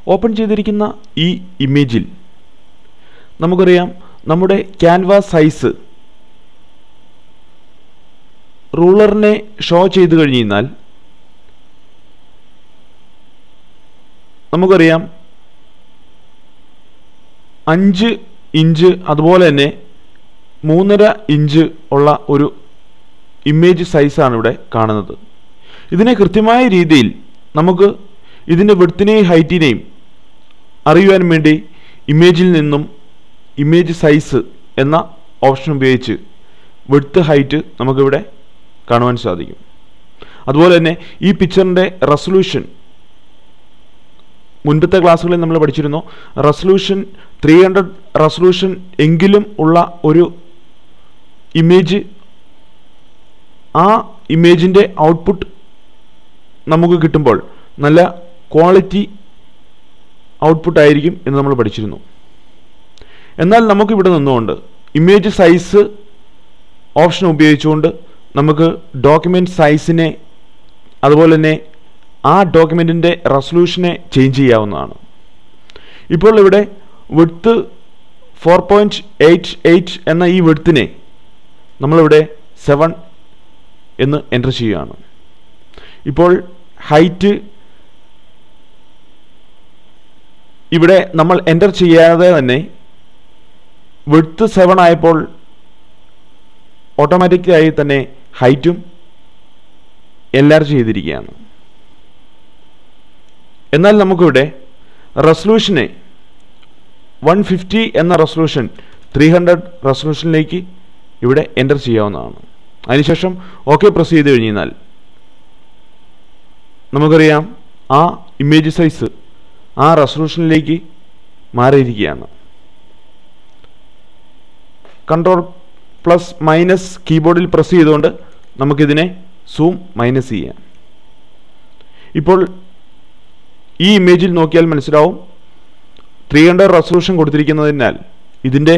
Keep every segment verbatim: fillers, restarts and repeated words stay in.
Open ചെയ്തിരിക്കുന്ന ഈ ഇമേജിൽ നമുക്കറിയാം നമ്മുടെ ക്യാൻവാസ് സൈസ് റൂളറിനെ ഷോ ചെയ്തു കഴിഞ്ഞാൽ നമുക്കറിയാം അഞ്ച് ഇഞ്ച് അതുപോലെ തന്നെ മൂന്നര ഇഞ്ച് ഉള്ള ഒരു ഇമേജ് സൈസാണ് ഇവിടെ കാണുന്നത്. ഇതിനെ കൃത്യമായ രീതിയിൽ നമുക്ക് ഇതിൻ്റെ വിഡ്ത്തിനെയും ഹൈറ്റിനെയും അറിയുവാൻ വേണ്ടി ഇമേജിൽ നിന്നും ഇമേജ് സൈസ് എന്ന ഓപ്ഷൻ ഉപയോഗിച്ച് വിഡ്ത്ത് ഹൈറ്റ് നമുക്കിവിടെ കാണുവാൻ സാധിക്കും. അതുപോലെ തന്നെ ഈ പിക്ചറിൻ്റെ റെസൊല്യൂഷൻ മുൻപത്തെ ക്ലാസ്സുകളിൽ നമ്മൾ പഠിച്ചിരുന്നു. റെസൊല്യൂഷൻ ത്രീ ഹൺഡ്രഡ് റെസൊല്യൂഷൻ എങ്കിലും ഉള്ള ഒരു ഇമേജ്, ആ ഇമേജിൻ്റെ ഔട്ട്പുട്ട് നമുക്ക് കിട്ടുമ്പോൾ നല്ല ക്വാളിറ്റി ഔട്ട്പുട്ട് ആയിരിക്കും എന്ന് നമ്മൾ പഠിച്ചിരുന്നു. എന്നാൽ നമുക്കിവിടെ നിന്നുകൊണ്ട് ഇമേജ് സൈസ് ഓപ്ഷൻ ഉപയോഗിച്ചുകൊണ്ട് നമുക്ക് ഡോക്യുമെൻറ്റ് സൈസിനെ അതുപോലെ തന്നെ ആ ഡോക്യുമെൻറ്റിൻ്റെ റെസൊല്യൂഷനെ ചേഞ്ച് ചെയ്യാവുന്നതാണ്. ഇപ്പോൾ ഇവിടെ width four point eight eight എന്ന ഈ വിഡ്ത്തിനെ നമ്മളിവിടെ സെവൻ എന്ന് എൻ്റർ ചെയ്യുകയാണ്. ഇപ്പോൾ ഹൈറ്റ് ഇവിടെ നമ്മൾ എൻ്റർ ചെയ്യാതെ തന്നെ വിഡ്ത്ത് സെവൻ ആയപ്പോൾ ഓട്ടോമാറ്റിക്കായി തന്നെ ഹൈറ്റും എൻലാർജ് ചെയ്തിരിക്കുകയാണ്. എന്നാൽ നമുക്കിവിടെ റെസൊല്യൂഷനെ വൺ ഫിഫ്റ്റി എന്ന റെസൊല്യൂഷൻ ത്രീ ഹൺഡ്രഡ് റെസൊല്യൂഷനിലേക്ക് ഇവിടെ എൻ്റർ ചെയ്യാവുന്നതാണ്. അതിനുശേഷം ഓക്കെ പ്രസ് ചെയ്ത് കഴിഞ്ഞാൽ നമുക്കറിയാം ആ ഇമേജ് സൈസ് ആ റെസൊല്യൂഷനിലേക്ക് മാറിയിരിക്കുകയാണ്. കൺട്രോൾ പ്ലസ് മൈനസ് കീബോർഡിൽ പ്രസ് ചെയ്തുകൊണ്ട് നമുക്കിതിനെ സൂം മൈനസ് ചെയ്യാം. ഇപ്പോൾ ഈ ഇമേജിൽ നോക്കിയാൽ മനസ്സിലാവും ത്രീ ഹൺഡ്രഡ് റെസൊല്യൂഷൻ കൊടുത്തിരിക്കുന്നതിനാൽ ഇതിൻ്റെ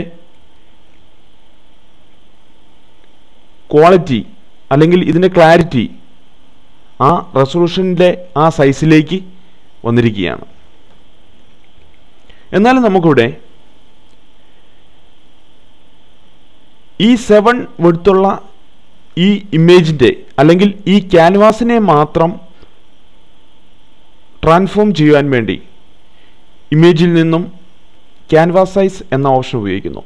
ക്വാളിറ്റി അല്ലെങ്കിൽ ഇതിൻ്റെ ക്ലാരിറ്റി ആ റെസൊല്യൂഷൻ്റെ ആ സൈസിലേക്ക് വന്നിരിക്കുകയാണ്. എന്നാലും നമുക്കിവിടെ ഈ സെവൻ വിഡ്ത്തുള്ള ഈ ഇമേജിൻ്റെ അല്ലെങ്കിൽ ഈ ക്യാൻവാസിനെ മാത്രം ട്രാൻസ്ഫോം ചെയ്യുവാൻ വേണ്ടി ഇമേജിൽ നിന്നും ക്യാൻവാസ് സൈസ് എന്ന ഓപ്ഷൻ ഉപയോഗിക്കുന്നു.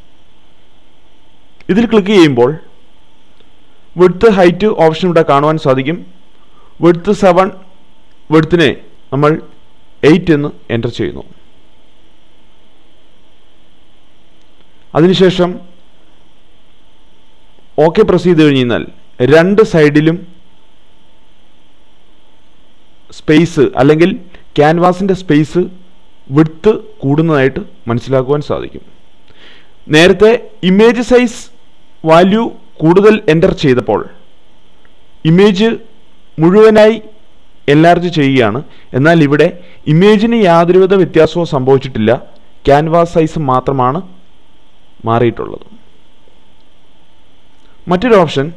ഇതിൽ ക്ലിക്ക് ചെയ്യുമ്പോൾ വിഡ്ത്ത് ഹൈറ്റ് ഓപ്ഷൻ ഇവിടെ കാണുവാൻ സാധിക്കും. വിഡ്ത്ത് സെവൻ വിഡ്ത്തിനെ നമ്മൾ എയ്റ്റ് എന്ന് എൻ്റർ ചെയ്യുന്നു. അതിനുശേഷം ഓക്കെ പ്രസ് ചെയ്ത് കഴിഞ്ഞാൽ രണ്ട് സൈഡിലും സ്പേസ് അല്ലെങ്കിൽ ക്യാൻവാസിൻ്റെ സ്പേസ് വിഡ്ത്ത് കൂടുന്നതായിട്ട് മനസ്സിലാക്കുവാൻ സാധിക്കും. നേരത്തെ ഇമേജ് സൈസ് വാല്യൂ കൂടുതൽ എൻ്റർ ചെയ്തപ്പോൾ ഇമേജ് മുഴുവനായി എൻലാർജ് ചെയ്യുകയാണ്. എന്നാൽ ഇവിടെ ഇമേജിന് യാതൊരുവിധ വ്യത്യാസവും സംഭവിച്ചിട്ടില്ല. ക്യാൻവാസ് സൈസ് മാത്രമാണ് മാറിയിട്ടുള്ളത്. മറ്റൊരു ഓപ്ഷൻ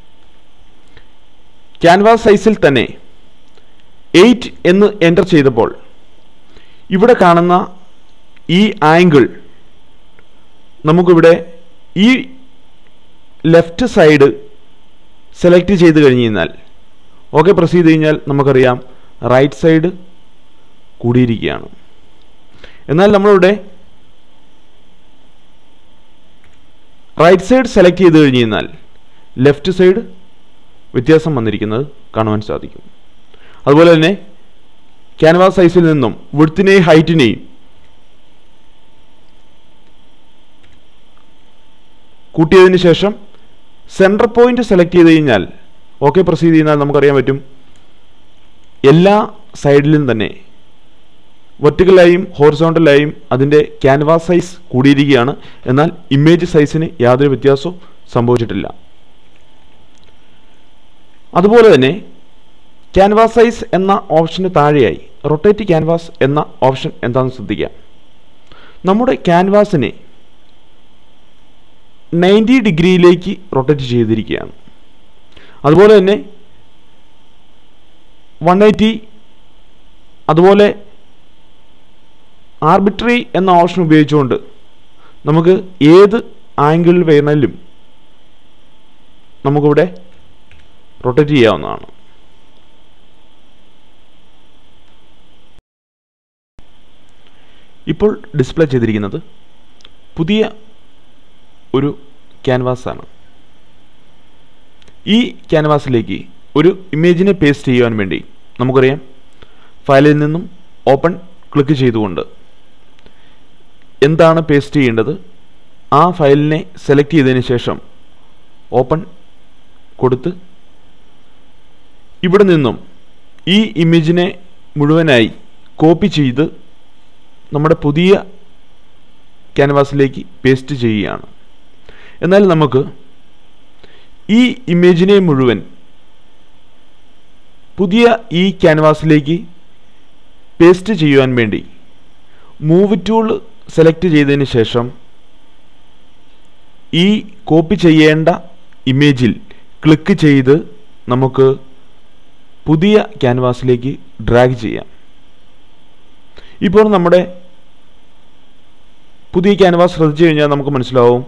ക്യാൻവാസ് സൈസിൽ തന്നെ എയ്റ്റ് എന്ന് എൻ്റർ ചെയ്തപ്പോൾ ഇവിടെ കാണുന്ന ഈ ആംഗിൾ നമുക്കിവിടെ ഈ ലെഫ്റ്റ് സൈഡ് സെലക്ട് ചെയ്ത് കഴിഞ്ഞ് കഴിഞ്ഞാൽ ഓക്കെ പ്രസ് ചെയ്ത് കഴിഞ്ഞാൽ നമുക്കറിയാം റൈറ്റ് സൈഡ് കൂടിയിരിക്കുകയാണ്. എന്നാൽ നമ്മളിവിടെ റൈറ്റ് സൈഡ് സെലക്ട് ചെയ്ത് കഴിഞ്ഞ് കഴിഞ്ഞാൽ ലെഫ്റ്റ് സൈഡ് വ്യത്യാസം വന്നിരിക്കുന്നത് കാണുവാൻ സാധിക്കും. അതുപോലെ തന്നെ ക്യാൻവാസ് സൈസിൽ നിന്നും വിഡ്ത്തിനെയും ഹൈറ്റിനെയും കൂട്ടിയതിന് ശേഷം സെൻറ്റർ പോയിന്റ് സെലക്ട് ചെയ്ത് കഴിഞ്ഞാൽ ഓക്കെ പ്രസ് ചെയ്ത് കഴിഞ്ഞാൽ നമുക്കറിയാൻ പറ്റും എല്ലാ സൈഡിലും തന്നെ വെർട്ടിക്കലായും ഹോറിസോണ്ടലായും അതിൻ്റെ ക്യാൻവാസ് സൈസ് കൂടിയിരിക്കുകയാണ്. എന്നാൽ ഇമേജ് സൈസിന് യാതൊരു വ്യത്യാസവും സംഭവിച്ചിട്ടില്ല. അതുപോലെ തന്നെ ക്യാൻവാസ് സൈസ് എന്ന ഓപ്ഷന് താഴെയായി റൊട്ടേറ്റ് ക്യാൻവാസ് എന്ന ഓപ്ഷൻ എന്താണെന്ന് ശ്രദ്ധിക്കാം. നമ്മുടെ ക്യാൻവാസിനെ നയൻറ്റി ഡിഗ്രിയിലേക്ക് റൊട്ടേറ്റ് ചെയ്തിരിക്കുകയാണ്. അതുപോലെ തന്നെ വൺ എയ്റ്റി അതുപോലെ ആർബിട്രറി എന്ന ഓപ്ഷൻ ഉപയോഗിച്ചുകൊണ്ട് നമുക്ക് ഏത് ആംഗിളിൽ വേണമെങ്കിലും നമുക്കിവിടെ റൊട്ടേറ്റ് ചെയ്യാവുന്നതാണ്. ഇപ്പോൾ ഡിസ്പ്ലേ ചെയ്തിരിക്കുന്നത് പുതിയ ഒരു ക്യാൻവാസാണ്. ഈ ക്യാൻവാസിലേക്ക് ഒരു ഇമേജിനെ പേസ്റ്റ് ചെയ്യുവാൻ വേണ്ടി നമുക്കറിയാം, ഫയലിൽ നിന്നും ഓപ്പൺ ക്ലിക്ക് ചെയ്തുകൊണ്ട് എന്താണ് പേസ്റ്റ് ചെയ്യേണ്ടത്, ആ ഫയലിനെ സെലക്ട് ചെയ്തതിന് ശേഷം ഓപ്പൺ കൊടുത്ത് ഇവിടെ നിന്നും ഈ ഇമേജിനെ മുഴുവനായി കോപ്പി ചെയ്ത് നമ്മുടെ പുതിയ ക്യാൻവാസിലേക്ക് പേസ്റ്റ് ചെയ്യുകയാണ്. എന്നാൽ നമുക്ക് ഈ ഇമേജിനെ മുഴുവൻ പുതിയ ഈ ക്യാൻവാസിലേക്ക് പേസ്റ്റ് ചെയ്യുവാൻ വേണ്ടി മൂവ് ടൂൾ സെലക്ട് ചെയ്തതിന് ശേഷം ഈ കോപ്പി ചെയ്യേണ്ട ഇമേജിൽ ക്ലിക്ക് ചെയ്ത് നമുക്ക് പുതിയ ക്യാൻവാസിലേക്ക് ഡ്രാഗ് ചെയ്യാം. ഇപ്പോൾ നമ്മുടെ പുതിയ ക്യാൻവാസ് ശ്രദ്ധിച്ചു കഴിഞ്ഞാൽ നമുക്ക് മനസ്സിലാവും,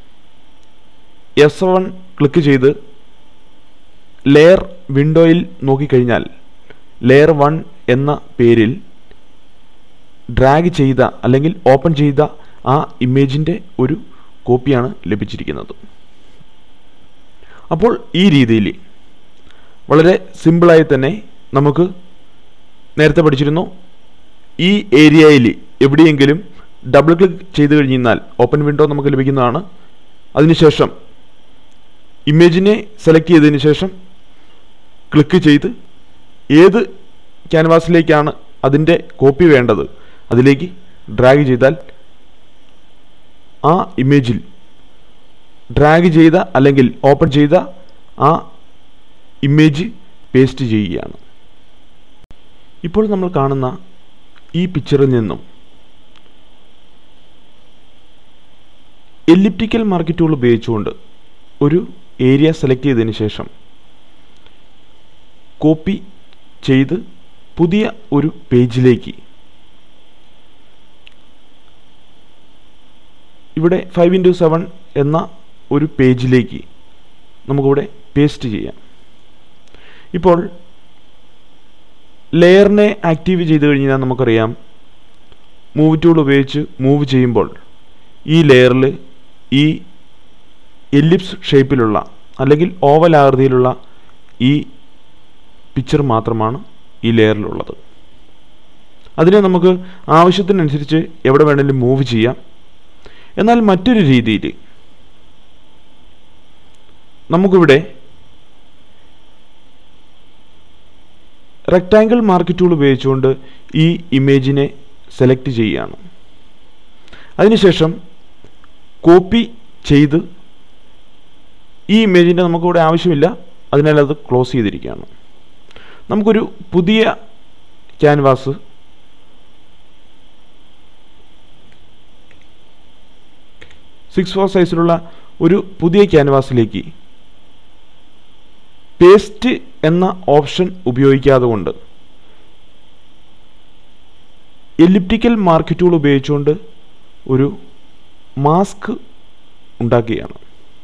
എസ് വൺ ക്ലിക്ക് ചെയ്ത് ലെയർ വിൻഡോയിൽ നോക്കിക്കഴിഞ്ഞാൽ ലെയർ വൺ എന്ന പേരിൽ ഡ്രാഗ് ചെയ്ത അല്ലെങ്കിൽ ഓപ്പൺ ചെയ്ത ആ ഇമേജിൻ്റെ ഒരു കോപ്പിയാണ് ലഭിച്ചിരിക്കുന്നത്. അപ്പോൾ ഈ രീതിയിൽ വളരെ സിമ്പിളായി തന്നെ നമുക്ക് നേരത്തെ പഠിച്ചിരുന്നു, ഈ ഏരിയയിൽ എവിടെയെങ്കിലും ഡബിൾ ക്ലിക്ക് ചെയ്ത് കഴിഞ്ഞാൽ ഓപ്പൺ വിൻഡോ നമുക്ക് ലഭിക്കുന്നതാണ്. അതിനുശേഷം ഇമേജിനെ സെലക്ട് ചെയ്തതിന് ശേഷം ക്ലിക്ക് ചെയ്ത് ഏത് ക്യാൻവാസിലേക്കാണ് അതിൻ്റെ കോപ്പി വേണ്ടത് അതിലേക്ക് ഡ്രാഗ് ചെയ്താൽ ആ ഇമേജിൽ ഡ്രാഗ് ചെയ്ത അല്ലെങ്കിൽ ഓപ്പൺ ചെയ്ത ആ ഇമേജ് പേസ്റ്റ് ചെയ്യുകയാണ്. ഇപ്പോൾ നമ്മൾ കാണുന്ന ഈ പിക്ചറിൽ നിന്നും എലിപ്റ്റിക്കൽ മാർക്ക് ടൂൾ ഉപയോഗിച്ചുകൊണ്ട് ഒരു ഏരിയ സെലക്ട് ചെയ്തതിന് ശേഷം കോപ്പി ചെയ്ത് പുതിയ ഒരു പേജിലേക്ക് ഇവിടെ ഫൈവ് ഇൻറ്റു സെവൻ എന്ന ഒരു പേജിലേക്ക് നമുക്കിവിടെ പേസ്റ്റ് ചെയ്യാം. ഇപ്പോൾ ലെയറിനെ ആക്റ്റീവ് ചെയ്ത് കഴിഞ്ഞാൽ നമുക്കറിയാം, മൂവ് ടൂൾ ഉപയോഗിച്ച് മൂവ് ചെയ്യുമ്പോൾ ഈ ലെയറിൽ ഈ എലിപ്സ് ഷേപ്പിലുള്ള അല്ലെങ്കിൽ ഓവൽ ആകൃതിയിലുള്ള ഈ പിക്ചർ മാത്രമാണ് ഈ ലെയറിലുള്ളത്. അതിനെ നമുക്ക് ആവശ്യത്തിനനുസരിച്ച് എവിടെ വേണമെങ്കിലും മൂവ് ചെയ്യാം. എന്നാൽ മറ്റൊരു രീതിയിൽ നമുക്കിവിടെ റെക്റ്റാങ്കിൾ മാർക്ക് ടൂൾ ഉപയോഗിച്ചുകൊണ്ട് ഈ ഇമേജിനെ സെലക്ട് ചെയ്യുകയാണ്. അതിനുശേഷം കോപ്പി ചെയ്ത് ഈ ഇമേജിൻ്റെ നമുക്കിവിടെ ആവശ്യമില്ല, അതിനാൽ അത് ക്ലോസ് ചെയ്തിരിക്കുകയാണ്. നമുക്കൊരു പുതിയ ക്യാൻവാസ് സിക്സ് ഫോർ സൈസിലുള്ള ഒരു പുതിയ ക്യാൻവാസിലേക്ക് പേസ്റ്റ് എന്ന ഓപ്ഷൻ ഉപയോഗിക്കാതെ കൊണ്ട് എലിപ്റ്റിക്കൽ മാർക്ക് ടൂൾ ഉപയോഗിച്ചുകൊണ്ട് ഒരു മാസ്ക് ഉണ്ടാക്കുകയാണ്.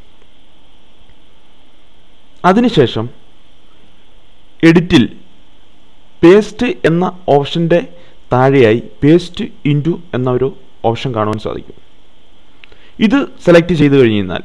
അതിനുശേഷം എഡിറ്റിൽ പേസ്റ്റ് എന്ന ഓപ്ഷൻ്റെ താഴെയായി പേസ്റ്റ് ഇൻറ്റു എന്ന ഒരു ഓപ്ഷൻ കാണുവാൻ സാധിക്കും. ഇത് സെലക്ട് ചെയ്ത് കഴിഞ്ഞാൽ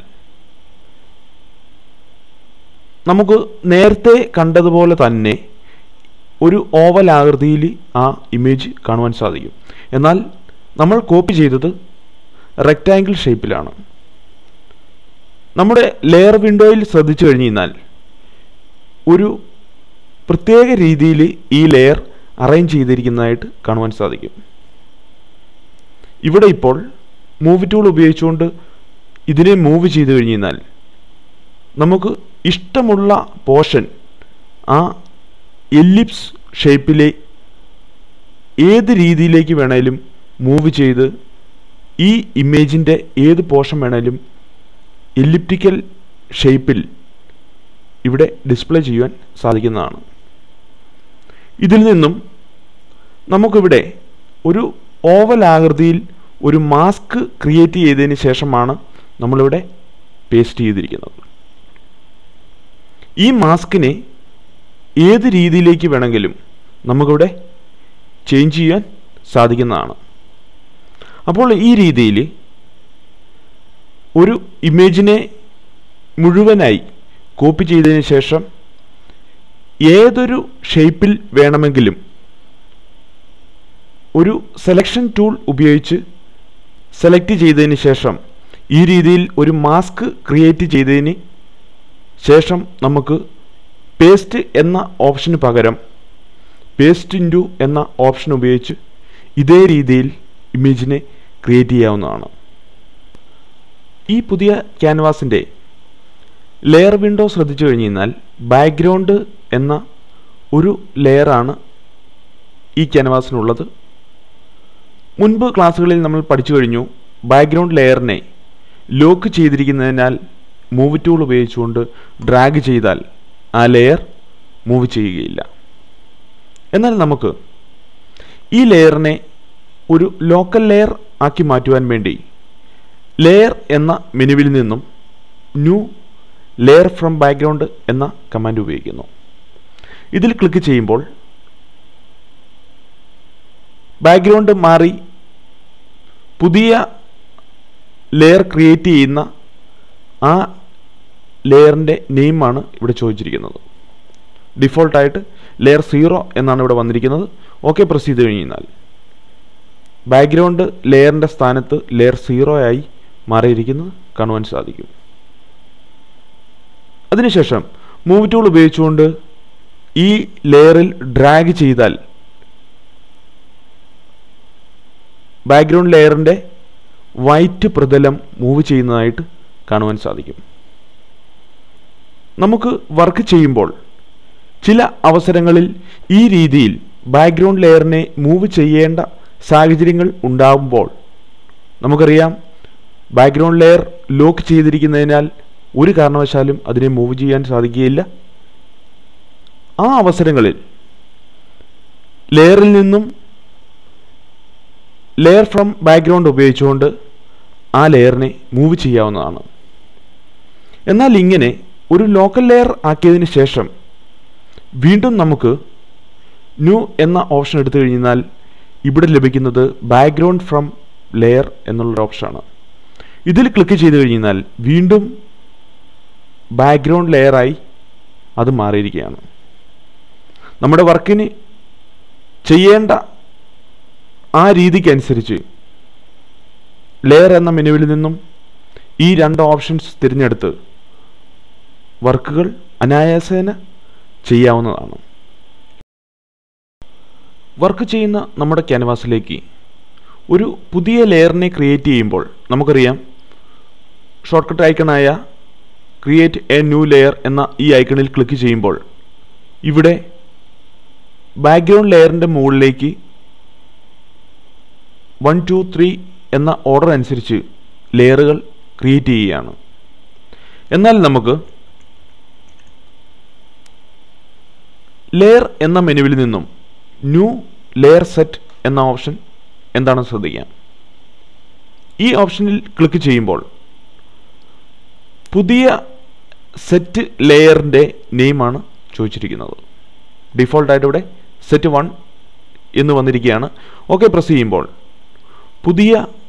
നമുക്ക് നേരത്തെ കണ്ടതുപോലെ തന്നെ ഒരു ഓവൽ ആകൃതിയിൽ ആ ഇമേജ് കാണുവാൻ സാധിക്കും. എന്നാൽ നമ്മൾ കോപ്പി ചെയ്തത് റെക്റ്റാങ്കിൾ ഷേപ്പിലാണ്. നമ്മുടെ ലെയർ വിൻഡോയിൽ ശ്രദ്ധിച്ചു കഴിഞ്ഞാൽ ഒരു പ്രത്യേക രീതിയിൽ ഈ ലെയർ അറേഞ്ച് ചെയ്തിരിക്കുന്നതായിട്ട് കാണുവാൻ സാധിക്കും. ഇവിടെ ഇപ്പോൾ മൂവ് ടൂൾ ഉപയോഗിച്ചുകൊണ്ട് ഇതിനെ മൂവ് ചെയ്ത് കഴിഞ്ഞാൽ നമുക്ക് ഇഷ്ടമുള്ള പോർഷൻ ആ എലിപ്സ് ഷേപ്പിലെ ഏത് രീതിയിലേക്ക് വേണേലും മൂവ് ചെയ്ത് ഈ ഇമേജിൻ്റെ ഏത് പോർഷൻ വേണേലും എലിപ്റ്റിക്കൽ ഷേപ്പിൽ ഇവിടെ ഡിസ്പ്ലേ ചെയ്യുവാൻ സാധിക്കുന്നതാണ്. ഇതിൽ നിന്നും നമുക്കിവിടെ ഒരു ഓവൽ ആകൃതിയിൽ ഒരു മാസ്ക് ക്രിയേറ്റ് ചെയ്തതിന് ശേഷമാണ് നമ്മളിവിടെ പേസ്റ്റ് ചെയ്തിരിക്കുന്നത്. ഈ മാസ്കിനെ ഏത് രീതിയിലേക്ക് വേണമെങ്കിലും നമുക്കിവിടെ ചേഞ്ച് ചെയ്യാൻ സാധിക്കുന്നതാണ്. അപ്പോൾ ഈ രീതിയിൽ ഒരു ഇമേജിനെ മുഴുവനായി കോപ്പി ചെയ്തതിന് ശേഷം ഏതൊരു ഷേപ്പിൽ വേണമെങ്കിലും ഒരു സെലക്ഷൻ ടൂൾ ഉപയോഗിച്ച് സെലക്ട് ചെയ്തതിന് ശേഷം ഈ രീതിയിൽ ഒരു മാസ്ക് ക്രിയേറ്റ് ചെയ്തതിന് ശേഷം നമുക്ക് പേസ്റ്റ് എന്ന ഓപ്ഷന് പകരം പേസ്റ്റ് ഇൻറ്റു എന്ന ഓപ്ഷൻ ഉപയോഗിച്ച് ഇതേ രീതിയിൽ ഇമേജിനെ ക്രിയേറ്റ് ചെയ്യാവുന്നതാണ്. ഈ പുതിയ ക്യാൻവാസിൻ്റെ ലെയർ വിൻഡോ ശ്രദ്ധിച്ചു കഴിഞ്ഞ് കഴിഞ്ഞാൽ ബാക്ക്ഗ്രൗണ്ട് എന്ന ഒരു ലെയറാണ് ഈ ക്യാൻവാസിനുള്ളത്. മുൻപ് ക്ലാസ്സുകളിൽ നമ്മൾ പഠിച്ചു കഴിഞ്ഞു, ബാക്ക്ഗ്രൗണ്ട് ലെയറിനെ ലോക്ക് ചെയ്തിരിക്കുന്നതിനാൽ മൂവ് ടൂൾ ഉപയോഗിച്ചുകൊണ്ട് ഡ്രാഗ് ചെയ്താൽ ആ ലെയർ മൂവ് ചെയ്യുകയില്ല. എന്നാൽ നമുക്ക് ഈ ലെയറിനെ ഒരു ലോക്കൽ ലെയർ ആക്കി മാറ്റുവാൻ വേണ്ടി ലെയർ എന്ന മെനുവിൽ നിന്നും ന്യൂ ലെയർ ഫ്രം ബാക്ക്ഗ്രൗണ്ട് എന്ന കമാൻഡ് ഉപയോഗിക്കുന്നു. ഇതിൽ ക്ലിക്ക് ചെയ്യുമ്പോൾ ബാക്ക്ഗ്രൗണ്ട് മാറി പുതിയ ലെയർ ക്രിയേറ്റ് ചെയ്യുന്ന ആ ലെയറിൻ്റെ നെയിമാണ് ഇവിടെ ചോദിച്ചിരിക്കുന്നത്. ഡിഫോൾട്ടായിട്ട് ലെയർ സീറോ എന്നാണ് ഇവിടെ വന്നിരിക്കുന്നത്. ഓക്കെ പ്രസ് ചെയ്ത് കഴിഞ്ഞാൽ ബാക്ക്ഗ്രൗണ്ട് ലെയറിൻ്റെ സ്ഥാനത്ത് ലെയർ സീറോ ആയി മാറിയിരിക്കുന്നത് കാണുവാൻ സാധിക്കും. അതിനുശേഷം മൂവ് ടൂൾ ഉപയോഗിച്ചുകൊണ്ട് ഈ ലെയറിൽ ഡ്രാഗ് ചെയ്താൽ ബാക്ക്ഗ്രൗണ്ട് ലെയറിൻ്റെ വൈറ്റ് പ്രതലം മൂവ് ചെയ്യുന്നതായിട്ട് കാണുവാൻ സാധിക്കും. നമുക്ക് വർക്ക് ചെയ്യുമ്പോൾ ചില അവസരങ്ങളിൽ ഈ രീതിയിൽ ബാക്ക്ഗ്രൗണ്ട് ലെയറിനെ മൂവ് ചെയ്യേണ്ട സാഹചര്യങ്ങൾ ഉണ്ടാകുമ്പോൾ നമുക്കറിയാം ബാക്ക്ഗ്രൗണ്ട് ലെയർ ലോക്ക് ചെയ്തിരിക്കുന്നതിനാൽ ഒരു കാരണവശാലും അതിനെ മൂവ് ചെയ്യാൻ സാധിക്കുകയില്ല. ആ അവസരങ്ങളിൽ ലെയറിൽ നിന്നും ലെയർ ഫ്രം ബാക്ക്ഗ്രൗണ്ട് ഉപയോഗിച്ചുകൊണ്ട് ആ ലെയറിനെ മൂവ് ചെയ്യാവുന്നതാണ്. എന്നാൽ ഇങ്ങനെ ഒരു ലോക്കൽ ലെയർ ആക്കിയതിന് ശേഷം വീണ്ടും നമുക്ക് ന്യൂ എന്ന ഓപ്ഷൻ എടുത്തു കഴിഞ്ഞാൽ ഇവിടെ ലഭിക്കുന്നത് ബാക്ക്ഗ്രൗണ്ട് ഫ്രം ലെയർ എന്നുള്ളൊരു ഓപ്ഷനാണ്. ഇതിൽ ക്ലിക്ക് ചെയ്ത് കഴിഞ്ഞാൽ വീണ്ടും ബാക്ക്ഗ്രൗണ്ട് ലെയറായി അത് മാറിയിരിക്കുകയാണ്. നമ്മുടെ വർക്കിന് ചെയ്യേണ്ട ആ രീതിക്കനുസരിച്ച് ലെയർ എന്ന മെനുവിൽ നിന്നും ഈ രണ്ട് ഓപ്ഷൻസ് തിരഞ്ഞെടുത്ത് വർക്കുകൾ അനായാസേന ചെയ്യാവുന്നതാണ്. വർക്ക് ചെയ്യുന്ന നമ്മുടെ ക്യാൻവാസിലേക്ക് ഒരു പുതിയ ലെയറിനെ ക്രിയേറ്റ് ചെയ്യുമ്പോൾ നമുക്കറിയാം ഷോർട്ട് കട്ട് ഐക്കണായ ക്രിയേറ്റ് എ ന്യൂ ലെയർ എന്ന ഈ ഐക്കണിൽ ക്ലിക്ക് ചെയ്യുമ്പോൾ ഇവിടെ ബാക്ക്ഗ്രൗണ്ട് ലെയറിൻ്റെ മുകളിലേക്ക് വൺ ടു ത്രീ എന്ന ഓർഡർ അനുസരിച്ച് ലെയറുകൾ ക്രിയേറ്റ് ചെയ്യുകയാണ്. എന്നാൽ നമുക്ക് ലെയർ എന്ന മെനുവിൽ നിന്നും ന്യൂ ലെയർ സെറ്റ് എന്ന ഓപ്ഷൻ എന്താണെന്ന് ശ്രദ്ധിക്കാം. ഈ ഓപ്ഷനിൽ ക്ലിക്ക് ചെയ്യുമ്പോൾ പുതിയ സെറ്റ് ലെയറിൻ്റെ നെയിമാണ് ചോദിച്ചിരിക്കുന്നത്. ഡിഫോൾട്ടായിട്ട് ഇവിടെ സെറ്റ് വൺ എന്ന് വന്നിരിക്കുകയാണ്. ഓക്കെ പ്രസ് ചെയ്യുമ്പോൾ പുതിയ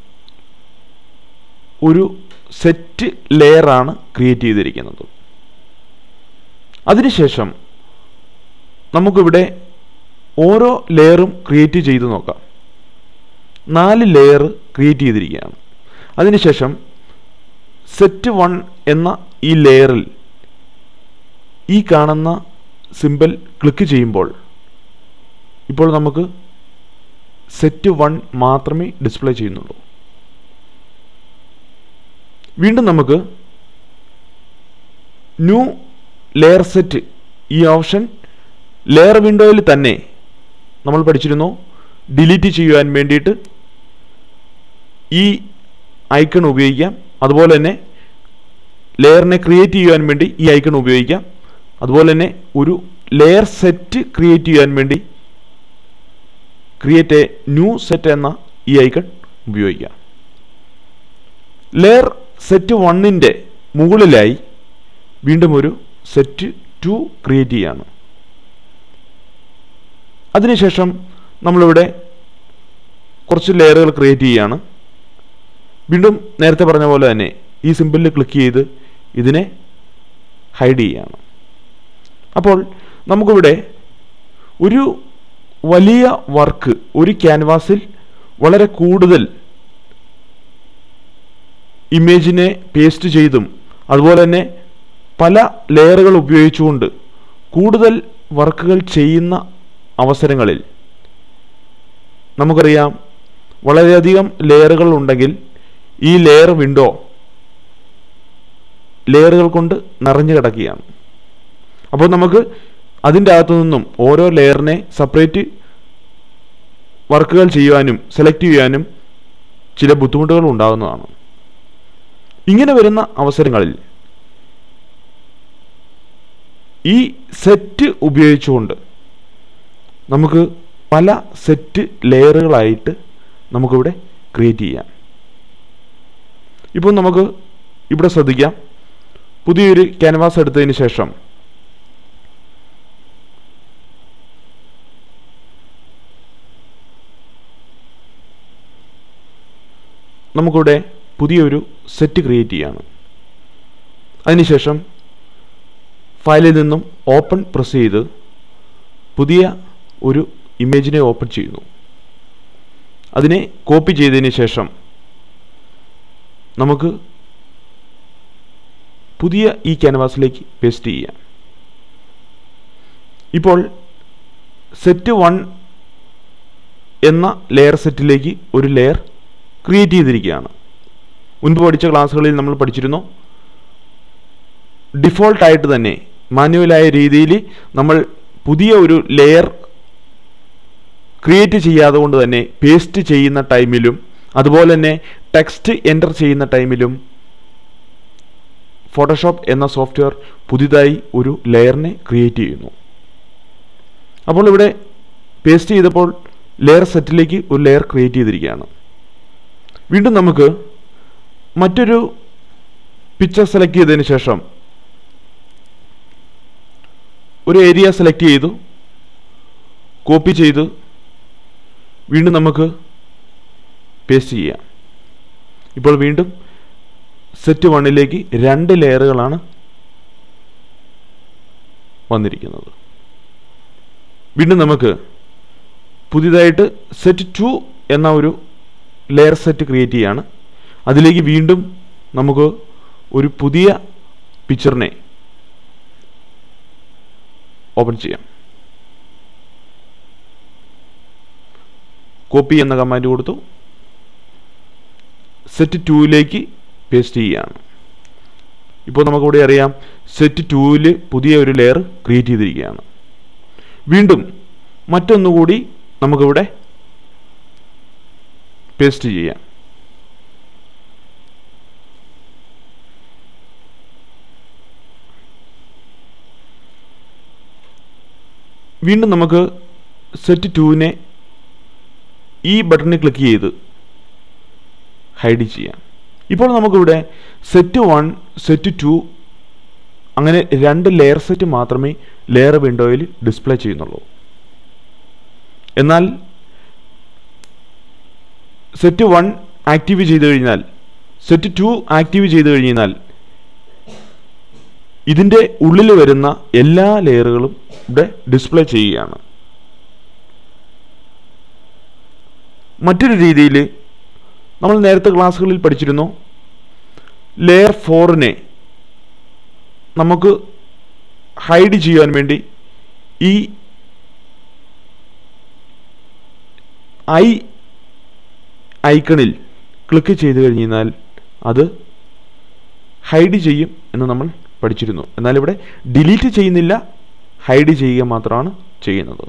ഒരു സെറ്റ് ലെയറാണ് ക്രിയേറ്റ് ചെയ്തിരിക്കുന്നത്. അതിനുശേഷം നമുക്കിവിടെ ഓരോ ലെയറും ക്രിയേറ്റ് ചെയ്ത് നോക്കാം. നാല് ലെയർ ക്രിയേറ്റ് ചെയ്തിരിക്കുകയാണ്. അതിനുശേഷം സെറ്റ് വൺ എന്ന ഈ ലെയറിൽ ഈ കാണുന്ന സിമ്പൽ ക്ലിക്ക് ചെയ്യുമ്പോൾ ഇപ്പോൾ നമുക്ക് സെറ്റ് വൺ മാത്രമേ ഡിസ്പ്ലേ ചെയ്യുന്നുള്ളൂ. വീണ്ടും നമുക്ക് ന്യൂ ലെയർ സെറ്റ് ഈ ഓപ്ഷൻ ലെയർ വിൻഡോയിൽ തന്നെ നമ്മൾ പഠിച്ചിരുന്നു. ഡിലീറ്റ് ചെയ്യുവാൻ വേണ്ടിയിട്ട് ഈ ഐക്കൺ ഉപയോഗിക്കാം. അതുപോലെ തന്നെ ലെയറിനെ ക്രിയേറ്റ് ചെയ്യുവാൻ വേണ്ടി ഈ ഐക്കൺ ഉപയോഗിക്കാം. അതുപോലെ തന്നെ ഒരു ലെയർ സെറ്റ് ക്രിയേറ്റ് ചെയ്യാൻ വേണ്ടി ക്രിയേറ്റ് എ ന്യൂ സെറ്റ് എന്ന ഈ ഐക്കൺ ഉപയോഗിക്കാം. ലെയർ സെറ്റ് വണ്ണിൻ്റെ മുകളിലായി വീണ്ടും ഒരു സെറ്റ് ടു ക്രിയേറ്റ് ചെയ്യാണ്. അതിനുശേഷം നമ്മളിവിടെ കുറച്ച് ലെയറുകൾ ക്രിയേറ്റ് ചെയ്യുകയാണ്. വീണ്ടും നേരത്തെ പറഞ്ഞ പോലെ തന്നെ ഈ സിമ്പിളിൽ ക്ലിക്ക് ചെയ്ത് ഇതിനെ ഹൈഡ് ചെയ്യുകയാണ്. അപ്പോൾ നമുക്കിവിടെ ഒരു വലിയ വർക്ക് ഒരു ക്യാൻവാസിൽ വളരെ കൂടുതൽ ഇമേജിനെ പേസ്റ്റ് ചെയ്തും അതുപോലെ തന്നെ പല ലെയറുകൾ ഉപയോഗിച്ചുകൊണ്ട് കൂടുതൽ വർക്കുകൾ ചെയ്യുന്ന അവസരങ്ങളിൽ നമുക്കറിയാം വളരെയധികം ലെയറുകൾ ഉണ്ടെങ്കിൽ ഈ ലെയർ വിൻഡോ ലെയറുകൾ കൊണ്ട് നിറഞ്ഞു കിടക്കുകയാണ്. അപ്പോൾ നമുക്ക് അതിൻ്റെ അകത്തു നിന്നും ഓരോ ലെയറിനെ സെപ്പറേറ്റ് വർക്കുകൾ ചെയ്യുവാനും സെലക്ട് ചെയ്യാനും ചില ബുദ്ധിമുട്ടുകൾ ഉണ്ടാകുന്നതാണ്. ഇങ്ങനെ വരുന്ന അവസരങ്ങളിൽ ഈ സെറ്റ് ഉപയോഗിച്ചുകൊണ്ട് നമുക്ക് പല സെറ്റ് ലെയറുകളായിട്ട് നമുക്കിവിടെ ക്രിയേറ്റ് ചെയ്യാം. ഇപ്പോൾ നമുക്ക് ഇവിടെ ശ്രദ്ധിക്കാം, പുതിയൊരു ക്യാൻവാസ് എടുത്തതിന് ശേഷം നമുക്കിവിടെ പുതിയൊരു സെറ്റ് ക്രിയേറ്റ് ചെയ്യാണ്. അതിനുശേഷം ഫയലിൽ നിന്നും ഓപ്പൺ പ്രസ് ചെയ്ത് പുതിയ ഒരു ഇമേജിനെ ഓപ്പൺ ചെയ്യുന്നു. അതിനെ കോപ്പി ചെയ്തതിന് ശേഷം നമുക്ക് പുതിയ ഈ ക്യാൻവാസിലേക്ക് പേസ്റ്റ് ചെയ്യാം. ഇപ്പോൾ സെറ്റ് വൺ എന്ന ലെയർ സെറ്റിലേക്ക് ഒരു ലെയർ ക്രിയേറ്റ് ചെയ്തിരിക്കുകയാണ്. മുൻപ് പഠിച്ച ക്ലാസ്സുകളിൽ നമ്മൾ പഠിച്ചിരുന്നു, ഡിഫോൾട്ടായിട്ട് തന്നെ മാനുവലായ രീതിയിൽ നമ്മൾ പുതിയ ഒരു ലെയർ ക്രിയേറ്റ് ചെയ്യാതെ കൊണ്ട് തന്നെ പേസ്റ്റ് ചെയ്യുന്ന ടൈമിലും അതുപോലെ തന്നെ ടെക്സ്റ്റ് എൻ്റർ ചെയ്യുന്ന ടൈമിലും ഫോട്ടോഷോപ്പ് എന്ന സോഫ്റ്റ്വെയർ പുതിയതായി ഒരു ലെയറിനെ ക്രിയേറ്റ് ചെയ്യുന്നു. അപ്പോൾ ഇവിടെ പേസ്റ്റ് ചെയ്തപ്പോൾ ലെയർ സെറ്റിലേക്ക് ഒരു ലെയർ ക്രിയേറ്റ് ചെയ്തിരിക്കുകയാണ്. വീണ്ടും നമുക്ക് മറ്റൊരു പിക്ചർ സെലക്ട് ചെയ്തതിന് ശേഷം ഒരു ഏരിയ സെലക്ട് ചെയ്തു കോപ്പി ചെയ്തു വീണ്ടും നമുക്ക് പേസ്റ്റ് ചെയ്യാം. ഇപ്പോൾ വീണ്ടും സെറ്റ് വണ്ണിലേക്ക് രണ്ട് ലെയറുകളാണ് വന്നിരിക്കുന്നത്. വീണ്ടും നമുക്ക് പുതിയതായിട്ട് സെറ്റ് ടു എന്ന ഒരു ലെയർ സെറ്റ് ക്രിയേറ്റ് ചെയ്യാണ്. അതിലേക്ക് വീണ്ടും നമുക്ക് ഒരു പുതിയ പിക്ചറിനെ ഓപ്പൺ ചെയ്യാം. കോപ്പി എന്ന കമാൻഡ് കൊടുത്തു സെറ്റ് ടൂവിലേക്ക് പേസ്റ്റ് ചെയ്യുകയാണ്. ഇപ്പോൾ നമുക്കിവിടെ അറിയാം സെറ്റ് ടൂവിൽ പുതിയ ഒരു ലെയർ ക്രിയേറ്റ് ചെയ്തിരിക്കുകയാണ്. വീണ്ടും മറ്റൊന്നുകൂടി നമുക്കിവിടെ പേസ്റ്റ് ചെയ്യാം. വീണ്ടും നമുക്ക് സെറ്റ് ടൂവിനെ ഈ ബട്ടണിൽ ക്ലിക്ക് ചെയ്ത് ഹൈഡ് ചെയ്യാം. ഇപ്പോൾ നമുക്കിവിടെ സെറ്റ് വൺ സെറ്റ് ടു അങ്ങനെ രണ്ട് ലെയർ സെറ്റ് മാത്രമേ ലെയർ വിൻഡോയിൽ ഡിസ്പ്ലേ ചെയ്യുന്നുള്ളൂ. എന്നാൽ സെറ്റ് വൺ ആക്റ്റീവ് ചെയ്ത് കഴിഞ്ഞാൽ സെറ്റ് ടു ആക്റ്റീവ് ചെയ്ത് കഴിഞ്ഞാൽ ഇതിൻ്റെ ഉള്ളിൽ വരുന്ന എല്ലാ ലെയറുകളും ഇവിടെ ഡിസ്പ്ലേ ചെയ്യുകയാണ്. മറ്റൊരു രീതിയിൽ നമ്മൾ നേരത്തെ ക്ലാസ്സുകളിൽ പഠിച്ചിരുന്നു, ലെയർ ഫോറിനെ നമുക്ക് ഹൈഡ് ചെയ്യാൻ വേണ്ടി ഈ ഐ ഐക്കണിൽ ക്ലിക്ക് ചെയ്ത് കഴിഞ്ഞാൽ അത് ഹൈഡ് ചെയ്യും എന്ന് നമ്മൾ പഠിച്ചിരുന്നു. എന്നാൽ ഇവിടെ ഡിലീറ്റ് ചെയ്യുന്നില്ല, ഹൈഡ് ചെയ്യുക മാത്രമാണ് ചെയ്യുന്നത്.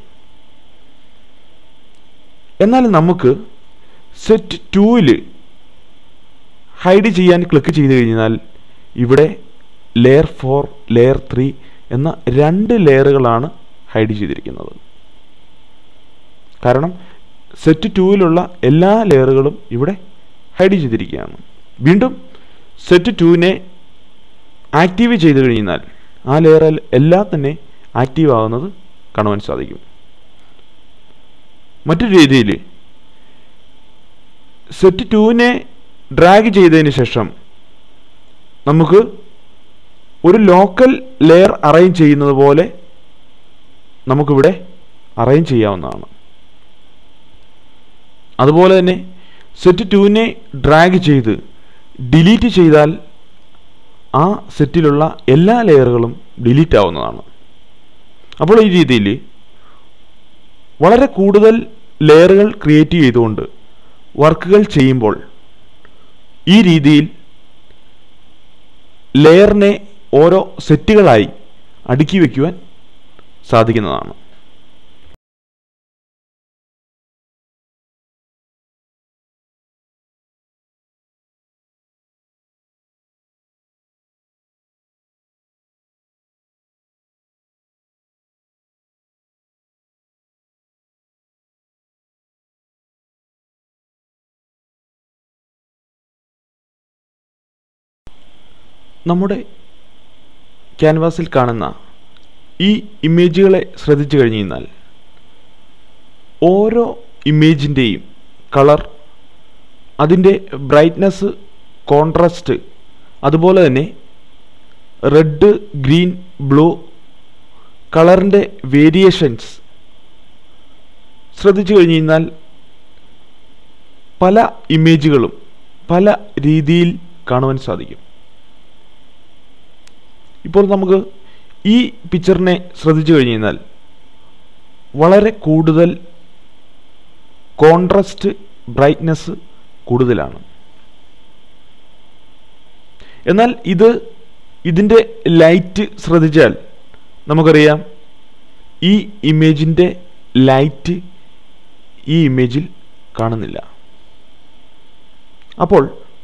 എന്നാൽ നമുക്ക് സെറ്റ് ടൂവിൽ ഹൈഡ് ചെയ്യാൻ ക്ലിക്ക് ചെയ്ത് കഴിഞ്ഞാൽ ഇവിടെ ലെയർ ഫോർ ലെയർ ത്രീ എന്ന രണ്ട് ലെയറുകളാണ് ഹൈഡ് ചെയ്തിരിക്കുന്നത്. കാരണം സെറ്റ് ടൂവിലുള്ള എല്ലാ ലെയറുകളും ഇവിടെ ഹൈഡ് ചെയ്തിരിക്കുകയാണ്. വീണ്ടും സെറ്റ് ടൂവിനെ ആക്റ്റീവ് ചെയ്ത് കഴിഞ്ഞാൽ ആ ലെയറിൽ എല്ലാം തന്നെ ആക്റ്റീവ് ആകുന്നത് കാണുവാൻ സാധിക്കും. മറ്റൊരു രീതിയിൽ സെറ്റ് ടൂവിനെ ഡ്രാഗ് ചെയ്തതിന് ശേഷം നമുക്ക് ഒരു ലോക്കൽ ലെയർ അറേഞ്ച് ചെയ്യുന്നത് പോലെ നമുക്കിവിടെ അറേഞ്ച് ചെയ്യാവുന്നതാണ്. അതുപോലെ തന്നെ സെറ്റ് ടൂവിനെ ഡ്രാഗ് ചെയ്ത് ഡിലീറ്റ് ചെയ്താൽ ആ സെറ്റിലുള്ള എല്ലാ ലെയറുകളും ഡിലീറ്റ് ആവുന്നതാണ്. അപ്പോൾ ഈ രീതിയിൽ വളരെ കൂടുതൽ ലെയറുകൾ ക്രിയേറ്റ് ചെയ്തുകൊണ്ട് വർക്കുകൾ ചെയ്യുമ്പോൾ ഈ രീതിയിൽ ലെയറിനെ ഓരോ സെറ്റുകളായി അടുക്കി വയ്ക്കുവാൻ സാധിക്കുന്നതാണ്. നമ്മുടെ ക്യാൻവാസിൽ കാണുന്ന ഈ ഇമേജുകളെ ശ്രദ്ധിച്ചു കഴിഞ്ഞു കഴിഞ്ഞാൽ ഓരോ ഇമേജിൻ്റെയും കളർ, അതിൻ്റെ ബ്രൈറ്റ്നസ്, കോൺട്രാസ്റ്റ്, അതുപോലെ തന്നെ റെഡ്, ഗ്രീൻ, ബ്ലൂ കളറിൻ്റെ വേരിയേഷൻസ് ശ്രദ്ധിച്ചു കഴിഞ്ഞു കഴിഞ്ഞാൽ പല ഇമേജുകളും പല രീതിയിൽ കാണുവാൻ സാധിക്കും. ഇപ്പോൾ നമുക്ക് ഈ പിക്ചറിനെ ശ്രദ്ധിച്ചു കഴിഞ്ഞു കഴിഞ്ഞാൽ വളരെ കൂടുതൽ കോൺട്രാസ്റ്റ്, ബ്രൈറ്റ്നസ് കൂടുതലാണ്. എന്നാൽ ഇത് ഇതിൻ്റെ ലൈറ്റ് ശ്രദ്ധിച്ചാൽ നമുക്കറിയാം ഈ ഇമേജിൻ്റെ ലൈറ്റ് ഈ ഇമേജിൽ കാണുന്നില്ല. അപ്പോൾ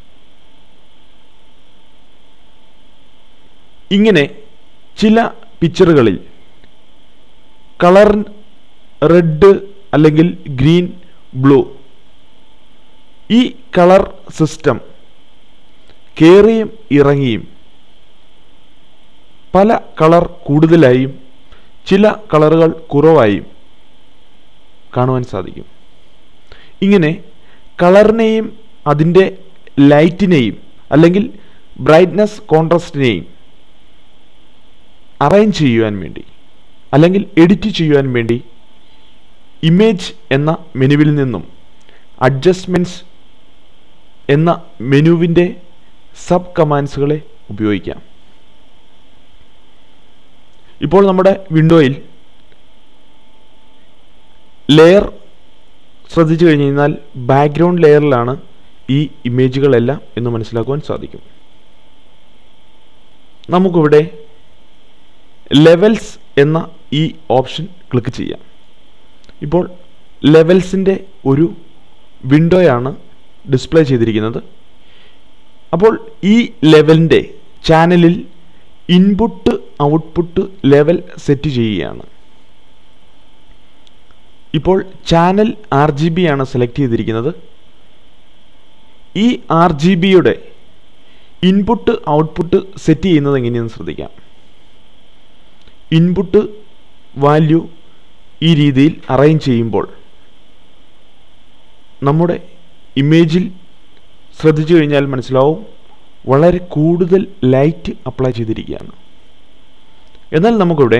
ഇങ്ങനെ ചില പിക്ചറുകളിൽ കളർ റെഡ് അല്ലെങ്കിൽ ഗ്രീൻ, ബ്ലൂ ഈ കളർ സിസ്റ്റം കയറിയും ഇറങ്ങിയും പല കളർ കൂടുതലായും ചില കളറുകൾ കുറവായും കാണുവാൻ സാധിക്കും. ഇങ്ങനെ കളറിനെയും അതിൻ്റെ ലൈറ്റിനെയും അല്ലെങ്കിൽ ബ്രൈറ്റ്നസ്, കോൺട്രാസ്റ്റിനെയും അറേഞ്ച് ചെയ്യുവാൻ വേണ്ടി അല്ലെങ്കിൽ എഡിറ്റ് ചെയ്യുവാൻ വേണ്ടി ഇമേജ് എന്ന മെനുവിൽ നിന്നും അഡ്ജസ്റ്റ്മെൻറ്റ്സ് എന്ന മെനുവിൻ്റെ സബ് കമാൻഡ്സുകളെ ഉപയോഗിക്കാം. ഇപ്പോൾ നമ്മുടെ വിൻഡോയിൽ ലെയർ ശ്രദ്ധിച്ചു കഴിഞ്ഞു കഴിഞ്ഞാൽ ബാക്ക്ഗ്രൗണ്ട് ലെയറിലാണ് ഈ ഇമേജുകളെല്ലാം എന്ന് മനസ്സിലാക്കുവാൻ സാധിക്കും. നമുക്കിവിടെ ലെവൽസ് എന്ന ഈ ഓപ്ഷൻ ക്ലിക്ക് ചെയ്യാം. ഇപ്പോൾ ലെവൽസിൻ്റെ ഒരു വിൻഡോയാണ് ഡിസ്പ്ലേ ചെയ്തിരിക്കുന്നത്. അപ്പോൾ ഈ ലെവലിൻ്റെ ചാനലിൽ ഇൻപുട്ട് ഔട്ട്പുട്ട് ലെവൽ സെറ്റ് ചെയ്യുകയാണ്. ഇപ്പോൾ ചാനൽ ആർ ജി ബി ആണ് സെലക്ട് ചെയ്തിരിക്കുന്നത്. ഈ ആർ ജി ബിയുടെ ഇൻപുട്ട് ഔട്ട്പുട്ട് സെറ്റ് ചെയ്യുന്നത് എങ്ങനെയെന്ന് ശ്രദ്ധിക്കാം. ഇൻപുട്ട് വാല്യൂ ഈ രീതിയിൽ അറേഞ്ച് ചെയ്യുമ്പോൾ നമ്മുടെ ഇമേജിൽ ശ്രദ്ധിച്ചു കഴിഞ്ഞാൽ മനസ്സിലാവും വളരെ കൂടുതൽ ലൈറ്റ് അപ്ലൈ ചെയ്തിരിക്കുകയാണ്. എന്നാൽ നമുക്കിവിടെ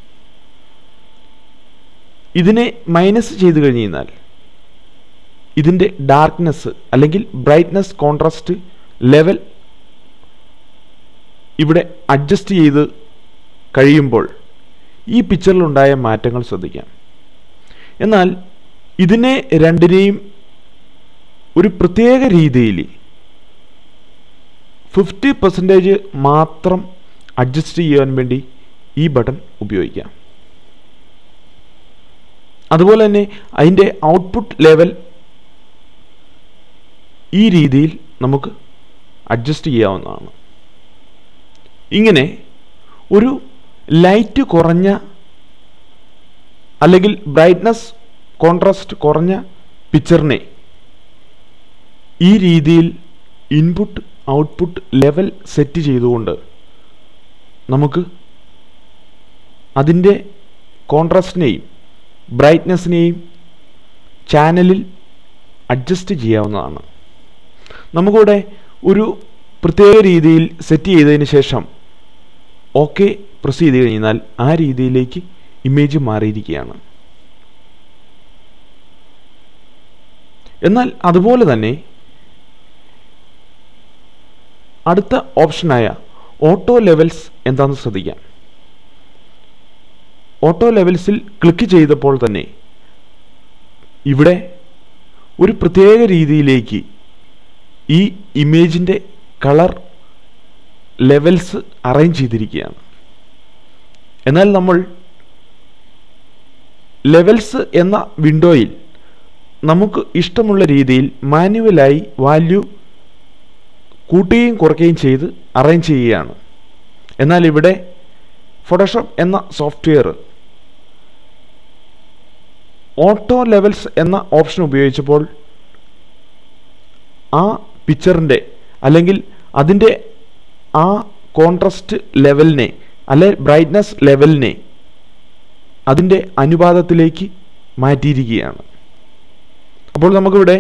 ഇതിനെ മൈനസ് ചെയ്ത് കഴിഞ്ഞു കഴിഞ്ഞാൽ ഇതിൻ്റെ ഡാർക്ക്നെസ് അല്ലെങ്കിൽ ബ്രൈറ്റ്നസ്, കോൺട്രാസ്റ്റ് ലെവൽ ഇവിടെ അഡ്ജസ്റ്റ് ചെയ്ത് കഴിയുമ്പോൾ ഈ പിക്ചറിലുണ്ടായ മാറ്റങ്ങൾ ശ്രദ്ധിക്കാം. എന്നാൽ ഇതിനെ രണ്ടിനെയും ഒരു പ്രത്യേക രീതിയിൽ ഫിഫ്റ്റി പെർസെൻറ്റേജ് മാത്രം അഡ്ജസ്റ്റ് ചെയ്യാൻ വേണ്ടി ഈ ബട്ടൺ ഉപയോഗിക്കാം. അതുപോലെ തന്നെ അതിൻ്റെ ഔട്ട്പുട്ട് ലെവൽ ഈ രീതിയിൽ നമുക്ക് അഡ്ജസ്റ്റ് ചെയ്യാവുന്നതാണ്. ഇങ്ങനെ ഒരു ലൈറ്റ് കുറഞ്ഞ അല്ലെങ്കിൽ ബ്രൈറ്റ്നസ്, കോൺട്രാസ്റ്റ് കുറഞ്ഞ പിക്ചറിനെ ഈ രീതിയിൽ ഇൻപുട്ട് ഔട്ട്പുട്ട് ലെവൽ സെറ്റ് ചെയ്തുകൊണ്ട് നമുക്ക് അതിൻ്റെ കോൺട്രാസ്റ്റിനെയും ബ്രൈറ്റ്നെസ്സിനെയും ചാനലിൽ അഡ്ജസ്റ്റ് ചെയ്യാവുന്നതാണ്. നമുക്കിവിടെ ഒരു പ്രത്യേക രീതിയിൽ സെറ്റ് ചെയ്തതിന് ശേഷം ഓക്കെ പ്രസ് ചെയ്ത് കഴിഞ്ഞാൽ ആ രീതിയിലേക്ക് ഇമേജ് മാറിയിരിക്കുകയാണ്. എന്നാൽ അതുപോലെ തന്നെ അടുത്ത ഓപ്ഷനായ ഓട്ടോ ലെവൽസ് എന്താണെന്ന് ശ്രദ്ധിക്കാം. ഓട്ടോ ലെവൽസിൽ ക്ലിക്ക് ചെയ്തപ്പോൾ തന്നെ ഇവിടെ ഒരു പ്രത്യേക രീതിയിലേക്ക് ഈ ഇമേജിൻ്റെ കളർ ലെവൽസ് അറേഞ്ച് ചെയ്തിരിക്കുകയാണ്. എന്നാൽ നമ്മൾ ലെവൽസ് എന്ന വിൻഡോയിൽ നമുക്ക് ഇഷ്ടമുള്ള രീതിയിൽ മാനുവലായി വാല്യൂ കൂട്ടുകയും കുറയ്ക്കുകയും ചെയ്ത് അറേഞ്ച് ചെയ്യുകയാണ്. എന്നാൽ ഇവിടെ ഫോട്ടോഷോപ്പ് എന്ന സോഫ്റ്റ്വെയർ ഓട്ടോ ലെവൽസ് എന്ന ഓപ്ഷൻ ഉപയോഗിച്ചപ്പോൾ ആ പിക്ചറിൻ്റെ അല്ലെങ്കിൽ അതിൻ്റെ ആ കോൺട്രാസ്റ്റ് ലെവലിനെ അല്ലെ ബ്രൈറ്റ്നസ് ലെവലിനെ അതിൻ്റെ അനുപാതത്തിലേക്ക് മാറ്റിയിരിക്കുകയാണ്. അപ്പോൾ നമുക്കിവിടെ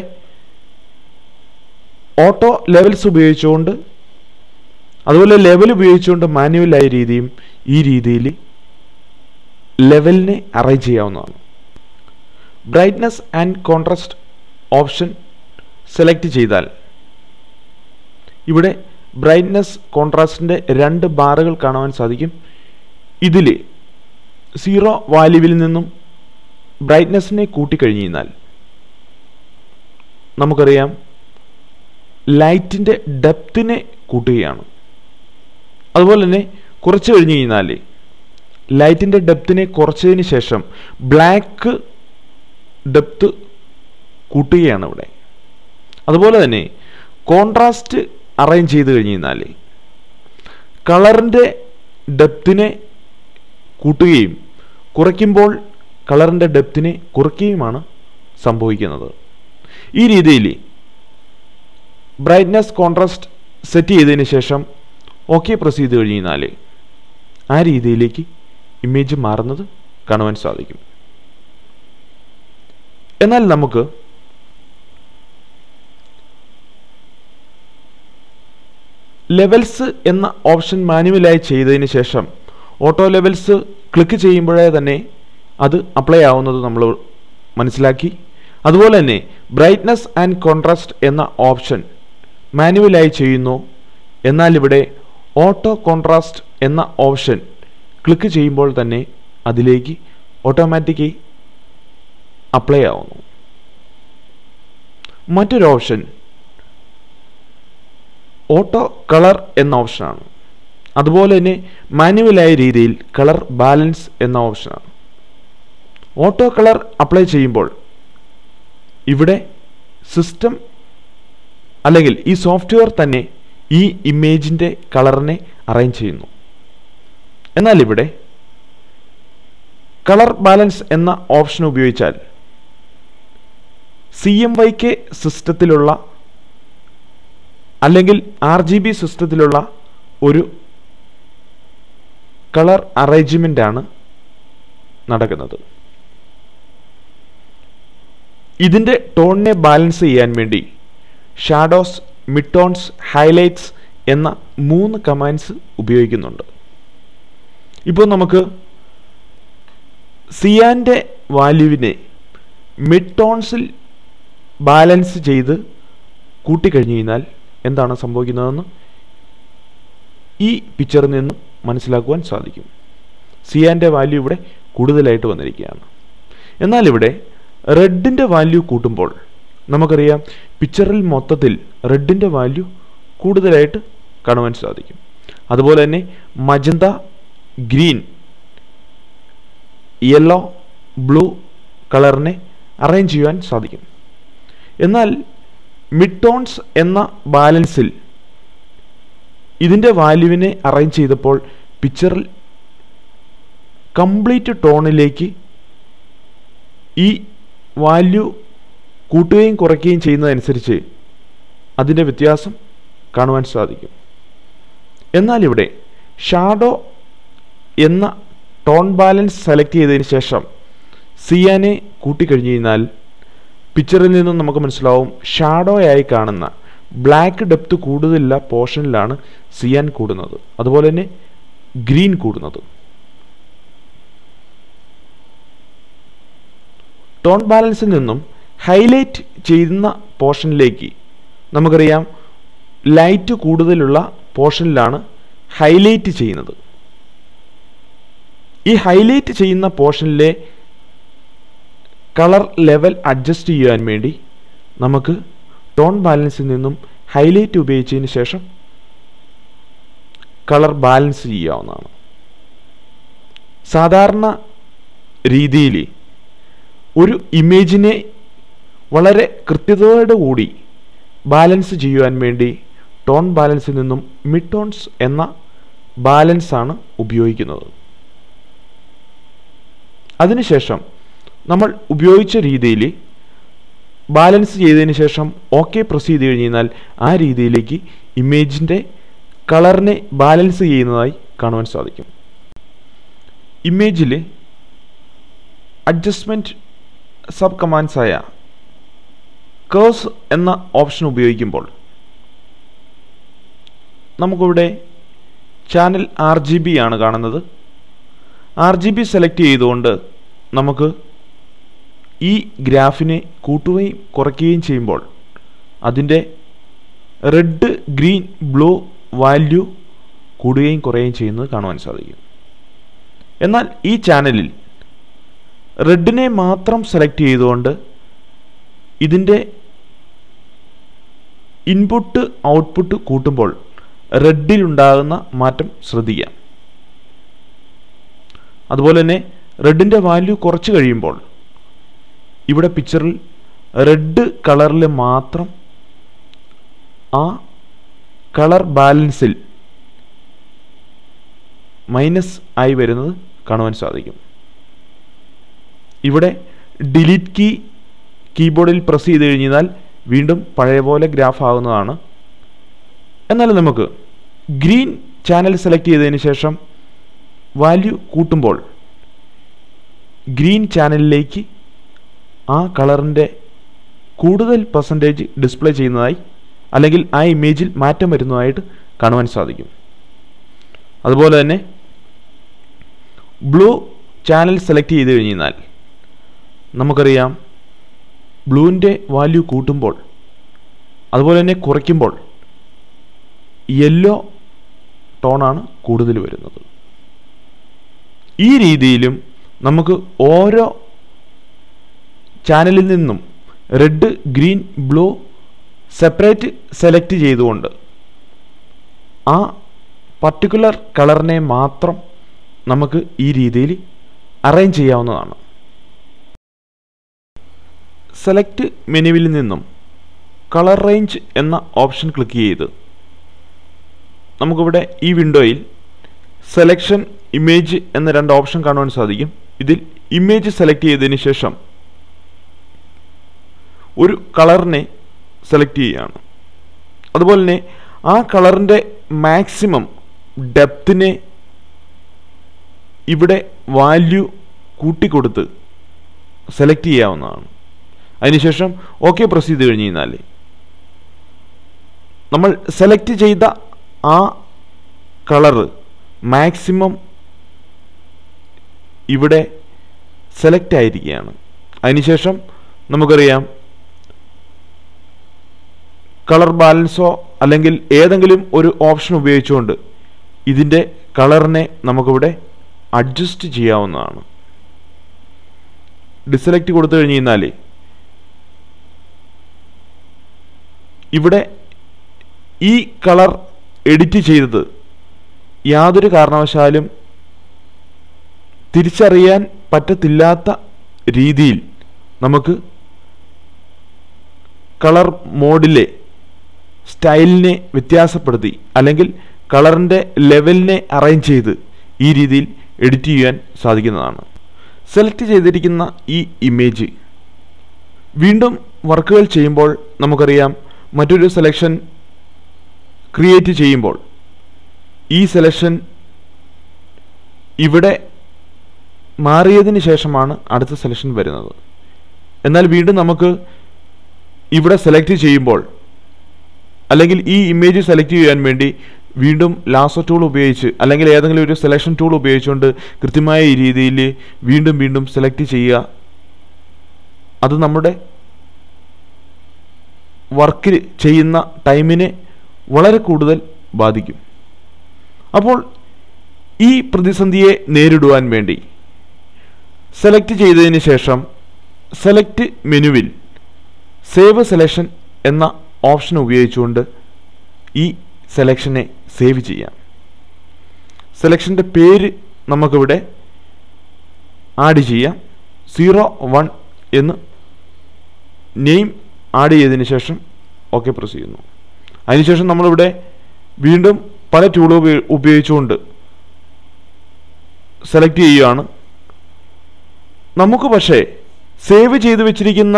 ഓട്ടോ ലെവൽസ് ഉപയോഗിച്ചുകൊണ്ട് അതുപോലെ ലെവൽ ഉപയോഗിച്ചുകൊണ്ട് മാനുവലായ രീതിയും ഈ രീതിയിൽ ലെവലിനെ അറേഞ്ച് ചെയ്യാവുന്നതാണ്. Brightness and contrast option select ചെയ്താൽ ഇവിടെ ബ്രൈറ്റ്നസ് കോൺട്രാസ്റ്റിൻ്റെ രണ്ട് ബാറുകൾ കാണുവാൻ സാധിക്കും. ഇതിൽ സീറോ വാല്യൂവിൽ നിന്നും ബ്രൈറ്റ്നസ്സിനെ കൂട്ടിക്കഴിഞ്ഞു കഴിഞ്ഞാൽ നമുക്കറിയാം ലൈറ്റിൻ്റെ ഡെപ്തിനെ കൂട്ടുകയാണ്. അതുപോലെ തന്നെ കുറച്ച് കഴിഞ്ഞ് കഴിഞ്ഞാൽ ലൈറ്റിൻ്റെ ഡെപ്തിനെ കുറച്ചതിന് ശേഷം ബ്ലാക്ക് ഡെപ്ത് കൂട്ടുകയാണ് ഇവിടെ. അതുപോലെ തന്നെ കോൺട്രാസ്റ്റ് അറേഞ്ച് ചെയ്ത് കഴിഞ്ഞ് കഴിഞ്ഞാൽ കളറിൻ്റെ ഡെപ്തിനെ കൂട്ടുകയും കുറയ്ക്കുമ്പോൾ കളറിൻ്റെ ഡെപ്തിനെ കുറയ്ക്കുകയുമാണ് സംഭവിക്കുന്നത്. ഈ രീതിയിൽ ബ്രൈറ്റ്നസ് കോൺട്രാസ്റ്റ് സെറ്റ് ചെയ്തതിന് ശേഷം ഓക്കെ പ്രസ് ചെയ്ത് കഴിഞ്ഞ് കഴിഞ്ഞാൽ ആ രീതിയിലേക്ക് ഇമേജ് മാറുന്നത് കാണുവാൻ സാധിക്കും. എന്നാൽ നമുക്ക് ലെവൽസ് എന്ന ഓപ്ഷൻ മാനുവലായി ചെയ്തതിന് ശേഷം ഓട്ടോ ലെവൽസ് ക്ലിക്ക് ചെയ്യുമ്പോഴേ തന്നെ അത് അപ്ലൈ ആവുന്നത് നമ്മൾ മനസ്സിലാക്കി. അതുപോലെ തന്നെ ബ്രൈറ്റ്നസ് ആൻഡ് കോൺട്രാസ്റ്റ് എന്ന ഓപ്ഷൻ മാനുവലായി ചെയ്യുന്നു. എന്നാൽ ഇവിടെ ഓട്ടോ കോൺട്രാസ്റ്റ് എന്ന ഓപ്ഷൻ ക്ലിക്ക് ചെയ്യുമ്പോൾ തന്നെ അതിലേക്ക് ഓട്ടോമാറ്റിക്കായി അപ്ലൈ ആവുന്നു. മറ്റൊരു ഓപ്ഷൻ ഓട്ടോ കളർ എന്ന ഓപ്ഷനാണ്. അതുപോലെ തന്നെ മാനുവലായ രീതിയിൽ കളർ ബാലൻസ് എന്ന ഓപ്ഷനാണ്. ഓട്ടോ കളർ അപ്ലൈ ചെയ്യുമ്പോൾ ഇവിടെ സിസ്റ്റം അല്ലെങ്കിൽ ഈ സോഫ്റ്റ്വെയർ തന്നെ ഈ ഇമേജിൻ്റെ കളറിനെ അറേഞ്ച് ചെയ്യുന്നു. എന്നാൽ ഇവിടെ കളർ ബാലൻസ് എന്ന ഓപ്ഷൻ ഉപയോഗിച്ചാൽ സി എം വൈ കെ സിസ്റ്റത്തിലുള്ള അല്ലെങ്കിൽ ആർ ജി ബി സിസ്റ്റത്തിലുള്ള ഒരു കളർ അറേഞ്ച്മെൻ്റ് ആണ് നടക്കുന്നത്. ഇതിൻ്റെ ടോണിനെ ബാലൻസ് ചെയ്യാൻ വേണ്ടി ഷാഡോസ്, മിഡ് ടോൺസ്, ഹൈലൈറ്റ്സ് എന്ന മൂന്ന് കമാൻഡ്സ് ഉപയോഗിക്കുന്നുണ്ട്. ഇപ്പോൾ നമുക്ക് സിയാൻ്റെ വാല്യൂവിനെ മിഡ് ടോൺസിൽ ബാലൻസ് ചെയ്ത് കൂട്ടിക്കഴിഞ്ഞു കഴിഞ്ഞാൽ എന്താണ് സംഭവിക്കുന്നതെന്ന് ഈ പിക്ചറിൽ നിന്നും മനസ്സിലാക്കുവാൻ സാധിക്കും. സിയാൻ്റെ വാല്യൂ ഇവിടെ കൂടുതലായിട്ട് വന്നിരിക്കുകയാണ്. എന്നാൽ ഇവിടെ റെഡിൻ്റെ വാല്യൂ കൂട്ടുമ്പോൾ നമുക്കറിയാം പിക്ചറിൽ മൊത്തത്തിൽ റെഡിൻ്റെ വാല്യൂ കൂടുതലായിട്ട് കാണുവാൻ സാധിക്കും. അതുപോലെ തന്നെ മജന്ത, ഗ്രീൻ, യെല്ലോ, ബ്ലൂ കളറിനെ അറേഞ്ച് ചെയ്യാൻ സാധിക്കും. എന്നാൽ മിഡ് ടോൺസ് എന്ന ബാലൻസിൽ ഇതിൻ്റെ വാല്യൂവിനെ അറേഞ്ച് ചെയ്തപ്പോൾ പിക്ചറിൽ കംപ്ലീറ്റ് ടോണിലേക്ക് ഈ വാല്യൂ കൂട്ടുകയും കുറയ്ക്കുകയും ചെയ്യുന്നതനുസരിച്ച് അതിൻ്റെ വ്യത്യാസം കാണുവാൻ സാധിക്കും. എന്നാൽ ഇവിടെ ഷാഡോ എന്ന ടോൺ ബാലൻസ് സെലക്ട് ചെയ്തതിന് ശേഷം സിയാനെ കൂട്ടിക്കഴിഞ്ഞു കഴിഞ്ഞാൽ പിക്ചറിൽ നിന്നും നമുക്ക് മനസ്സിലാവും ഷാഡോയായി കാണുന്ന ബ്ലാക്ക് ഡെപ്ത് കൂടുതലുള്ള പോർഷനിലാണ് സിയാൻ കൂടുന്നത്, അതുപോലെ തന്നെ ഗ്രീൻ കൂടുന്നത്. ടോൺ ബാലൻസിൽ നിന്നും ഹൈലൈറ്റ് ചെയ്യുന്ന പോർഷനിലേക്ക് നമുക്കറിയാം ലൈറ്റ് കൂടുതലുള്ള പോർഷനിലാണ് ഹൈലൈറ്റ് ചെയ്യുന്നത്. ഈ ഹൈലൈറ്റ് ചെയ്യുന്ന പോർഷനിലെ കളർ ലെവൽ അഡ്ജസ്റ്റ് ചെയ്യാൻ വേണ്ടി നമുക്ക് ടോൺ ബാലൻസിൽ നിന്നും ഹൈലൈറ്റ് ഉപയോഗിച്ചതിന് ശേഷം കളർ ബാലൻസ് ചെയ്യാവുന്നതാണ്. സാധാരണ രീതിയിൽ ഒരു ഇമേജിനെ വളരെ കൃത്യതയോടെ കൂടി ബാലൻസ് ചെയ്യുവാൻ വേണ്ടി ടോൺ ബാലൻസിൽ നിന്നും മിഡ് ടോൺസ് എന്ന ബാലൻസാണ് ഉപയോഗിക്കുന്നത്. അതിനുശേഷം നമ്മൾ ഉപയോഗിച്ച രീതിയിൽ ബാലൻസ് ചെയ്തതിന് ശേഷം ഓക്കെ പ്രസ് ചെയ്ത് കഴിഞ്ഞാൽ ആ രീതിയിലേക്ക് ഇമേജിൻ്റെ കളറിനെ ബാലൻസ് ചെയ്യുന്നതായി കാണുവാൻ സാധിക്കും. ഇമേജിൽ അഡ്ജസ്റ്റ്മെൻറ്റ് സബ് കമാൻഡ്സായ കേഴ്സ് എന്ന ഓപ്ഷൻ ഉപയോഗിക്കുമ്പോൾ നമുക്കിവിടെ ചാനൽ ആർ ജി ബി ആണ് കാണുന്നത്. ആർ ജി ബി സെലക്ട് ചെയ്തുകൊണ്ട് നമുക്ക് ഈ ഗ്രാഫിനെ കൂട്ടുകയും കുറയ്ക്കുകയും ചെയ്യുമ്പോൾ അതിൻ്റെ റെഡ്, ഗ്രീൻ, ബ്ലൂ വാല്യൂ കൂടുകയും കുറയുകയും ചെയ്യുന്നത് കാണുവാൻ സാധിക്കും. എന്നാൽ ഈ ചാനലിൽ റെഡിനെ മാത്രം സെലക്ട് ചെയ്തുകൊണ്ട് ഇതിൻ്റെ ഇൻപുട്ട് ഔട്ട്പുട്ട് കൂട്ടുമ്പോൾ റെഡിലുണ്ടാകുന്ന മാറ്റം ശ്രദ്ധിക്കാം. അതുപോലെ തന്നെ റെഡിൻ്റെ വാല്യൂ കുറച്ച് കഴിയുമ്പോൾ ഇവിടെ പിക്ചറിൽ റെഡ് കളറിൽ മാത്രം ആ കളർ ബാലൻസിൽ മൈനസ് ആയി വരുന്നത് കാണുവാൻ സാധിക്കും. ഇവിടെ ഡിലീറ്റ് കീ കീബോർഡിൽ പ്രസ് ചെയ്ത് കഴിഞ്ഞാൽ വീണ്ടും പഴയ പോലെ ഗ്രാഫ് ആകുന്നതാണ്. എന്നാൽ നമുക്ക് ഗ്രീൻ ചാനൽ സെലക്ട് ചെയ്തതിന് ശേഷം വാല്യൂ കൂട്ടുമ്പോൾ ഗ്രീൻ ചാനലിലേക്ക് ആ കളറിൻ്റെ കൂടുതൽ പെർസെൻറ്റേജ് ഡിസ്പ്ലേ ചെയ്യുന്നതായി അല്ലെങ്കിൽ ആ ഇമേജിൽ മാറ്റം വരുന്നതായിട്ട് കാണുവാൻ സാധിക്കും. അതുപോലെ തന്നെ ബ്ലൂ ചാനൽ സെലക്ട് ചെയ്ത് കഴിഞ്ഞാൽ നമുക്കറിയാം ബ്ലൂവിൻ്റെ വാല്യൂ കൂട്ടുമ്പോൾ അതുപോലെ തന്നെ കുറയ്ക്കുമ്പോൾ യെല്ലോ ടോണാണ് കൂടുതൽ വരുന്നത്. ഈ രീതിയിലും നമുക്ക് ഓരോ ചാനലിൽ നിന്നും red, green, blue separate select ചെയ്തുകൊണ്ട് ആ പർട്ടിക്കുലർ കളറിനെ മാത്രം നമുക്ക് ഈ രീതിയിൽ അറേഞ്ച് ചെയ്യാവുന്നതാണ്. സെലക്ട് മെനുവിൽ നിന്നും കളർ റേഞ്ച് എന്ന ഓപ്ഷൻ ക്ലിക്ക് ചെയ്ത് നമുക്കിവിടെ ഈ വിൻഡോയിൽ സെലക്ഷൻ, ഇമേജ് എന്ന രണ്ട് ഓപ്ഷൻ കാണുവാൻ സാധിക്കും. ഇതിൽ ഇമേജ് സെലക്ട് ചെയ്തതിന് ശേഷം ഒരു കളറിനെ സെലക്ട് ചെയ്യുകയാണ്. അതുപോലെ തന്നെ ആ കളറിൻ്റെ മാക്സിമം ഡെപ്തിനെ ഇവിടെ വാല്യൂ കൂട്ടിക്കൊടുത്ത് സെലക്ട് ചെയ്യാവുന്നതാണ്. അതിനുശേഷം ഓക്കെ പ്രസ് ചെയ്ത് കഴിഞ്ഞ് കഴിഞ്ഞാൽ നമ്മൾ സെലക്ട് ചെയ്ത ആ കളറ് മാക്സിമം ഇവിടെ സെലക്ട് ആയിരിക്കുകയാണ്. അതിനുശേഷം നമുക്കറിയാം കളർ ബാലൻസോ അല്ലെങ്കിൽ ഏതെങ്കിലും ഒരു ഓപ്ഷൻ ഉപയോഗിച്ചുകൊണ്ട് ഇതിൻ്റെ കളറിനെ നമുക്കിവിടെ അഡ്ജസ്റ്റ് ചെയ്യാവുന്നതാണ്. ഡിസെലക്ട് കൊടുത്തു കഴിഞ്ഞ് കഴിഞ്ഞാൽ ഇവിടെ ഈ കളർ എഡിറ്റ് ചെയ്തത് യാതൊരു കാരണവശാലും തിരിച്ചറിയാൻ പറ്റത്തില്ലാത്ത രീതിയിൽ നമുക്ക് കളർ മോഡിലെ സ്റ്റൈലിനെ വ്യത്യാസപ്പെടുത്തി അല്ലെങ്കിൽ കളറിൻ്റെ ലെവലിനെ അറേഞ്ച് ചെയ്ത് ഈ രീതിയിൽ എഡിറ്റ് ചെയ്യാൻ സാധിക്കുന്നതാണ്. സെലക്ട് ചെയ്തിരിക്കുന്ന ഈ ഇമേജ് വീണ്ടും വർക്കുകൾ ചെയ്യുമ്പോൾ നമുക്കറിയാം മറ്റൊരു സെലക്ഷൻ ക്രിയേറ്റ് ചെയ്യുമ്പോൾ ഈ സെലക്ഷൻ ഇവിടെ മാറിയതിന് ശേഷമാണ് അടുത്ത സെലക്ഷൻ വരുന്നത്. എന്നാൽ വീണ്ടും നമുക്ക് ഇവിടെ സെലക്ട് ചെയ്യുമ്പോൾ അല്ലെങ്കിൽ ഈ ഇമേജ് സെലക്ട് ചെയ്യാൻ വേണ്ടി വീണ്ടും ലാസോ ടൂൾ ഉപയോഗിച്ച് അല്ലെങ്കിൽ ഏതെങ്കിലും ഒരു സെലക്ഷൻ ടൂൾ ഉപയോഗിച്ചുകൊണ്ട് കൃത്യമായ രീതിയിൽ വീണ്ടും വീണ്ടും സെലക്ട് ചെയ്യുക, അത് നമ്മുടെ വർക്ക് ചെയ്യുന്ന ടൈമിനെ വളരെ കൂടുതൽ ബാധിക്കും. അപ്പോൾ ഈ പ്രതിസന്ധിയെ നേരിടുവാൻ വേണ്ടി സെലക്ട് ചെയ്തതിന് ശേഷം സെലക്ട് മെനുവിൽ സേവ് സെലക്ഷൻ എന്ന ഓപ്ഷൻ ഉപയോഗിച്ചുകൊണ്ട് ഈ സെലക്ഷനെ സേവ് ചെയ്യാം. സെലക്ഷൻ്റെ പേര് നമുക്കിവിടെ ആഡ് ചെയ്യാം. സീറോ വൺ എന്ന് നെയിം ആഡ് ചെയ്തതിന് ശേഷം ഓക്കെ പ്രസ് ചെയ്യുന്നു. അതിനുശേഷം നമ്മളിവിടെ വീണ്ടും പല ടൂളുകൾ ഉപയോഗിച്ചുകൊണ്ട് സെലക്ട് ചെയ്യുകയാണ്. നമുക്ക് പക്ഷേ സേവ് ചെയ്ത് വെച്ചിരിക്കുന്ന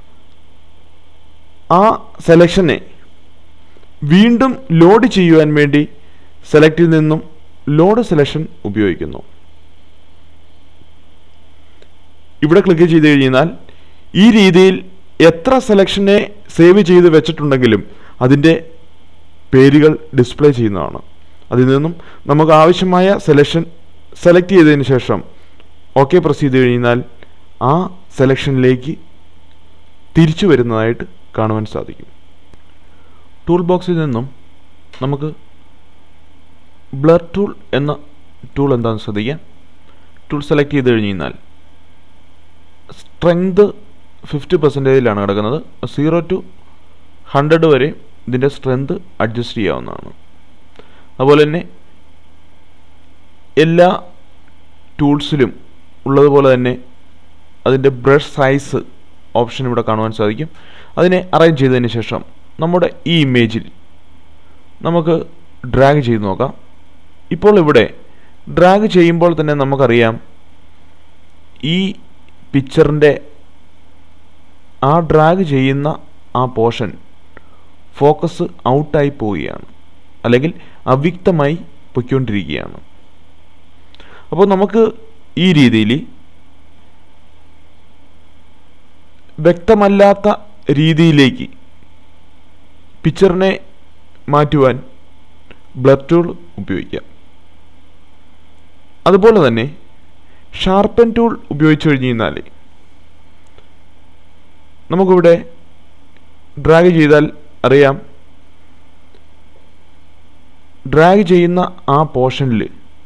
ആ സെലക്ഷനെ വീണ്ടും ലോഡ് ചെയ്യുവാൻ വേണ്ടി സെലക്റ്റിൽ നിന്നും ലോഡ് സെലക്ഷൻ ഉപയോഗിക്കുന്നു. ഇവിടെ ക്ലിക്ക് ചെയ്ത് കഴിഞ്ഞാൽ ഈ രീതിയിൽ എത്ര സെലക്ഷനെ സേവ് ചെയ്ത് വെച്ചിട്ടുണ്ടെങ്കിലും അതിൻ്റെ പേരുകൾ ഡിസ്പ്ലേ ചെയ്യുന്നതാണ്. അതിൽ നിന്നും നമുക്ക് ആവശ്യമായ സെലക്ഷൻ സെലക്ട് ചെയ്തതിന് ശേഷം ഓക്കെ പ്രസ് ചെയ്ത് കഴിഞ്ഞാൽ ആ സെലക്ഷനിലേക്ക് തിരിച്ചു വരുന്നതായിട്ട് കാണുവാൻ സാധിക്കും. ടൂൾ ബോക്സിൽ നിന്നും നമുക്ക് ബ്ലർ ടൂൾ എന്ന ടൂൾ എന്താണെന്ന് ശ്രദ്ധിക്കാം. ടൂൾ സെലക്ട് ചെയ്ത് കഴിഞ്ഞാൽ സ്ട്രെങ്ത് ഫിഫ്റ്റി പെർസെൻറ്റേജിലാണ് കിടക്കുന്നത്. സീറോ ടു ഹൺഡ്രഡ് വരെ ഇതിൻ്റെ സ്ട്രെങ്ത് അഡ്ജസ്റ്റ് ചെയ്യാവുന്നതാണ്. അതുപോലെ തന്നെ എല്ലാ ടൂൾസിലും ഉള്ളതുപോലെ തന്നെ അതിൻ്റെ ബ്രഷ് സൈസ് ഓപ്ഷൻ ഇവിടെ കാണുവാൻ സാധിക്കും. അതിനെ അറേഞ്ച് ചെയ്തതിന് ശേഷം നമ്മുടെ ഈ ഇമേജിൽ നമുക്ക് ഡ്രാഗ് ചെയ്ത് നോക്കാം. ഇപ്പോൾ ഇവിടെ ഡ്രാഗ് ചെയ്യുമ്പോൾ തന്നെ നമുക്കറിയാം ഈ പിക്ചറിൻ്റെ ആ ഡ്രാഗ് ചെയ്യുന്ന ആ പോർഷൻ ഫോക്കസ് ഔട്ടായി പോവുകയാണ്, അല്ലെങ്കിൽ അവ്യക്തമായി പൊയ്ക്കൊണ്ടിരിക്കുകയാണ്. അപ്പോൾ നമുക്ക് ഈ രീതിയിൽ വ്യക്തമല്ലാത്ത രീതിയിലേക്ക് പിക്ചറിനെ മാറ്റുവാൻ ബ്ലർ ടൂൾ ഉപയോഗിക്കാം. അതുപോലെ തന്നെ ഷാർപ്പൻ ടൂൾ ഉപയോഗിച്ച് കഴിഞ്ഞ് കഴിഞ്ഞാൽ നമുക്കിവിടെ ഡ്രാഗ് ചെയ്താൽ അറിയാം, ഡ്രാഗ് ചെയ്യുന്ന ആ പോർഷനിൽ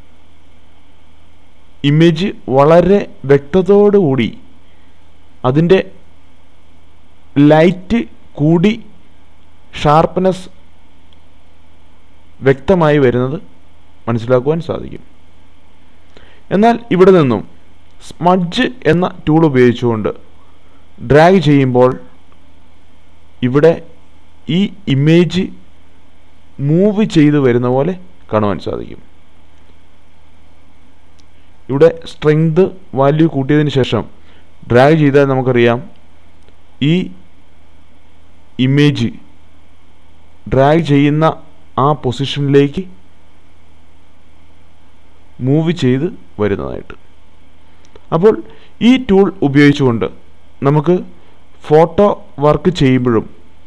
ഇമേജ് വളരെ വ്യക്തതയോടുകൂടി അതിൻ്റെ ലൈറ്റ് കൂടി ഷാർപ്പ്നെസ് വ്യക്തമായി വരുന്നത് മനസ്സിലാക്കുവാൻ സാധിക്കും. എന്നാൽ ഇവിടെ നിന്നും സ്മഡ്ജ് എന്ന ടൂൾ ഉപയോഗിച്ചുകൊണ്ട് ഡ്രാഗ് ചെയ്യുമ്പോൾ ഇവിടെ ഈ ഇമേജ് മൂവ് ചെയ്ത് വരുന്ന പോലെ കാണുവാൻ സാധിക്കും. ഇവിടെ സ്ട്രെങ്ത് വാല്യൂ കൂട്ടിയതിന് ശേഷം ഡ്രാഗ് ചെയ്താൽ നമുക്കറിയാം ഈ ഇമേജ് ഡ്രാഗ് ചെയ്യുന്ന ആ പൊസിഷനിലേക്ക് മൂവ് ചെയ്ത് വരുന്നതായിട്ട്. അപ്പോൾ ഈ ടൂൾ ഉപയോഗിച്ചുകൊണ്ട് നമുക്ക് ഫോട്ടോ വർക്ക് ചെയ്യുമ്പോഴും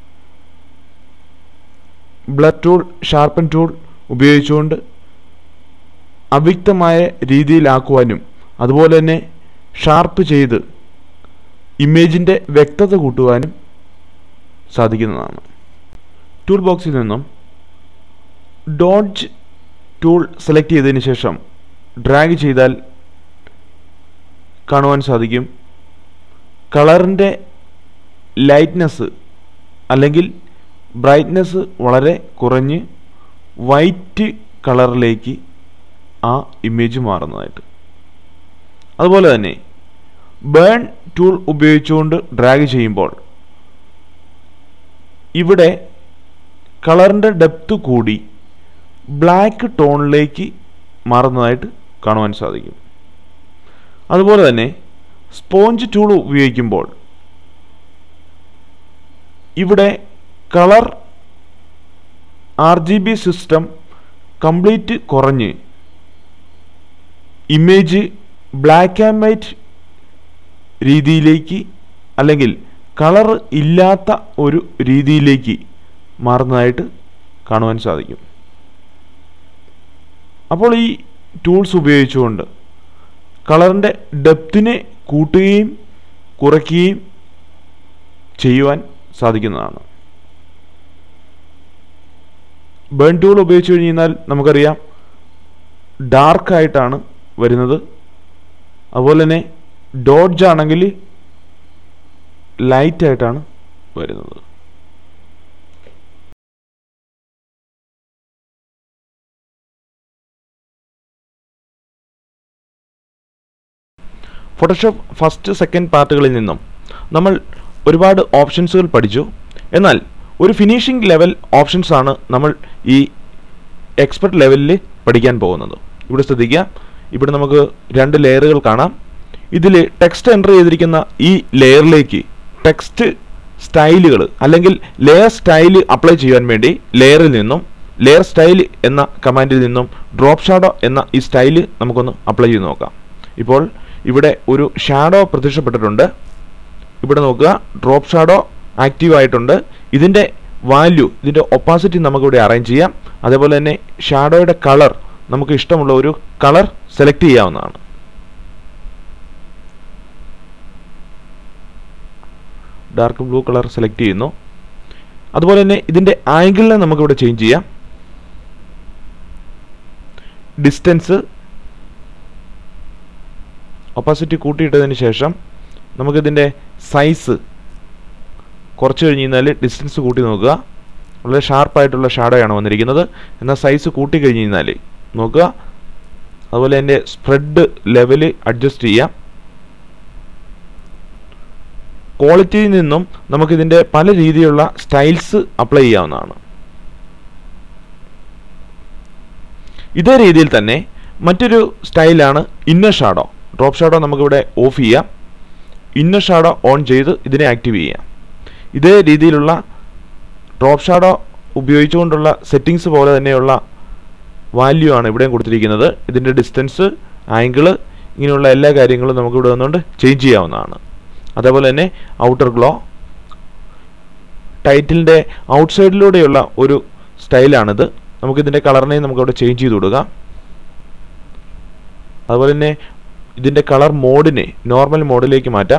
ബ്ലർ ടൂൾ, ഷാർപ്പൻ ടൂൾ ഉപയോഗിച്ചുകൊണ്ട് അവ്യക്തമായ രീതിയിലാക്കുവാനും അതുപോലെ തന്നെ ഷാർപ്പ് ചെയ്ത് ഇമേജിൻ്റെ വ്യക്തത കൂട്ടുവാനും സാധിക്കുന്നതാണ്. ടൂൾ ബോക്സിൽ നിന്നും ഡോഡ്ജ് ടൂൾ സെലക്ട് ചെയ്തതിന് ശേഷം ഡ്രാഗ് ചെയ്താൽ കാണുവാൻ സാധിക്കും കളറിൻ്റെ ലൈറ്റ്നെസ് അല്ലെങ്കിൽ ബ്രൈറ്റ്നെസ് വളരെ കുറഞ്ഞ് വൈറ്റ് കളറിലേക്ക് ആ ഇമേജ് മാറുന്നതായിട്ട്. അതുപോലെ തന്നെ ബേൺ ടൂൾ ഉപയോഗിച്ചുകൊണ്ട് ഡ്രാഗ് ചെയ്യുമ്പോൾ ഇവിടെ കളറിൻ്റെ ഡെപ്ത് കൂടി ബ്ലാക്ക് ടോണിലേക്ക് മാറുന്നതായിട്ട് കാണുവാൻ സാധിക്കും. അതുപോലെ തന്നെ സ്പോഞ്ച് ടൂൾ ഉപയോഗിക്കുമ്പോൾ ഇവിടെ colour R G B system complete കുറഞ്ഞ് ഇമേജ് ബ്ലാക്ക് ആൻഡ് വൈറ്റ് രീതിയിലേക്ക് അല്ലെങ്കിൽ കളർ ഇല്ലാത്ത ഒരു രീതിയിലേക്ക് മാറുന്നതായിട്ട് കാണുവാൻ സാധിക്കും. അപ്പോൾ ഈ ടൂൾസ് ഉപയോഗിച്ചുകൊണ്ട് കളറിൻ്റെ ഡെപ്തിനെ കൂട്ടുകയും കുറയ്ക്കുകയും ചെയ്യുവാൻ സാധിക്കുന്നതാണ്. ബേൺ ടൂൾ ഉപയോഗിച്ച് കഴിഞ്ഞാൽ നമുക്കറിയാം ഡാർക്കായിട്ടാണ് വരുന്നത്. അതുപോലെ തന്നെ ഡോഡ്ജ് ആണെങ്കിൽ ലൈറ്റായിട്ടാണ് വരുന്നത്. ഫോട്ടോഷോപ്പ് ഫസ്റ്റ് സെക്കൻഡ് പാർട്ടുകളിൽ നിന്നും നമ്മൾ ഒരുപാട് ഓപ്ഷൻസുകൾ പഠിച്ചു. എന്നാൽ ഒരു ഫിനിഷിംഗ് ലെവൽ ഓപ്ഷൻസ് ആണ് നമ്മൾ ഈ എക്സ്പെർട്ട് ലെവലിൽ പഠിക്കാൻ പോകുന്നത്. ഇവിടെ ശ്രദ്ധിക്കുക, ഇവിടെ നമുക്ക് രണ്ട് ലെയറുകൾ കാണാം. ഇതിൽ ടെക്സ്റ്റ് എൻ്റർ ചെയ്തിരിക്കുന്ന ഈ ലെയറിലേക്ക് ടെക്സ്റ്റ് സ്റ്റൈലുകൾ അല്ലെങ്കിൽ ലെയർ സ്റ്റൈൽ അപ്ലൈ ചെയ്യാൻ വേണ്ടി ലെയറിൽ നിന്നും ലെയർ സ്റ്റൈൽ എന്ന കമാൻഡിൽ നിന്നും ഡ്രോപ്പ് ഷാഡോ എന്ന ഈ സ്റ്റൈൽ നമുക്കൊന്ന് അപ്ലൈ ചെയ്ത് നോക്കാം. ഇപ്പോൾ ഇവിടെ ഒരു ഷാഡോ പ്രത്യക്ഷപ്പെട്ടിട്ടുണ്ട്. ഇവിടെ നോക്കുക, ഡ്രോപ്പ് ഷാഡോ ആക്റ്റീവ് ആയിട്ടുണ്ട്. ഇതിൻ്റെ വാല്യൂ, ഇതിൻ്റെ ഒപ്പാസിറ്റി നമുക്കിവിടെ അറേഞ്ച് ചെയ്യാം. അതേപോലെ തന്നെ ഷാഡോയുടെ കളർ നമുക്ക് ഇഷ്ടമുള്ള ഒരു കളർ സെലക്ട് ചെയ്യാവുന്നതാണ്. ഡാർക്ക് ബ്ലൂ കളർ സെലക്ട് ചെയ്യുന്നു. അതുപോലെ തന്നെ ഇതിൻ്റെ ആംഗിളിനെ നമുക്കിവിടെ ചേഞ്ച് ചെയ്യാം. ഡിസ്റ്റൻസ് ഒപ്പാസിറ്റി കൂട്ടിയിട്ടതിന് ശേഷം നമുക്കിതിൻ്റെ സൈസ് കുറച്ച് കഴിഞ്ഞ് കഴിഞ്ഞാൽ ഡിസ്റ്റൻസ് കൂട്ടി നോക്കുക. വളരെ ഷാർപ്പായിട്ടുള്ള ഷാഡോയാണ് വന്നിരിക്കുന്നത്. എന്നാൽ സൈസ് കൂട്ടി കഴിഞ്ഞ് കഴിഞ്ഞാൽ നോക്കുക. അതുപോലെ എൻ്റെ സ്പ്രെഡ് ലെവല് അഡ്ജസ്റ്റ് ചെയ്യാം. ക്വാളിറ്റിയിൽ നിന്നും നമുക്കിതിൻ്റെ പല രീതിയിലുള്ള സ്റ്റൈൽസ് അപ്ലൈ ചെയ്യാവുന്നതാണ്. ഇതേ രീതിയിൽ തന്നെ മറ്റൊരു സ്റ്റൈലാണ് ഇന്നർ ഷാഡോ. ഡ്രോപ്പ് ഷാഡോ നമുക്കിവിടെ ഓഫ് ചെയ്യാം. ഇന്നർ ഷാഡോ ഓൺ ചെയ്ത് ഇതിനെ ആക്റ്റീവ് ചെയ്യാം. ഇതേ രീതിയിലുള്ള ഡ്രോപ്പ് ഷാഡോ ഉപയോഗിച്ചുകൊണ്ടുള്ള സെറ്റിങ്സ് പോലെ തന്നെയുള്ള വാല്യൂ ആണ് ഇവിടെയും കൊടുത്തിരിക്കുന്നത്. ഇതിൻ്റെ ഡിസ്റ്റൻസ്, ആംഗിള്, ഇങ്ങനെയുള്ള എല്ലാ കാര്യങ്ങളും നമുക്കിവിടെ വന്നുകൊണ്ട് ചേഞ്ച് ചെയ്യാവുന്നതാണ്. അതേപോലെ തന്നെ ഔട്ടർ ഗ്ലോ, ടൈറ്റിലിൻ്റെ ഔട്ട്സൈഡിലൂടെയുള്ള ഒരു സ്റ്റൈലാണിത്. നമുക്കിതിൻ്റെ കളറിനെ നമുക്കവിടെ ചേഞ്ച് ചെയ്ത് കൊടുക്കാം. അതുപോലെ തന്നെ ഇതിൻ്റെ കളർ മോഡിനെ നോർമൽ മോഡിലേക്ക് മാറ്റാം.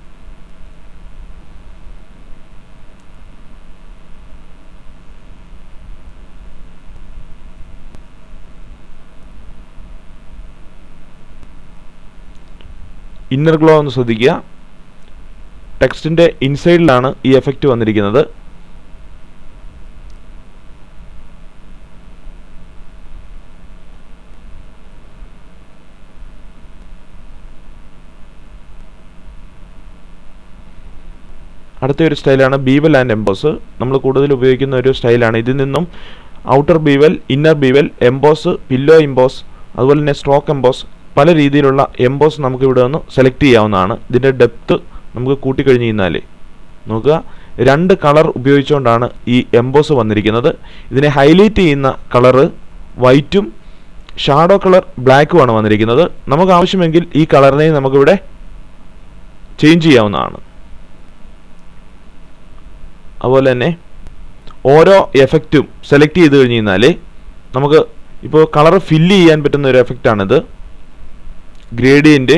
ഇന്നർ ഗ്ലോ ഒന്ന് ശ്രദ്ധിക്കുക. ടെക്സ്റ്റിൻ്റെ ഇൻസൈഡിലാണ് ഈ എഫക്റ്റ് വന്നിരിക്കുന്നത്. അടുത്തൊരു സ്റ്റൈലാണ് ബീവൽ ആൻഡ് എംബോസ്. നമ്മൾ കൂടുതൽ ഉപയോഗിക്കുന്ന ഒരു സ്റ്റൈലാണ്. ഇതിൽ നിന്നും outer bevel, inner bevel, emboss, pillow emboss, അതുപോലെ തന്നെ സ്ട്രോക്ക് എംബോസ്, പല രീതിയിലുള്ള എംബോസ് നമുക്ക് ഇവിടെ നിന്ന് സെലക്ട് ചെയ്യാവുന്നതാണ്. ഇതിൻ്റെ ഡെപ്ത് നമുക്ക് കൂട്ടിക്കഴിഞ്ഞ് കഴിഞ്ഞാൽ നോക്കുക, രണ്ട് കളർ ഉപയോഗിച്ചുകൊണ്ടാണ് ഈ എംബോസ് വന്നിരിക്കുന്നത്. ഇതിനെ ഹൈലൈറ്റ് ചെയ്യുന്ന കളറ് വൈറ്റും ഷാഡോ കളർ ബ്ലാക്കുമാണ് വന്നിരിക്കുന്നത്. നമുക്ക് ആവശ്യമെങ്കിൽ ഈ കളറിനെ നമുക്കിവിടെ ചേഞ്ച് ചെയ്യാവുന്നതാണ്. അതുപോലെ തന്നെ ഓരോ എഫക്റ്റും സെലക്ട് ചെയ്ത് കഴിഞ്ഞ് കഴിഞ്ഞാൽ നമുക്ക് ഇപ്പോൾ കളർ ഫില്ല് ചെയ്യാൻ പറ്റുന്ന ഒരു എഫക്റ്റാണിത്. ഗ്രേഡിയൻ്റ്,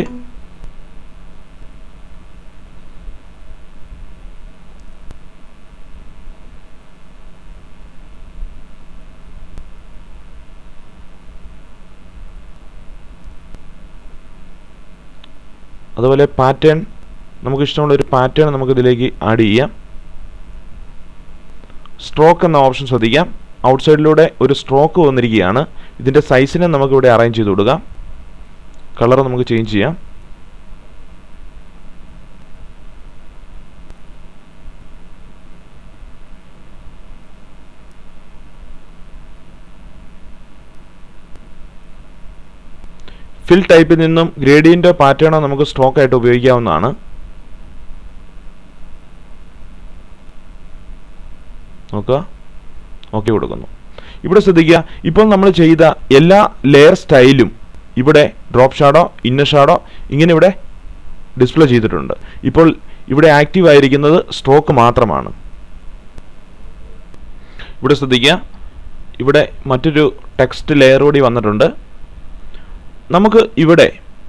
അതുപോലെ പാറ്റേൺ, നമുക്ക് ഇഷ്ടമുള്ള ഒരു പാറ്റേൺ നമുക്കിതിലേക്ക് ആഡ് ചെയ്യാം. സ്ട്രോക്ക് എന്ന ഓപ്ഷൻ ശ്രദ്ധിക്കാം. ഔട്ട്സൈഡിലൂടെ ഒരു സ്ട്രോക്ക് വന്നിരിക്കുകയാണ്. ഇതിൻ്റെ സൈസിനെ നമുക്കിവിടെ അറേഞ്ച് ചെയ്ത് കൊടുക്കാം. കളർ നമുക്ക് ചേഞ്ച് ചെയ്യാം. ഫിൽ ടൈപ്പിൽ നിന്നും ഗ്രേഡിയൻ്റോ പാറ്റേണോ നമുക്ക് സ്ട്രോക്ക് ആയിട്ട് ഉപയോഗിക്കാവുന്നതാണ്. നോക്കുക, ഓക്കെ കൊടുക്കുന്നു. ഇവിടെ ശ്രദ്ധിക്കുക, ഇപ്പോൾ നമ്മൾ ചെയ്ത എല്ലാ ലെയർ സ്റ്റൈലും ഇവിടെ ഡ്രോപ്പ് ഷാഡോ, ഇന്നർ ഷാഡോ ഇങ്ങനെ ഇവിടെ ഡിസ്പ്ലേ ചെയ്തിട്ടുണ്ട്. ഇപ്പോൾ ഇവിടെ ആക്റ്റീവ് ആയിരിക്കുന്നത് സ്ട്രോക്ക് മാത്രമാണ്. ഇവിടെ ശ്രദ്ധിക്കുക, ഇവിടെ മറ്റൊരു ടെക്സ്റ്റ് ലെയർ കൂടി വന്നിട്ടുണ്ട്. നമുക്ക് ഇവിടെ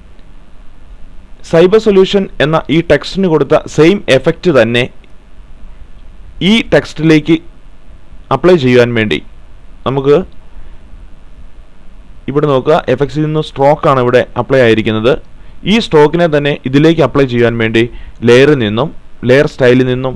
സൈബർ സൊല്യൂഷൻ എന്ന ഈ ടെക്സ്റ്റിന് കൊടുത്ത സെയിം എഫക്റ്റ് തന്നെ ഈ ടെക്സ്റ്റിലേക്ക് അപ്ലൈ ചെയ്യാൻ വേണ്ടി നമുക്ക് ഇവിടെ നോക്കുക, എഫക്ട്സിൽ നിന്ന് സ്ട്രോക്കാണ് ഇവിടെ അപ്ലൈ ആയിരിക്കുന്നത്. ഈ സ്ട്രോക്കിനെ തന്നെ ഇതിലേക്ക് അപ്ലൈ ചെയ്യാൻ വേണ്ടി ലെയറിൽ നിന്നും ലെയർ സ്റ്റൈലിൽ നിന്നും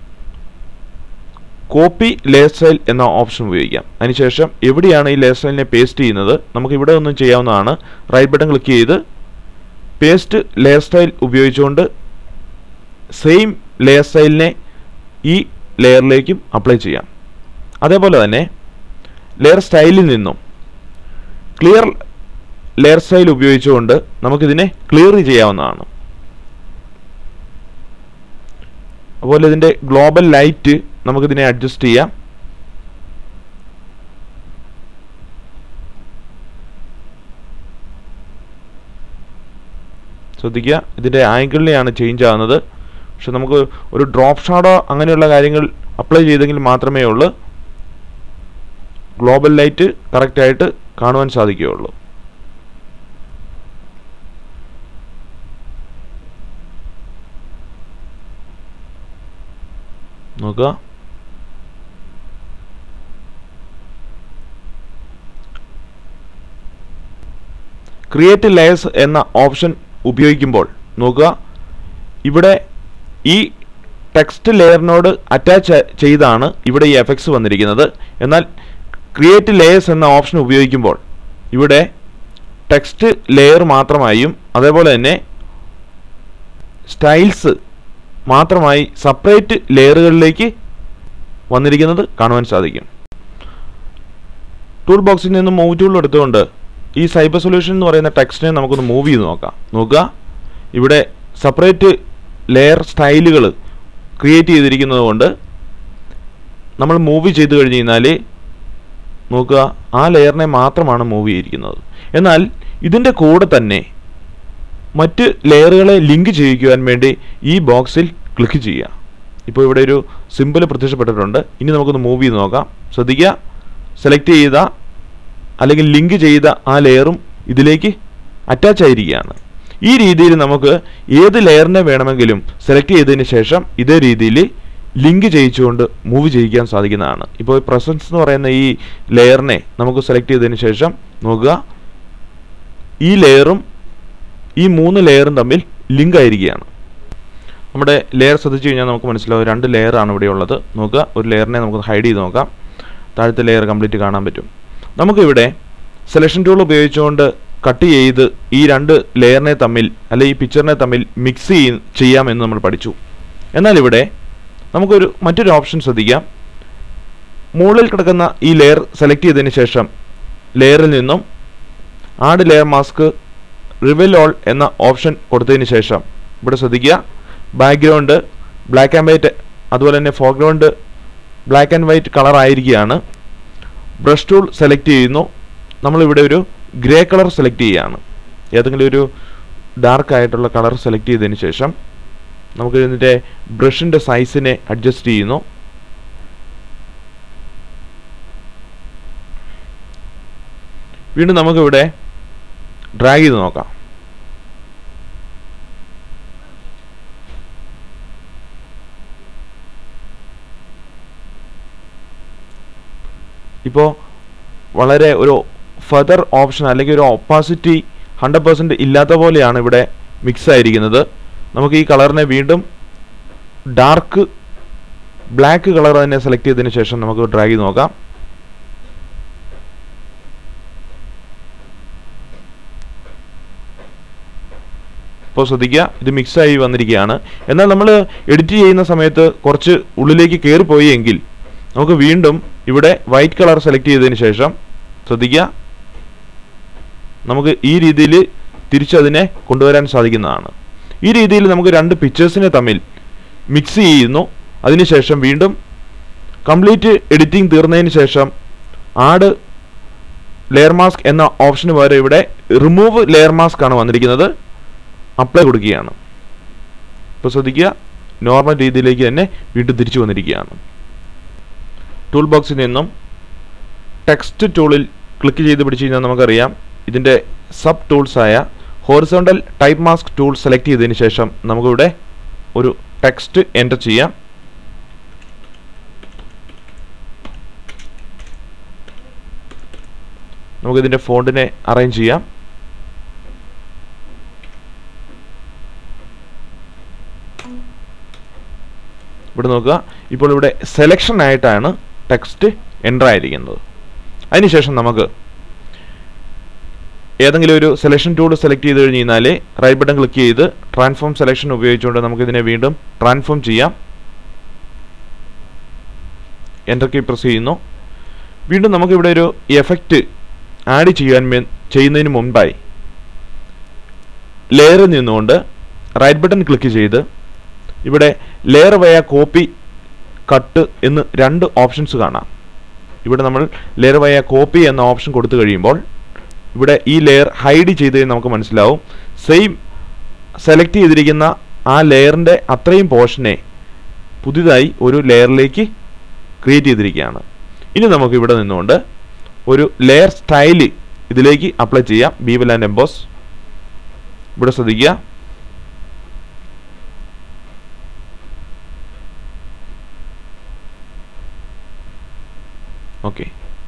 കോപ്പി ലെയർ സ്റ്റൈൽ എന്ന ഓപ്ഷൻ ഉപയോഗിക്കാം. അതിനുശേഷം എവിടെയാണ് ഈ ലെയർ സ്റ്റൈലിനെ പേസ്റ്റ് ചെയ്യുന്നത് നമുക്ക് ഇവിടെ ഒന്നും ചെയ്യാവുന്നതാണ്. റൈറ്റ് ബട്ടൺ ക്ലിക്ക് ചെയ്ത് പേസ്റ്റ് ലെയർ സ്റ്റൈൽ ഉപയോഗിച്ചുകൊണ്ട് സെയിം ലെയർ സ്റ്റൈലിനെ ഈ ലെയറിലേക്കും അപ്ലൈ ചെയ്യാം. അതേപോലെ തന്നെ ലെയർ സ്റ്റൈലിൽ നിന്നും ക്ലിയർ ലെയർ സ്റ്റൈൽ ഉപയോഗിച്ചുകൊണ്ട് നമുക്കിതിനെ ക്ലിയർ ചെയ്യാവുന്നതാണ്. അതുപോലെ ഇതിൻ്റെ ഗ്ലോബൽ ലൈറ്റ് നമുക്കിതിനെ അഡ്ജസ്റ്റ് ചെയ്യാം. ശ്രദ്ധിക്കുക, ഇതിൻ്റെ ആംഗിളിനെയാണ് ചേഞ്ച് ആകുന്നത്. പക്ഷെ നമുക്ക് ഒരു ഡ്രോപ്പ് ഷാഡോ അങ്ങനെയുള്ള കാര്യങ്ങൾ അപ്ലൈ ചെയ്തെങ്കിൽ മാത്രമേ ഉള്ളൂ ഗ്ലോബൽ ലൈറ്റ് കറക്റ്റായിട്ട് കാണുവാൻ സാധിക്കുകയുള്ളൂ. നോക്കുക, ക്രിയേറ്റ് ലെയേഴ്സ് എന്ന ഓപ്ഷൻ ഉപയോഗിക്കുമ്പോൾ നോക്കുക, ഇവിടെ ഈ ടെക്സ്റ്റ് ലെയറിനോട് അറ്റാച്ച് ചെയ്താണ് ഇവിടെ ഈ എഫക്ട്സ് വന്നിരിക്കുന്നത്. എന്നാൽ ക്രിയേറ്റ് ലെയേഴ്സ് എന്ന ഓപ്ഷൻ ഉപയോഗിക്കുമ്പോൾ ഇവിടെ ടെക്സ്റ്റ് ലെയർ മാത്രമായും അതേപോലെ തന്നെ സ്റ്റൈൽസ് മാത്രമായി സെപ്പറേറ്റ് ലെയറുകളിലേക്ക് വന്നിരിക്കുന്നത് കാണുവാൻ സാധിക്കും. ടൂൾ ബോക്സിൽ നിന്ന് മൂവ് ടൂൾ എടുത്തുകൊണ്ട് ഈ സൈബർ സൊല്യൂഷൻ എന്ന് പറയുന്ന ടെക്സ്റ്റിനെ നമുക്കൊന്ന് മൂവ് ചെയ്ത് നോക്കാം. നോക്കുക, ഇവിടെ സെപ്പറേറ്റ് ലെയർ സ്റ്റൈലുകൾ ക്രിയേറ്റ് ചെയ്തിരിക്കുന്നത് കൊണ്ട് നമ്മൾ മൂവ് ചെയ്ത് കഴിഞ്ഞ് കഴിഞ്ഞാൽ നോക്കുക, ആ ലെയറിനെ മാത്രമാണ് മൂവ് ചെയ്തിരിക്കുന്നത്. എന്നാൽ ഇതിൻ്റെ കൂടെ തന്നെ മറ്റ് ലെയറുകളെ ലിങ്ക് ചെയ്യിക്കുവാൻ വേണ്ടി ഈ ബോക്സിൽ ക്ലിക്ക് ചെയ്യുക. ഇപ്പോൾ ഇവിടെ ഒരു സിമ്പിൾ പ്രത്യക്ഷപ്പെട്ടിട്ടുണ്ട്. ഇനി നമുക്കൊന്ന് മൂവ് ചെയ്ത് നോക്കാം. ശ്രദ്ധിക്കുക, സെലക്ട് ചെയ്ത അല്ലെങ്കിൽ ലിങ്ക് ചെയ്ത ആ ലെയറും ഇതിലേക്ക് അറ്റാച്ച് ആയിരിക്കുകയാണ്. ഈ രീതിയിൽ നമുക്ക് ഏത് ലെയറിനെ വേണമെങ്കിലും സെലക്ട് ചെയ്തതിന് ശേഷം ഇതേ രീതിയിൽ ലിങ്ക് ചെയ്യിച്ചുകൊണ്ട് മൂവ് ചെയ്യിക്കാൻ സാധിക്കുന്നതാണ്. ഇപ്പോൾ പ്രസൻസ് എന്ന് പറയുന്ന ഈ ലെയറിനെ നമുക്ക് സെലക്ട് ചെയ്തതിന് ശേഷം നോക്കുക, ഈ ലെയറും ഈ മൂന്ന് ലെയറും തമ്മിൽ ലിങ്ക് ആയിരിക്കുകയാണ്. നമ്മുടെ ലെയർ ശ്രദ്ധിച്ചു കഴിഞ്ഞാൽ നമുക്ക് മനസ്സിലാവും രണ്ട് ലെയറാണ് ഇവിടെ ഉള്ളത്. നോക്കുക, ഒരു ലെയറിനെ നമുക്ക് ഹൈഡ് ചെയ്ത് നോക്കാം. താഴത്തെ ലെയർ കംപ്ലീറ്റ് കാണാൻ പറ്റും. നമുക്കിവിടെ സെലക്ഷൻ ടൂൾ ഉപയോഗിച്ചുകൊണ്ട് കട്ട് ചെയ്ത് ഈ രണ്ട് ലെയറിനെ തമ്മിൽ അല്ലെങ്കിൽ ഈ പിക്ചറിനെ തമ്മിൽ മിക്സ് ചെയ്യാമെന്ന് നമ്മൾ പഠിച്ചു. എന്നാൽ ഇവിടെ നമുക്കൊരു മറ്റൊരു ഓപ്ഷൻ ശ്രദ്ധിക്കാം. മുകളിൽ കിടക്കുന്ന ഈ ലെയർ സെലക്ട് ചെയ്തതിന് ശേഷം ലെയറിൽ നിന്നും add layer mask reveal all എന്ന ഓപ്ഷൻ കൊടുത്തതിന് ശേഷം ഇവിടെ ശ്രദ്ധിക്കുക, ബാക്ക്ഗ്രൗണ്ട് ബ്ലാക്ക് ആൻഡ് വൈറ്റ് അതുപോലെ തന്നെ foreground black and white colour ആയിരിക്കുകയാണ്. ബ്രഷ് ടൂൾ സെലക്ട് ചെയ്യുന്നു. നമ്മളിവിടെ ഒരു ഗ്രേ കളർ സെലക്ട് ചെയ്യുകയാണ്. ഏതെങ്കിലും ഒരു ഡാർക്ക് ആയിട്ടുള്ള കളർ സെലക്ട് ചെയ്തതിന് ശേഷം നമുക്ക് ഇതിൻ്റെ ബ്രഷിൻ്റെ സൈസിനെ അഡ്ജസ്റ്റ് ചെയ്യുന്നു. വീണ്ടും നമുക്കിവിടെ ഡ്രാഗ് ചെയ്ത് നോക്കാം. ഇപ്പോൾ വളരെ ഒരു ഫെദർ ഓപ്ഷൻ അല്ലെങ്കിൽ ഒരു ഒപ്പാസിറ്റി ഹൺഡ്രഡ് പെർസെൻറ്റ് ഇല്ലാത്ത പോലെയാണ് ഇവിടെ മിക്സ് ആയിരിക്കുന്നത്. നമുക്ക് ഈ കളറിനെ വീണ്ടും ഡാർക്ക് ബ്ലാക്ക് കളർ തന്നെ സെലക്ട് ചെയ്തതിന് ശേഷം നമുക്ക് ഡ്രാഗ് ചെയ്ത് നോക്കാം. ഇപ്പോൾ ശ്രദ്ധിക്കുക, ഇത് മിക്സായി വന്നിരിക്കുകയാണ്. എന്നാൽ നമ്മൾ എഡിറ്റ് ചെയ്യുന്ന സമയത്ത് കുറച്ച് ഉള്ളിലേക്ക് കയറിപ്പോയി എങ്കിൽ നമുക്ക് വീണ്ടും ഇവിടെ വൈറ്റ് കളർ സെലക്ട് ചെയ്തതിന് ശേഷം ശ്രദ്ധിക്കുക, നമുക്ക് ഈ രീതിയിൽ തിരിച്ചതിനെ കൊണ്ടുവരാൻ സാധിക്കുന്നതാണ്. ഈ രീതിയിൽ നമുക്ക് രണ്ട് പിക്ചേഴ്സിനെ തമ്മിൽ മിക്സ് ചെയ്യുന്നു. അതിനുശേഷം വീണ്ടും കംപ്ലീറ്റ് എഡിറ്റിംഗ് തീർന്നതിന് ശേഷം ആഡ് ലെയർ മാസ്ക് എന്ന ഓപ്ഷന് പകരം ഇവിടെ റിമൂവ് ലെയർ മാസ്ക് ആണ് വന്നിരിക്കുന്നത്. അപ്ലൈ കൊടുക്കുകയാണ്. ഇപ്പോൾ ശ്രദ്ധിക്കുക, നോർമൽ രീതിയിലേക്ക് തന്നെ വീണ്ടും തിരിച്ചു വന്നിരിക്കുകയാണ്. ടൂൾ ബോക്സിൽ നിന്നും ടെക്സ്റ്റ് ടൂളിൽ ക്ലിക്ക് ചെയ്ത് പിടിച്ച് കഴിഞ്ഞാൽ നമുക്കറിയാം ഇതിൻ്റെ സബ് ടൂൾസായ horizontal type mask tool select ചെയ്തതിന് ശേഷം നമുക്കിവിടെ ഒരു ടെക്സ്റ്റ് എൻ്റർ ചെയ്യാം. നമുക്കിതിൻ്റെ ഫോണ്ടിനെ അറേഞ്ച് ചെയ്യാം. ഇവിടെ നോക്കുക, ഇപ്പോൾ ഇവിടെ സെലക്ഷൻ ആയിട്ടാണ് ടെക്സ്റ്റ് എൻ്റർ ആയിരിക്കുന്നത്. അതിനുശേഷം നമുക്ക് ഏതെങ്കിലും ഒരു സെലക്ഷൻ ടൂൾ സെലക്ട് ചെയ്ത് കഴിഞ്ഞ് കഴിഞ്ഞാൽ റൈറ്റ് ബട്ടൺ ക്ലിക്ക് ചെയ്ത് ട്രാൻസ്ഫോം സെലക്ഷൻ ഉപയോഗിച്ചുകൊണ്ട് നമുക്കിതിനെ വീണ്ടും ട്രാൻസ്ഫോം ചെയ്യാം. എൻ്റർ കീ പ്രസ് ചെയ്യുന്നു. വീണ്ടും നമുക്കിവിടെ ഒരു എഫക്റ്റ് ആഡ് ചെയ്യാൻ ചെയ്യുന്നതിന് മുൻപായി ലെയറിൽ നിന്നുകൊണ്ട് റൈറ്റ് ബട്ടൺ ക്ലിക്ക് ചെയ്ത് ഇവിടെ ലെയർ വയ കോപ്പി കട്ട് എന്ന് രണ്ട് ഓപ്ഷൻസ് കാണാം. ഇവിടെ നമ്മൾ ലെയർ വയ കോപ്പി എന്ന ഓപ്ഷൻ കൊടുത്തു കഴിയുമ്പോൾ ഇവിടെ ഈ ലെയർ ഹൈഡ് ചെയ്ത് നമുക്ക് മനസ്സിലാവും സെയിം സെലക്ട് ചെയ്തിരിക്കുന്ന ആ ലെയറിൻ്റെ അത്രയും പോർഷനെ പുതിയതായി ഒരു ലെയറിലേക്ക് ക്രിയേറ്റ് ചെയ്തിരിക്കുകയാണ്. ഇനി നമുക്ക് ഇവിടെ നിന്നുകൊണ്ട് ഒരു ലെയർ സ്റ്റൈല് ഇതിലേക്ക് അപ്ലൈ ചെയ്യാം. Bevel and emboss. ഇവിടെ ശ്രദ്ധിക്കുക, ഓക്കെ.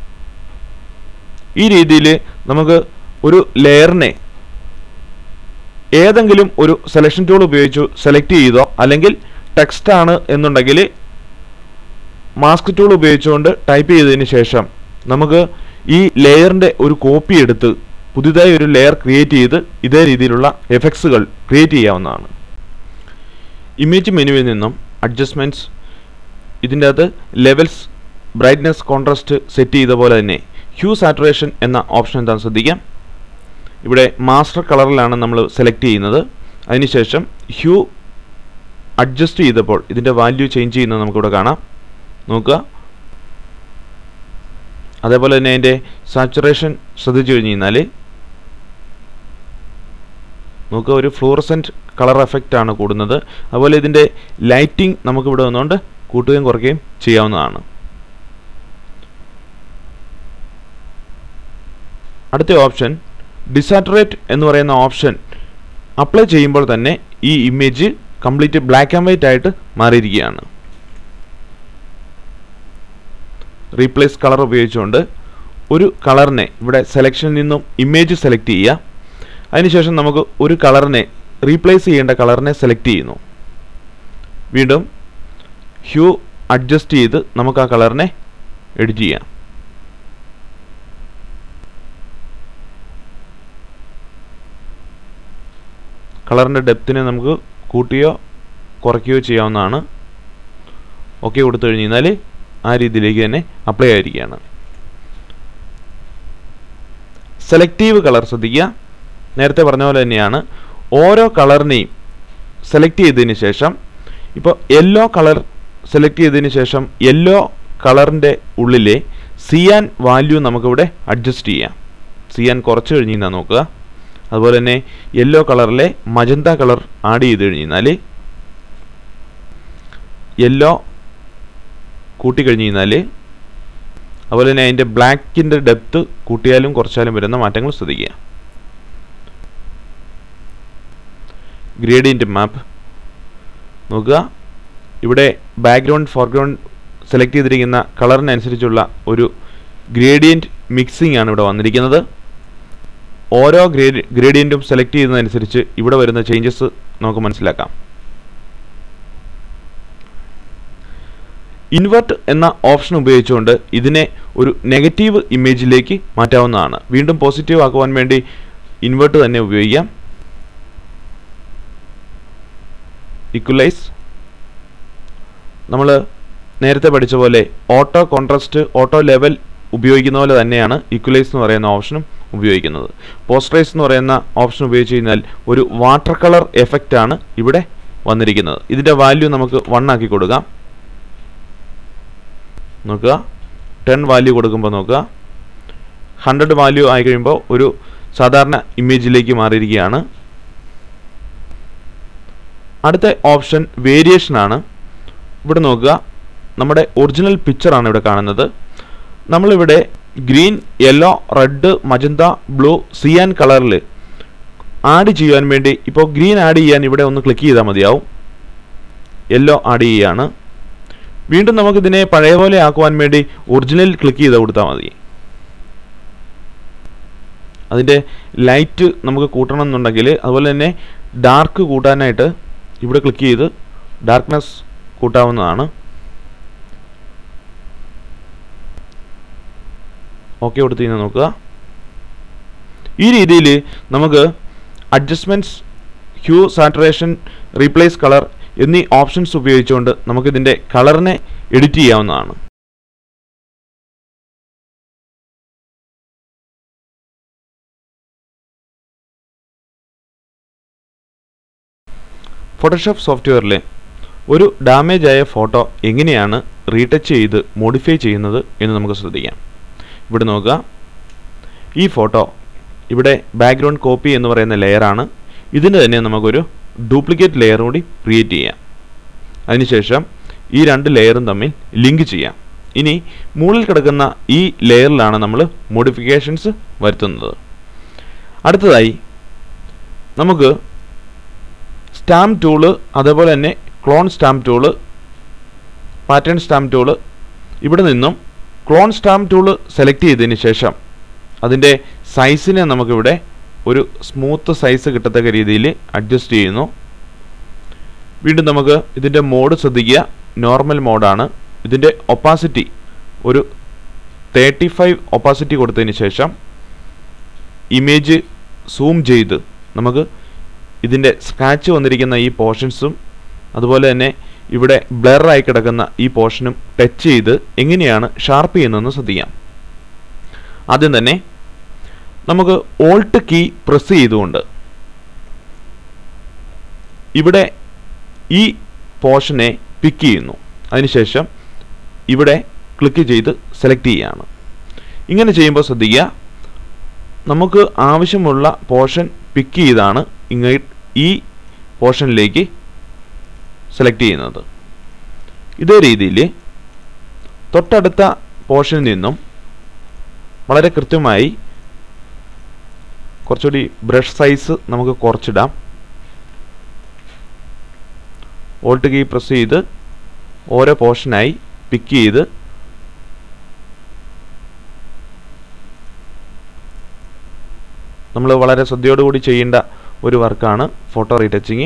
ഈ രീതിയിൽ നമുക്ക് ഒരു ലെയറിനെ ഏതെങ്കിലും ഒരു സെലക്ഷൻ ടൂൾ ഉപയോഗിച്ച് സെലക്ട് ചെയ്തോ അല്ലെങ്കിൽ ടെക്സ്റ്റ് ആണ് എന്നുണ്ടെങ്കിൽ മാസ്ക് ടൂൾ ഉപയോഗിച്ചുകൊണ്ട് ടൈപ്പ് ചെയ്തതിന് ശേഷം നമുക്ക് ഈ ലെയറിൻ്റെ ഒരു കോപ്പി എടുത്ത് പുതിയതായി ഒരു ലെയർ ക്രിയേറ്റ് ചെയ്ത് ഇതേ രീതിയിലുള്ള എഫക്ട്സുകൾ ക്രിയേറ്റ് ചെയ്യാവുന്നതാണ്. ഇമേജ് മെനുവിൽ നിന്നും അഡ്ജസ്റ്റ്മെൻറ്റ്സ്, ഇതിൻ്റെ അകത്ത് ലെവൽസ്, ബ്രൈറ്റ്നെസ്, കോൺട്രാസ്റ്റ് സെറ്റ് ചെയ്ത പോലെ തന്നെ ഹ്യൂ സാറ്റുറേഷൻ എന്ന ഓപ്ഷൻ എന്താണെന്ന് ശ്രദ്ധിക്കാം. ഇവിടെ മാസ്റ്റർ കളറിലാണ് നമ്മൾ സെലക്ട് ചെയ്യുന്നത്. അതിനുശേഷം ഹ്യൂ അഡ്ജസ്റ്റ് ചെയ്തപ്പോൾ ഇതിൻ്റെ വാല്യൂ ചേഞ്ച് ചെയ്യുന്നത് നമുക്കിവിടെ കാണാം. നോക്കുക, അതേപോലെ തന്നെ അതിൻ്റെ സാച്ചുറേഷൻ ശ്രദ്ധിച്ചു കഴിഞ്ഞ് കഴിഞ്ഞാൽ നോക്കുക, ഒരു ഫ്ലൂറസെൻറ്റ് കളർ എഫക്റ്റ് ആണ് കൂടുന്നത്. അതുപോലെ ഇതിൻ്റെ ലൈറ്റിംഗ് നമുക്കിവിടെ വന്നുകൊണ്ട് കൂട്ടുകയും കുറയ്ക്കുകയും ചെയ്യാവുന്നതാണ്. അടുത്ത ഓപ്ഷൻ ഡിസാറ്റുറേറ്റ് എന്ന് പറയുന്ന ഓപ്ഷൻ അപ്ലൈ ചെയ്യുമ്പോൾ തന്നെ ഈ image complete black and white ആയിട്ട് മാറിയിരിക്കുകയാണ്. റീപ്ലേസ് കളർ ഉപയോഗിച്ചുകൊണ്ട് ഒരു കളറിനെ ഇവിടെ സെലക്ഷനിൽ നിന്നും ഇമേജ് സെലക്ട് ചെയ്യുക. അതിനുശേഷം നമുക്ക് ഒരു കളറിനെ റീപ്ലേസ് ചെയ്യേണ്ട കളറിനെ സെലക്ട് ചെയ്യുന്നു. വീണ്ടും ഹ്യൂ അഡ്ജസ്റ്റ് ചെയ്ത് നമുക്ക് ആ കളറിനെ എഡിറ്റ് ചെയ്യാം. കളറിൻ്റെ ഡെപ്തിനെ നമുക്ക് കൂട്ടുകയോ കുറയ്ക്കുകയോ ചെയ്യാവുന്നതാണ്. ഓക്കെ കൊടുത്തു കഴിഞ്ഞ് കഴിഞ്ഞാൽ ആ രീതിയിലേക്ക് തന്നെ അപ്ലൈ ആയിരിക്കുകയാണ്. സെലക്റ്റീവ് കളർ ശ്രദ്ധിക്കുക, നേരത്തെ പറഞ്ഞ പോലെ തന്നെയാണ്. ഓരോ കളറിനെയും സെലക്ട് ചെയ്തതിന് ശേഷം ഇപ്പോൾ യെല്ലോ കളർ സെലക്ട് ചെയ്തതിന് ശേഷം യെല്ലോ കളറിൻ്റെ ഉള്ളിലെ സിയാൻ വാല്യൂ നമുക്കിവിടെ അഡ്ജസ്റ്റ് ചെയ്യാം. സിയാൻ കുറച്ച് കഴിഞ്ഞ് കഴിഞ്ഞാൽ നോക്കുക. അതുപോലെ തന്നെ യെല്ലോ കളറിലെ മജന്ത കളർ ആഡ് ചെയ്ത് കഴിഞ്ഞ് കഴിഞ്ഞാൽ യെല്ലോ കൂട്ടിക്കഴിഞ്ഞ് കഴിഞ്ഞാൽ അതുപോലെ തന്നെ അതിൻ്റെ ബ്ലാക്കിൻ്റെ ഡെപ്ത് കൂട്ടിയാലും കുറച്ചാലും വരുന്ന മാറ്റങ്ങൾ ശ്രദ്ധിക്കുക. ഗ്രേഡിയൻ്റ് മാപ്പ് നോക്കുക, ഇവിടെ ബാക്ക്ഗ്രൗണ്ട് ഫോർഗ്രൗണ്ട് സെലക്ട് ചെയ്തിരിക്കുന്ന കളറിനനുസരിച്ചുള്ള ഒരു ഗ്രേഡിയൻറ്റ് മിക്സിംഗ് ആണ് ഇവിടെ വന്നിരിക്കുന്നത്. ഓരോ ഗ്രേഡി ഗ്രേഡിയൻറ്റും സെലക്ട് ചെയ്യുന്നതനുസരിച്ച് ഇവിടെ വരുന്ന ചേഞ്ചസ് നമുക്ക് മനസ്സിലാക്കാം. ഇൻവെർട്ട് എന്ന ഓപ്ഷൻ ഉപയോഗിച്ചുകൊണ്ട് ഇതിനെ ഒരു നെഗറ്റീവ് ഇമേജിലേക്ക് മാറ്റാവുന്നതാണ്. വീണ്ടും പോസിറ്റീവ് ആക്കുവാൻ വേണ്ടി ഇൻവെർട്ട് തന്നെ ഉപയോഗിക്കാം. ഇക്വലൈസ്, നമ്മൾ നേരത്തെ പഠിച്ച പോലെ ഓട്ടോ കോൺട്രാസ്റ്റ്, ഓട്ടോ ലെവൽ ഉപയോഗിക്കുന്ന പോലെ തന്നെയാണ് ഇക്വലൈസ് എന്ന് പറയുന്ന ഓപ്ഷനും ഉപയോഗിക്കുന്നത്. പോസ്റ്ററൈസ് എന്ന് പറയുന്ന ഓപ്ഷൻ ഉപയോഗിച്ച് കഴിഞ്ഞാൽ ഒരു വാട്ടർ കളർ എഫക്റ്റ് ആണ് ഇവിടെ വന്നിരിക്കുന്നത്. ഇതിൻ്റെ വാല്യൂ നമുക്ക് വൺ ആക്കി കൊടുക്കാം. നോക്കുക, ടെൻ വാല്യൂ കൊടുക്കുമ്പോൾ നോക്കുക ഹൺഡ്രഡ് വാല്യൂ ആയി കഴിയുമ്പോൾ ഒരു സാധാരണ ഇമേജിലേക്ക് മാറിയിരിക്കുകയാണ്. അടുത്ത ഓപ്ഷൻ വേരിയേഷൻ ആണ്. ഇവിടെ നോക്കുക, നമ്മുടെ ഒറിജിനൽ പിക്ചറാണ് ഇവിടെ കാണുന്നത്. നമ്മളിവിടെ green, yellow, red, magenta, blue, cyan കളറിൽ ആഡ് ചെയ്യാൻ വേണ്ടി ഇപ്പോൾ ഗ്രീൻ ആഡ് ചെയ്യാൻ ഇവിടെ ഒന്ന് ക്ലിക്ക് ചെയ്താൽ മതിയാവും. യെല്ലോ ആഡ് ചെയ്യുകയാണ്. വീണ്ടും നമുക്കിതിനെ പഴയ പോലെ ആക്കുവാൻ വേണ്ടി ഒറിജിനൽ ക്ലിക്ക് ചെയ്ത് കൊടുത്താൽ മതി. അതിൻ്റെ ലൈറ്റ് നമുക്ക് കൂട്ടണം എന്നുണ്ടെങ്കിൽ, അതുപോലെ തന്നെ ഡാർക്ക് കൂട്ടാനായിട്ട് ഇവിടെ ക്ലിക്ക് ചെയ്ത് ഡാർക്ക്നെസ് കൂട്ടാവുന്നതാണ്. ഓക്കെ കൊടുത്ത് കഴിഞ്ഞാൽ നോക്കുക, ഈ രീതിയിൽ നമുക്ക് adjustments, hue, saturation, replace colour എന്നീ ഓപ്ഷൻസ് ഉപയോഗിച്ചുകൊണ്ട് നമുക്കിതിൻ്റെ കളറിനെ എഡിറ്റ് ചെയ്യാവുന്നതാണ്. ഫോട്ടോഷോപ്പ് സോഫ്റ്റ്വെയറിലെ ഒരു ഡാമേജ് ആയ ഫോട്ടോ എങ്ങനെയാണ് റീടച്ച് ചെയ്ത് മോഡിഫൈ ചെയ്യുന്നത് എന്ന് നമുക്ക് ശ്രദ്ധിക്കാം. ഇവിടെ നോക്കുക, ഈ ഫോട്ടോ ഇവിടെ ബാക്ക്ഗ്രൗണ്ട് കോപ്പി എന്ന് പറയുന്ന ലെയറാണ്. ഇതിന് തന്നെ നമുക്കൊരു ഡ്യൂപ്ലിക്കേറ്റ് ലെയർ കൂടി ക്രിയേറ്റ് ചെയ്യാം. അതിനുശേഷം ഈ രണ്ട് ലെയറും തമ്മിൽ ലിങ്ക് ചെയ്യാം. ഇനി മുകളിൽ കിടക്കുന്ന ഈ ലെയറിലാണ് നമ്മൾ മോഡിഫിക്കേഷൻസ് വരുത്തുന്നത്. അടുത്തതായി നമുക്ക് സ്റ്റാമ്പ് ടൂള്, അതേപോലെ തന്നെ clone stamp tool, pattern stamp tool, ഇവിടെ നിന്നും ക്ലോൺ സ്റ്റാമ്പ് ടൂള് സെലക്ട് ചെയ്തതിന് ശേഷം അതിൻ്റെ സൈസിനെ നമുക്കിവിടെ ഒരു സ്മൂത്ത് സൈസ് കിട്ടത്തക്ക രീതിയിൽ അഡ്ജസ്റ്റ് ചെയ്യുന്നു. വീണ്ടും നമുക്ക് ഇതിൻ്റെ മോഡ് ശ്രദ്ധിക്കുക, നോർമൽ മോഡാണ്. ഇതിൻ്റെ ഒപ്പാസിറ്റി ഒരു തേർട്ടി ഫൈവ് ഒപ്പാസിറ്റി കൊടുത്തതിന് ശേഷം ഇമേജ് സൂം ചെയ്ത് നമുക്ക് ഇതിൻ്റെ സ്ക്രാച്ച് വന്നിരിക്കുന്ന ഈ പോർഷൻസും അതുപോലെ തന്നെ ഇവിടെ ബ്ലറായി കിടക്കുന്ന ഈ പോർഷനും ടച്ച് ചെയ്ത് എങ്ങനെയാണ് ഷാർപ്പ് ചെയ്യുന്നതെന്ന് ശ്രദ്ധിക്കാം. ആദ്യം തന്നെ നമുക്ക് ഓൾട്ട് കീ പ്രസ് ചെയ്തുകൊണ്ട് ഇവിടെ ഈ പോർഷനെ പിക്ക് ചെയ്യുന്നു. അതിനുശേഷം ഇവിടെ ക്ലിക്ക് ചെയ്ത് സെലക്ട് ചെയ്യുകയാണ്. ഇങ്ങനെ ചെയ്യുമ്പോൾ ശ്രദ്ധിക്കുക, നമുക്ക് ആവശ്യമുള്ള പോർഷൻ പിക്ക് ചെയ്താണ് ഇങ്ങ ഈ പോർഷനിലേക്ക് സെലക്ട് ചെയ്യുന്നത്. ഇതേ രീതിയിൽ തൊട്ടടുത്ത പോർഷനിൽ നിന്നും വളരെ കൃത്യമായി കുറച്ചുകൂടി ബ്രഷ് സൈസ് നമുക്ക് കുറച്ചിടാം. ഓൾട്ട് കീ പ്രസ് ചെയ്ത് ഓരോ പോർഷനായി പിക്ക് ചെയ്ത് നമ്മൾ വളരെ ശ്രദ്ധയോടുകൂടി ചെയ്യേണ്ട ഒരു വർക്കാണ് ഫോട്ടോ റീടച്ചിങ്.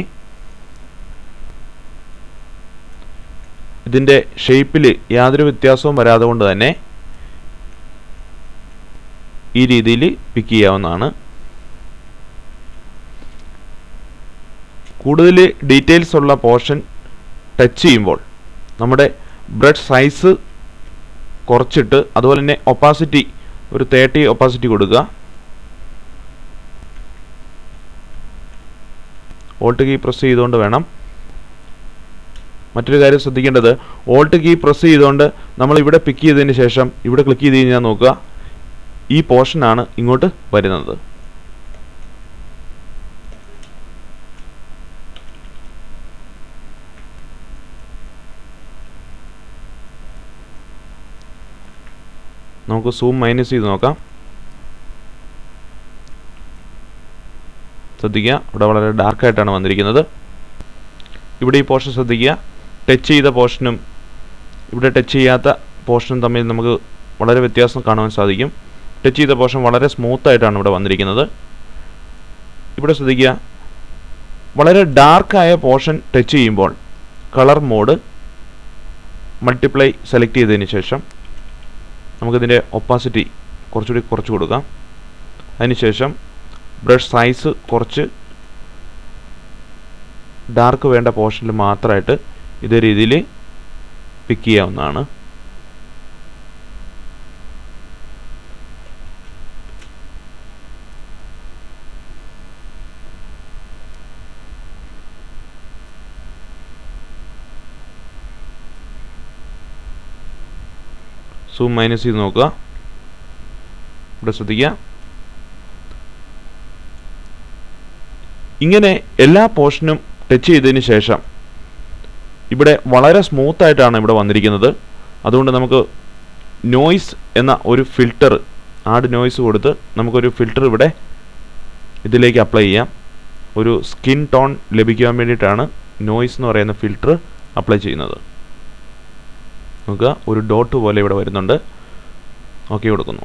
ഇതിൻ്റെ ഷേപ്പിൽ യാതൊരു വ്യത്യാസവും വരാതെ കൊണ്ട് തന്നെ ഈ രീതിയിൽ പിക്ക് ചെയ്യാവുന്നതാണ്. കൂടുതൽ ഡീറ്റെയിൽസ് ഉള്ള പോർഷൻ ടച്ച് ചെയ്യുമ്പോൾ നമ്മുടെ ബ്രഷ് സൈസ് കുറച്ചിട്ട് അതുപോലെ തന്നെ ഒപ്പാസിറ്റി ഒരു തേർട്ടി ഒപ്പാസിറ്റി കൊടുക്കുക. ഓൾട്ട് കീ പ്രസ് ചെയ്തുകൊണ്ട് വേണം. മറ്റൊരു കാര്യം ശ്രദ്ധിക്കേണ്ടത്, ഓൾട്ട് കീ പ്രസ് ചെയ്തുകൊണ്ട് നമ്മൾ ഇവിടെ പിക്ക് ചെയ്തതിന് ശേഷം ഇവിടെ ക്ലിക്ക് ചെയ്ത് കഴിഞ്ഞാൽ നോക്കുക, ഈ പോർഷനാണ് ഇങ്ങോട്ട് വരുന്നത്. നമുക്ക് സൂം മൈനസ് ചെയ്ത് നോക്കാം. ശ്രദ്ധിക്കുക, ഇവിടെ വളരെ ഡാർക്കായിട്ടാണ് വന്നിരിക്കുന്നത്. ഇവിടെ ഈ പോർഷൻ ശ്രദ്ധിക്കുക, ടച്ച് ചെയ്ത പോർഷനും ഇവിടെ ടച്ച് ചെയ്യാത്ത പോർഷനും തമ്മിൽ നമുക്ക് വളരെ വ്യത്യാസം കാണുവാൻ സാധിക്കും. ടച്ച് ചെയ്ത പോർഷൻ വളരെ സ്മൂത്തായിട്ടാണ് ഇവിടെ വന്നിരിക്കുന്നത്. ഇവിടെ ശ്രദ്ധിക്കുക, വളരെ ഡാർക്കായ പോർഷൻ ടച്ച് ചെയ്യുമ്പോൾ കളർ മോഡ് മൾട്ടിപ്ലൈ സെലക്ട് ചെയ്തതിന് ശേഷം നമുക്കിതിൻ്റെ ഒപ്പാസിറ്റി കുറച്ചുകൂടി കുറച്ച് കൊടുക്കാം. അതിനുശേഷം ബ്രഷ് സൈസ് കുറച്ച് ഡാർക്ക് വേണ്ട പോർഷനിൽ മാത്രമായിട്ട് ഇതേ രീതിയിൽ പിക്ക് ചെയ്യാവുന്നതാണ്. സൂം മൈനസ് ചെയ്ത് നോക്കുക. ഇവിടെ ശ്രദ്ധിക്കുക. ഇങ്ങനെ എല്ലാ പോർഷനും ടച്ച് ചെയ്തതിന് ശേഷം ഇവിടെ വളരെ സ്മൂത്തായിട്ടാണ് ഇവിടെ വന്നിരിക്കുന്നത്. അതുകൊണ്ട് നമുക്ക് നോയ്സ് എന്ന ഒരു ഫിൽറ്റർ, ആഡ് നോയ്സ് കൊടുത്ത് നമുക്കൊരു ഫിൽറ്റർ ഇവിടെ ഇതിലേക്ക് അപ്ലൈ ചെയ്യാം. ഒരു സ്കിൻ ടോൺ ലഭിക്കാൻ വേണ്ടിയിട്ടാണ് നോയ്സ് എന്ന് പറയുന്ന ഫിൽറ്റർ അപ്ലൈ ചെയ്യുന്നത്. നോക്കുക, ഒരു ഡോട്ട് പോലെ ഇവിടെ വരുന്നുണ്ട്. ഓക്കെ കൊടുക്കുന്നു.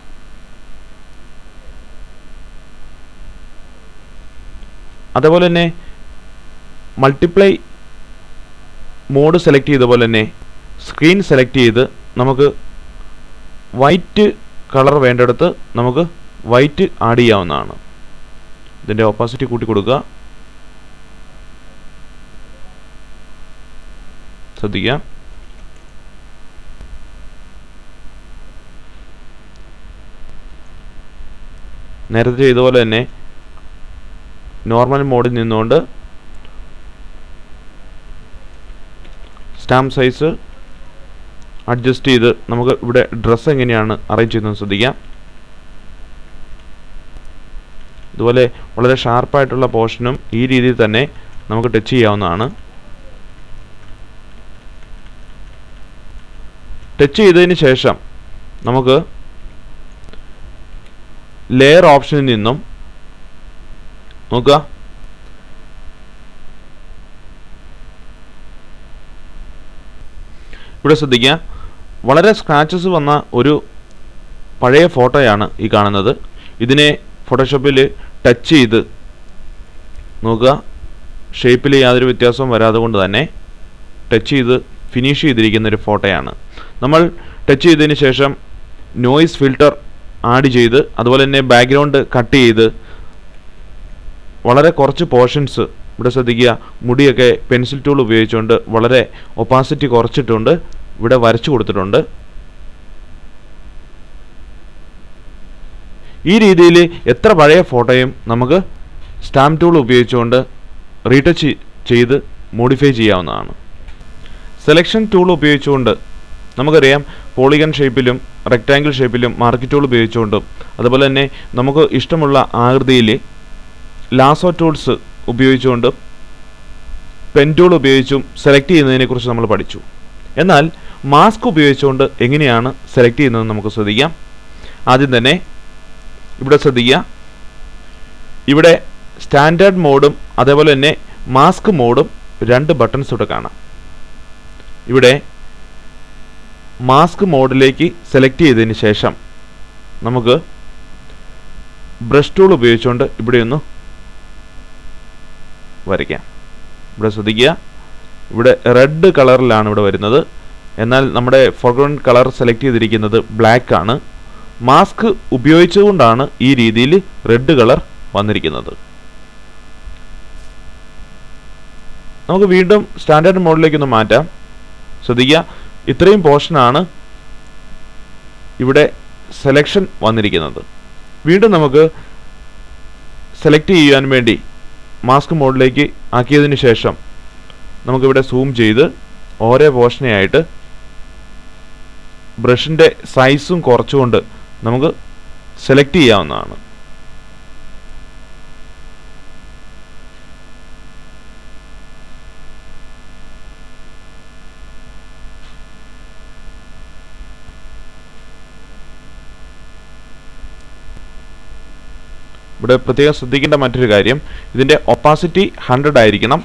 അതേപോലെ തന്നെ മൾട്ടിപ്ലൈ മോഡ് സെലക്ട് ചെയ്ത പോലെ തന്നെ സ്ക്രീൻ സെലക്ട് ചെയ്ത് നമുക്ക് വൈറ്റ് കളർ വേണ്ടിടത്ത് നമുക്ക് വൈറ്റ് ആഡ് ചെയ്യാവുന്നതാണ്. ഇതിൻ്റെ ഓപ്പോസിറ്റ് കൂട്ടി കൊടുക്കുക. ശ്രദ്ധിക്കുക. നേരത്തെ ചെയ്തപോലെ തന്നെ നോർമൽ മോഡിൽ നിന്നുകൊണ്ട് സ്റ്റാമ്പ് സൈസ് അഡ്ജസ്റ്റ് ചെയ്ത് നമുക്ക് ഇവിടെ ഡ്രസ്സ് എങ്ങനെയാണ് അറേഞ്ച് ചെയ്യുന്നത് ശ്രദ്ധിക്കാം. ഇതുപോലെ വളരെ ഷാർപ്പായിട്ടുള്ള പോർഷനും ഈ രീതിയിൽ തന്നെ നമുക്ക് ടച്ച് ചെയ്യാവുന്നതാണ്. ടച്ച് ചെയ്തതിന് ശേഷം നമുക്ക് ലെയർ ഓപ്ഷനിൽ നിന്നും നോക്കുക, ഇവിടെ ശ്രദ്ധിക്കുക. വളരെ സ്ക്രാച്ചസ് വന്ന ഒരു പഴയ ഫോട്ടോയാണ് ഈ കാണുന്നത്. ഇതിനെ ഫോട്ടോഷോപ്പിൽ ടച്ച് ചെയ്ത് നോക്കുക, ഷേപ്പിൽ യാതൊരു വ്യത്യാസവും വരാതെ കൊണ്ട് തന്നെ ടച്ച് ചെയ്ത് ഫിനിഷ് ചെയ്തിരിക്കുന്ന ഒരു ഫോട്ടോയാണ്. നമ്മൾ ടച്ച് ചെയ്തതിന് ശേഷം നോയ്സ് ഫിൽട്ടർ ആഡ് ചെയ്ത് അതുപോലെ തന്നെ ബാക്ക്ഗ്രൗണ്ട് കട്ട് ചെയ്ത് വളരെ കുറച്ച് പോർഷൻസ് ഇവിടെ ശ്രദ്ധിക്കുക, മുടിയൊക്കെ പെൻസിൽ ടൂൾ ഉപയോഗിച്ചുകൊണ്ട് വളരെ ഒപ്പാസിറ്റി കുറച്ചിട്ടുണ്ട് ഇവിടെ വരച്ചു കൊടുത്തിട്ടുണ്ട്. ഈ രീതിയിൽ എത്ര പഴയ ഫോട്ടോയും നമുക്ക് സ്റ്റാമ്പ് ടൂൾ ഉപയോഗിച്ചുകൊണ്ട് റീടച്ച് ചെയ്ത് മോഡിഫൈ ചെയ്യാവുന്നതാണ്. സെലക്ഷൻ ടൂൾ ഉപയോഗിച്ചുകൊണ്ട് നമുക്കറിയാം പോളിഗൺ ഷേപ്പിലും റെക്റ്റാങ്കിൾ ഷേപ്പിലും മാർക്ക് ടൂൾ ഉപയോഗിച്ചുകൊണ്ടും അതുപോലെ തന്നെ നമുക്ക് ഇഷ്ടമുള്ള ആകൃതിയിൽ ലാസോ ടൂൾസ് ഉപയോഗിച്ചുകൊണ്ടും പെൻ ടൂൾ ഉപയോഗിച്ചും സെലക്ട് ചെയ്യുന്നതിനെക്കുറിച്ച് നമ്മൾ പഠിച്ചു. എന്നാൽ മാസ്ക് ഉപയോഗിച്ചുകൊണ്ട് എങ്ങനെയാണ് സെലക്ട് ചെയ്യുന്നതെന്ന് നമുക്ക് ശ്രദ്ധിക്കാം. ആദ്യം തന്നെ ഇവിടെ ശ്രദ്ധിക്കുക, ഇവിടെ സ്റ്റാൻഡേർഡ് മോഡും അതേപോലെ തന്നെ മാസ്ക് മോഡും രണ്ട് ബട്ടൺസ് ഇവിടെ കാണാം. ഇവിടെ മാസ്ക് മോഡിലേക്ക് സെലക്ട് ചെയ്തതിന് ശേഷം നമുക്ക് ബ്രഷ് ടൂൾ ഉപയോഗിച്ചുകൊണ്ട് ഇവിടെ ഒന്ന് വരയ്ക്കാം. ഇവിടെ ശ്രദ്ധിക്കുക, ഇവിടെ റെഡ് കളറിലാണ് ഇവിടെ വരുന്നത്. എന്നാൽ നമ്മുടെ ഫോർഗ്രൗണ്ട് കളർ സെലക്ട് ചെയ്തിരിക്കുന്നത് ബ്ലാക്ക് ആണ്. മാസ്ക് ഉപയോഗിച്ചുകൊണ്ടാണ് ഈ രീതിയിൽ റെഡ് കളർ വന്നിരിക്കുന്നത്. നമുക്ക് വീണ്ടും സ്റ്റാൻഡേർഡ് മോഡിലേക്ക് ഒന്ന് മാറ്റാം. ശ്രദ്ധിക്കുക, ഇത്രയും പോർഷനാണ് ഇവിടെ സെലക്ഷൻ വന്നിരിക്കുന്നത്. വീണ്ടും നമുക്ക് സെലക്ട് ചെയ്യാൻ വേണ്ടി മാസ്ക് മോഡിലേക്ക് ആക്കിയതിന് ശേഷം നമുക്കിവിടെ സൂം ചെയ്ത് ഓരോ പോർഷനെയായിട്ട് ബ്രഷിൻ്റെ സൈസും കുറച്ചുകൊണ്ട് നമുക്ക് സെലക്ട് ചെയ്യാവുന്നതാണ്. ഇവിടെ പ്രത്യേകം ശ്രദ്ധിക്കേണ്ട മറ്റൊരു കാര്യം, ഇതിൻ്റെ ഒപ്പാസിറ്റി ഹൺഡ്രഡ് ആയിരിക്കണം.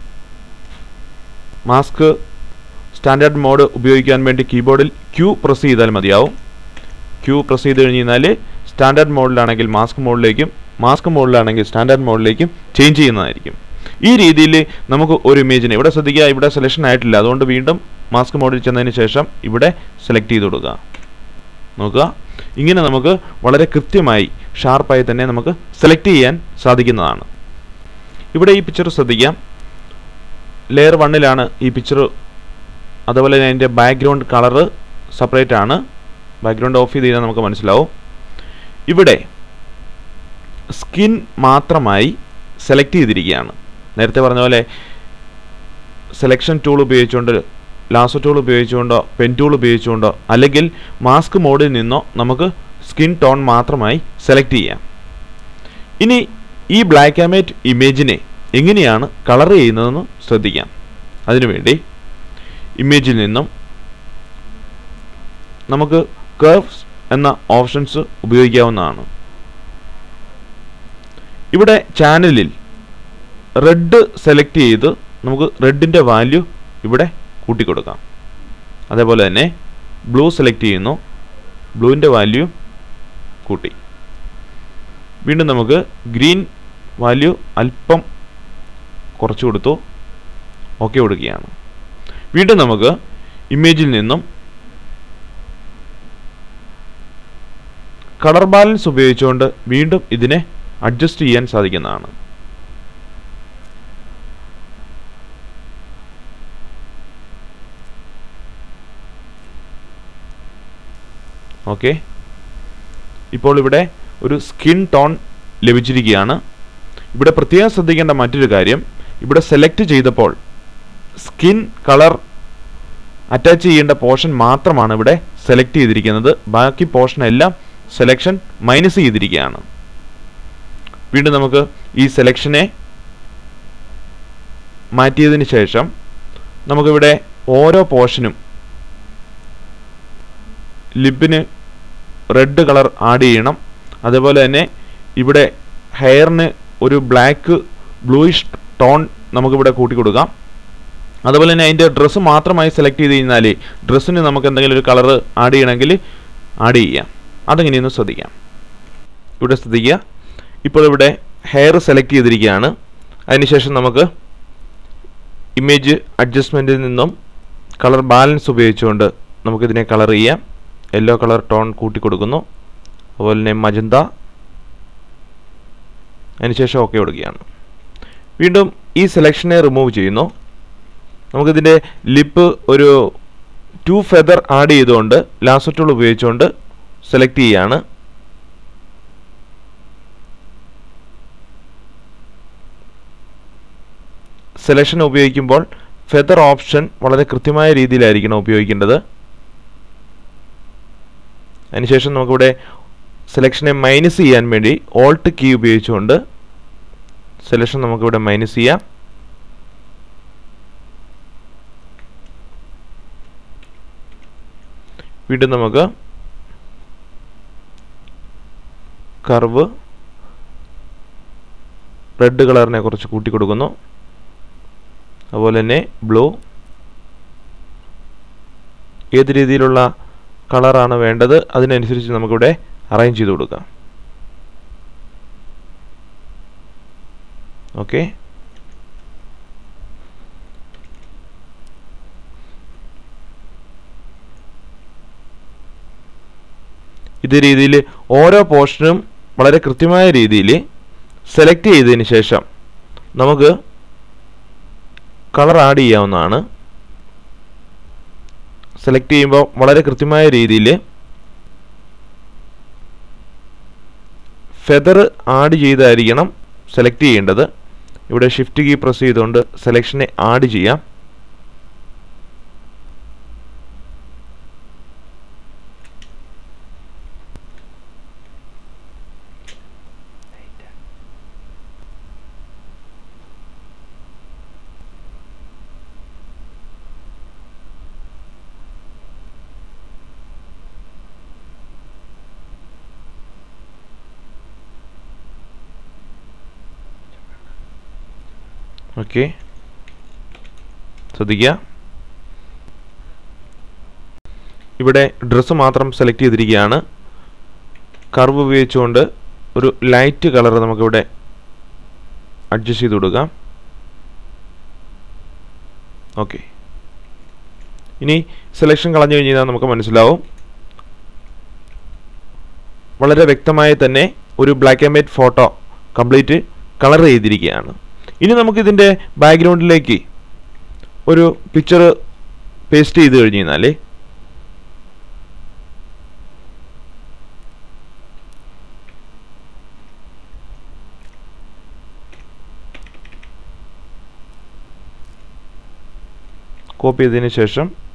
മാസ്ക് സ്റ്റാൻഡേർഡ് മോഡ് ഉപയോഗിക്കാൻ വേണ്ടി കീബോർഡിൽ ക്യൂ പ്രസ് ചെയ്താൽ മതിയാവും. ക്യൂ പ്രസ് ചെയ്ത് കഴിഞ്ഞ് കഴിഞ്ഞാൽ സ്റ്റാൻഡേർഡ് മോഡിലാണെങ്കിൽ മാസ്ക് മോഡിലേക്കും മാസ്ക് മോഡിലാണെങ്കിൽ സ്റ്റാൻഡേർഡ് മോഡിലേക്കും ചേഞ്ച് ചെയ്യുന്നതായിരിക്കും. ഈ രീതിയിൽ നമുക്ക് ഒരു ഇമേജിനെ ഇവിടെ ശ്രദ്ധിക്കുക, ഇവിടെ സെലക്ഷൻ ആയിട്ടില്ല. അതുകൊണ്ട് വീണ്ടും മാസ്ക് മോഡിൽ ചെന്നതിന് ശേഷം ഇവിടെ സെലക്ട് ചെയ്ത് കൊടുക്കുക. നോക്കുക, ഇങ്ങനെ നമുക്ക് വളരെ കൃത്യമായി ഷാർപ്പായി തന്നെ നമുക്ക് സെലക്ട് ചെയ്യാൻ സാധിക്കുന്നതാണ്. ഇവിടെ ഈ പിക്ചർ ശ്രദ്ധിക്കാം, ലെയർ വണ്ണിലാണ് ഈ പിക്ചർ. അതുപോലെ തന്നെ അതിൻ്റെ ബാക്ക്ഗ്രൗണ്ട് കളറ് സെപ്പറേറ്റ് ആണ്. ബാക്ക്ഗ്രൗണ്ട് ഓഫ് ചെയ്ത് കഴിഞ്ഞാൽ നമുക്ക് മനസ്സിലാവും. ഇവിടെ സ്കിൻ മാത്രമായി സെലക്ട് ചെയ്തിരിക്കുകയാണ്. നേരത്തെ പറഞ്ഞ പോലെ സെലക്ഷൻ ടൂൾ ഉപയോഗിച്ചുകൊണ്ട് ലാസോ ടൂൾ ഉപയോഗിച്ചുകൊണ്ടോ പെൻ ടൂൾ ഉപയോഗിച്ചുകൊണ്ടോ അല്ലെങ്കിൽ മാസ്ക് മോഡിൽ നിന്നോ നമുക്ക് സ്കിൻ ടോൺ മാത്രമായി സെലക്ട് ചെയ്യാം. ഇനി ഈ ബ്ലാക്ക് ആൻഡ് വൈറ്റ് ഇമേജിനെ എങ്ങനെയാണ് കളർ ചെയ്യുന്നതെന്ന് ശ്രദ്ധിക്കാം. അതിനുവേണ്ടി ഇമേജിൽ നിന്നും നമുക്ക് കർവ്സ് എന്ന ഓപ്ഷൻസ് ഉപയോഗിക്കാവുന്നതാണ്. ഇവിടെ ചാനലിൽ റെഡ് സെലക്ട് ചെയ്ത് നമുക്ക് റെഡിൻ്റെ വാല്യൂ ഇവിടെ കൂട്ടിക്കൊടുക്കാം. അതേപോലെ തന്നെ ബ്ലൂ സെലക്ട് ചെയ്യുന്നു, ബ്ലൂവിൻ്റെ വാല്യൂ കൂട്ടി. വീണ്ടും നമുക്ക് ഗ്രീൻ വാല്യൂ അല്പം കുറച്ച് കൊടുത്തു, ഓക്കെ കൊടുക്കുകയാണ്. വീണ്ടും നമുക്ക് ഇമേജിൽ നിന്നും കളർ ബാലൻസ് ഉപയോഗിച്ചുകൊണ്ട് വീണ്ടും ഇതിനെ അഡ്ജസ്റ്റ് ചെയ്യാൻ സാധിക്കുന്നതാണ്. ഓക്കെ, ഇപ്പോൾ ഇവിടെ ഒരു സ്കിൻ ടോൺ ലഭിച്ചിരിക്കുകയാണ്. ഇവിടെ പ്രത്യേകം ശ്രദ്ധിക്കേണ്ട മറ്റൊരു കാര്യം, ഇവിടെ സെലക്ട് ചെയ്തപ്പോൾ സ്കിൻ കളർ അറ്റാച്ച് ചെയ്യേണ്ട പോർഷൻ മാത്രമാണ് ഇവിടെ സെലക്ട് ചെയ്തിരിക്കുന്നത്. ബാക്കി പോർഷൻ എല്ലാം സെലക്ഷൻ മൈനസ് ചെയ്തിരിക്കുകയാണ്. വീണ്ടും നമുക്ക് ഈ സെലക്ഷനെ മാറ്റിയതിന് ശേഷം നമുക്കിവിടെ ഓരോ പോർഷനും ലിപ്പിന് റെഡ് കളർ ആഡ് ചെയ്യണം. അതേപോലെ തന്നെ ഇവിടെ ഹെയറിന് ഒരു ബ്ലാക്ക് ബ്ലൂയിഷ് ടോൺ നമുക്കിവിടെ കൂട്ടി കൊടുക്കാം. അതുപോലെ തന്നെ അതിൻ്റെ ഡ്രസ്സ് മാത്രമായി സെലക്ട് ചെയ്ത് കഴിഞ്ഞാൽ ഡ്രസ്സിന് നമുക്ക് എന്തെങ്കിലും ഒരു കളർ ആഡ് ചെയ്യണമെങ്കിൽ ആഡ് ചെയ്യാം. അതെങ്ങനെയൊന്ന് ശ്രദ്ധിക്കാം. ഇവിടെ ശ്രദ്ധിക്കുക, ഇപ്പോൾ ഇവിടെ ഹെയർ സെലക്ട് ചെയ്തിരിക്കുകയാണ്. അതിനുശേഷം നമുക്ക് ഇമേജ് അഡ്ജസ്റ്റ്മെൻറ്റിൽ നിന്നും കളർ ബാലൻസ് ഉപയോഗിച്ചുകൊണ്ട് നമുക്കിതിനെ കളർ ചെയ്യാം. യെല്ലോ കളർ ടോൺ കൂട്ടി കൊടുക്കുന്നു, അതുപോലെ തന്നെ മജന്ത. അതിനുശേഷം ഓക്കെ കൊടുക്കുകയാണ്. വീണ്ടും ഈ സെലക്ഷനെ റിമൂവ് ചെയ്യുന്നു. നമുക്കിതിൻ്റെ ലിപ്പ് ഒരു ടു ഫെദർ ആഡ് ചെയ്തുകൊണ്ട് ലാസോ ടൂൾ ഉപയോഗിച്ചുകൊണ്ട് സെലക്ട് ചെയ്യുകയാണ്. സെലക്ഷൻ ഉപയോഗിക്കുമ്പോൾ ഫെദർ ഓപ്ഷൻ വളരെ കൃത്യമായ രീതിയിലായിരിക്കണം ഉപയോഗിക്കേണ്ടത്. അതിനുശേഷം നമുക്കിവിടെ സെലക്ഷനെ മൈനസ് ചെയ്യാൻ വേണ്ടി ഓൾട്ട് കീ ഉപയോഗിച്ചുകൊണ്ട് സെലക്ഷൻ നമുക്കിവിടെ മൈനസ് ചെയ്യാം. വീണ്ടും നമുക്ക് കർവ് റെഡ് കളറിനെ കുറച്ച് കൂട്ടി കൊടുക്കുന്നു. അതുപോലെ തന്നെ ബ്ലൂ ഏത് രീതിയിലുള്ള കളറാണ് വേണ്ടത് അതിനനുസരിച്ച് നമുക്കിവിടെ അറേഞ്ച് ചെയ്ത് കൊടുക്കാം. ഓക്കെ, ഇതേ രീതിയിൽ ഓരോ പോർഷനും വളരെ കൃത്യമായ രീതിയിൽ സെലക്ട് ചെയ്തതിന് ശേഷം നമുക്ക് കളർ ആഡ് ചെയ്യാവുന്നതാണ്. സെലക്ട് ചെയ്യുമ്പോൾ വളരെ കൃത്യമായ രീതിയിൽ ഫെദർ ആഡ് ചെയ്തായിരിക്കണം സെലക്ട് ചെയ്യേണ്ടത്. ഇവിടെ ഷിഫ്റ്റ് കീ പ്രസ് ചെയ്തുകൊണ്ട് സെലക്ഷനെ ആഡ് ചെയ്യാം. ഓക്കെ, ശ്രദ്ധിക്കുക, ഇവിടെ ഡ്രസ്സ് മാത്രം സെലക്ട് ചെയ്തിരിക്കുകയാണ്. കർവ് ഉപയോഗിച്ചുകൊണ്ട് ഒരു ലൈറ്റ് കളർ നമുക്കിവിടെ അഡ്ജസ്റ്റ് ചെയ്ത് കൊടുക്കാം. ഓക്കെ, ഇനി സെലക്ഷൻ കളഞ്ഞു കഴിഞ്ഞാൽ നമുക്ക് മനസ്സിലാവും വളരെ വ്യക്തമായി തന്നെ ഒരു black and white photo complete colour ചെയ്തിരിക്കുകയാണ്. ഇനി നമുക്കിതിൻ്റെ ബാക്ക്ഗ്രൗണ്ടിലേക്ക് ഒരു പിക്ചർ പേസ്റ്റ് ചെയ്ത് കഴിഞ്ഞ് കഴിഞ്ഞാൽ കോപ്പി ചെയ്തതിന് ശേഷം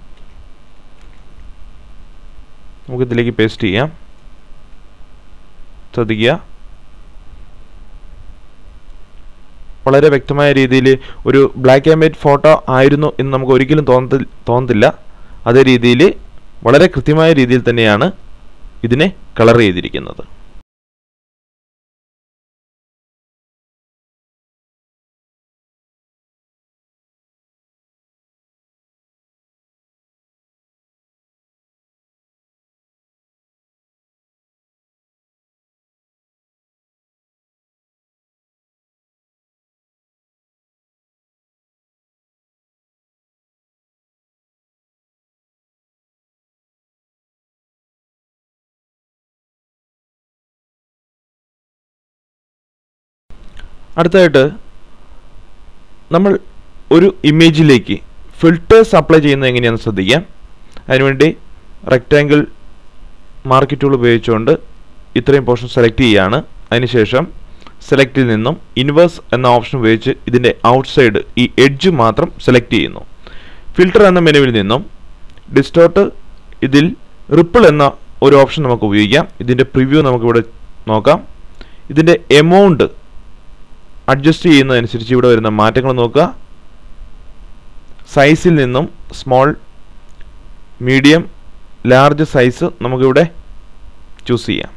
നമുക്കിതിലേക്ക് പേസ്റ്റ് ചെയ്യാം. ശ്രദ്ധിക്കുക, വളരെ വ്യക്തമായ രീതിയിൽ ഒരു ബ്ലാക്ക് ആൻഡ് വൈറ്റ് ഫോട്ടോ ആയിരുന്നു എന്ന് നമുക്ക് ഒരിക്കലും തോന്നത്തി തോന്നത്തില്ല അതേ രീതിയിൽ വളരെ കൃത്യമായ രീതിയിൽ തന്നെയാണ് ഇതിനെ കളർ ചെയ്തിരിക്കുന്നത്. അടുത്തതായിട്ട് നമ്മൾ ഒരു ഇമേജിലേക്ക് ഫിൽറ്റേഴ്സ് അപ്ലൈ ചെയ്യുന്നത് എങ്ങനെയാണെന്ന് ശ്രദ്ധിക്കാം. അതിനുവേണ്ടി റെക്റ്റാങ്കിൾ മാർക്ക് ടൂൾ ഉപയോഗിച്ചുകൊണ്ട് ഇത്രയും പോർഷൻ സെലക്ട് ചെയ്യുകയാണ്. അതിനുശേഷം സെലക്റ്റിൽ നിന്നും ഇൻവേഴ്സ് എന്ന ഓപ്ഷൻ ഉപയോഗിച്ച് ഇതിൻ്റെ ഔട്ട്സൈഡ് ഈ എഡ്ജ് മാത്രം സെലക്ട് ചെയ്യുന്നു. ഫിൽറ്റർ എന്ന മെനുവിൽ നിന്നും ഡിസ്റ്റോർട്ട്, ഇതിൽ റിപ്പിൾ എന്ന ഒരു ഓപ്ഷൻ നമുക്ക് ഉപയോഗിക്കാം. ഇതിൻ്റെ പ്രിവ്യൂ നമുക്കിവിടെ നോക്കാം. ഇതിൻ്റെ എമൗണ്ട് അഡ്ജസ്റ്റ് ചെയ്യുന്നതനുസരിച്ച് ഇവിടെ വരുന്ന മാറ്റങ്ങൾ നോക്കുക. സൈസിൽ നിന്നും സ്മോൾ, മീഡിയം, ലാർജ് സൈസ് നമുക്കിവിടെ ചൂസ് ചെയ്യാം.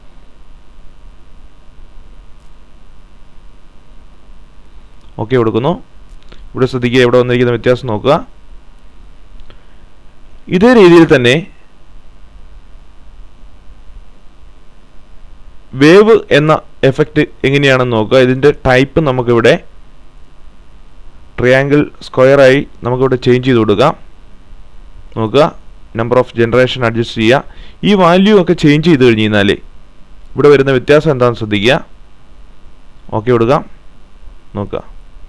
ഓക്കെ കൊടുക്കുന്നു. ഇവിടെ ശ്രദ്ധിക്കുക, ഇവിടെ വന്നിരിക്കുന്ന വ്യത്യാസം നോക്കുക. ഇതേ രീതിയിൽ തന്നെ വേവ് എന്ന എഫക്റ്റ് എങ്ങനെയാണെന്ന് നോക്കുക. ഇതിൻ്റെ ടൈപ്പ് നമുക്കിവിടെ ട്രയാങ്കിൾ, സ്ക്വയറായി നമുക്കിവിടെ ചേഞ്ച് ചെയ്ത് കൊടുക്കാം. നോക്കുക, നമ്പർ ഓഫ് ജനറേഷൻ അഡ്ജസ്റ്റ് ചെയ്യുക. ഈ വാല്യൂ ഒക്കെ ചേഞ്ച് ചെയ്ത് കഴിഞ്ഞ് കഴിഞ്ഞാൽ ഇവിടെ വരുന്ന വ്യത്യാസം എന്താണെന്ന് ശ്രദ്ധിക്കുക. ഓക്കെ കൊടുക്കാം. നോക്കുക,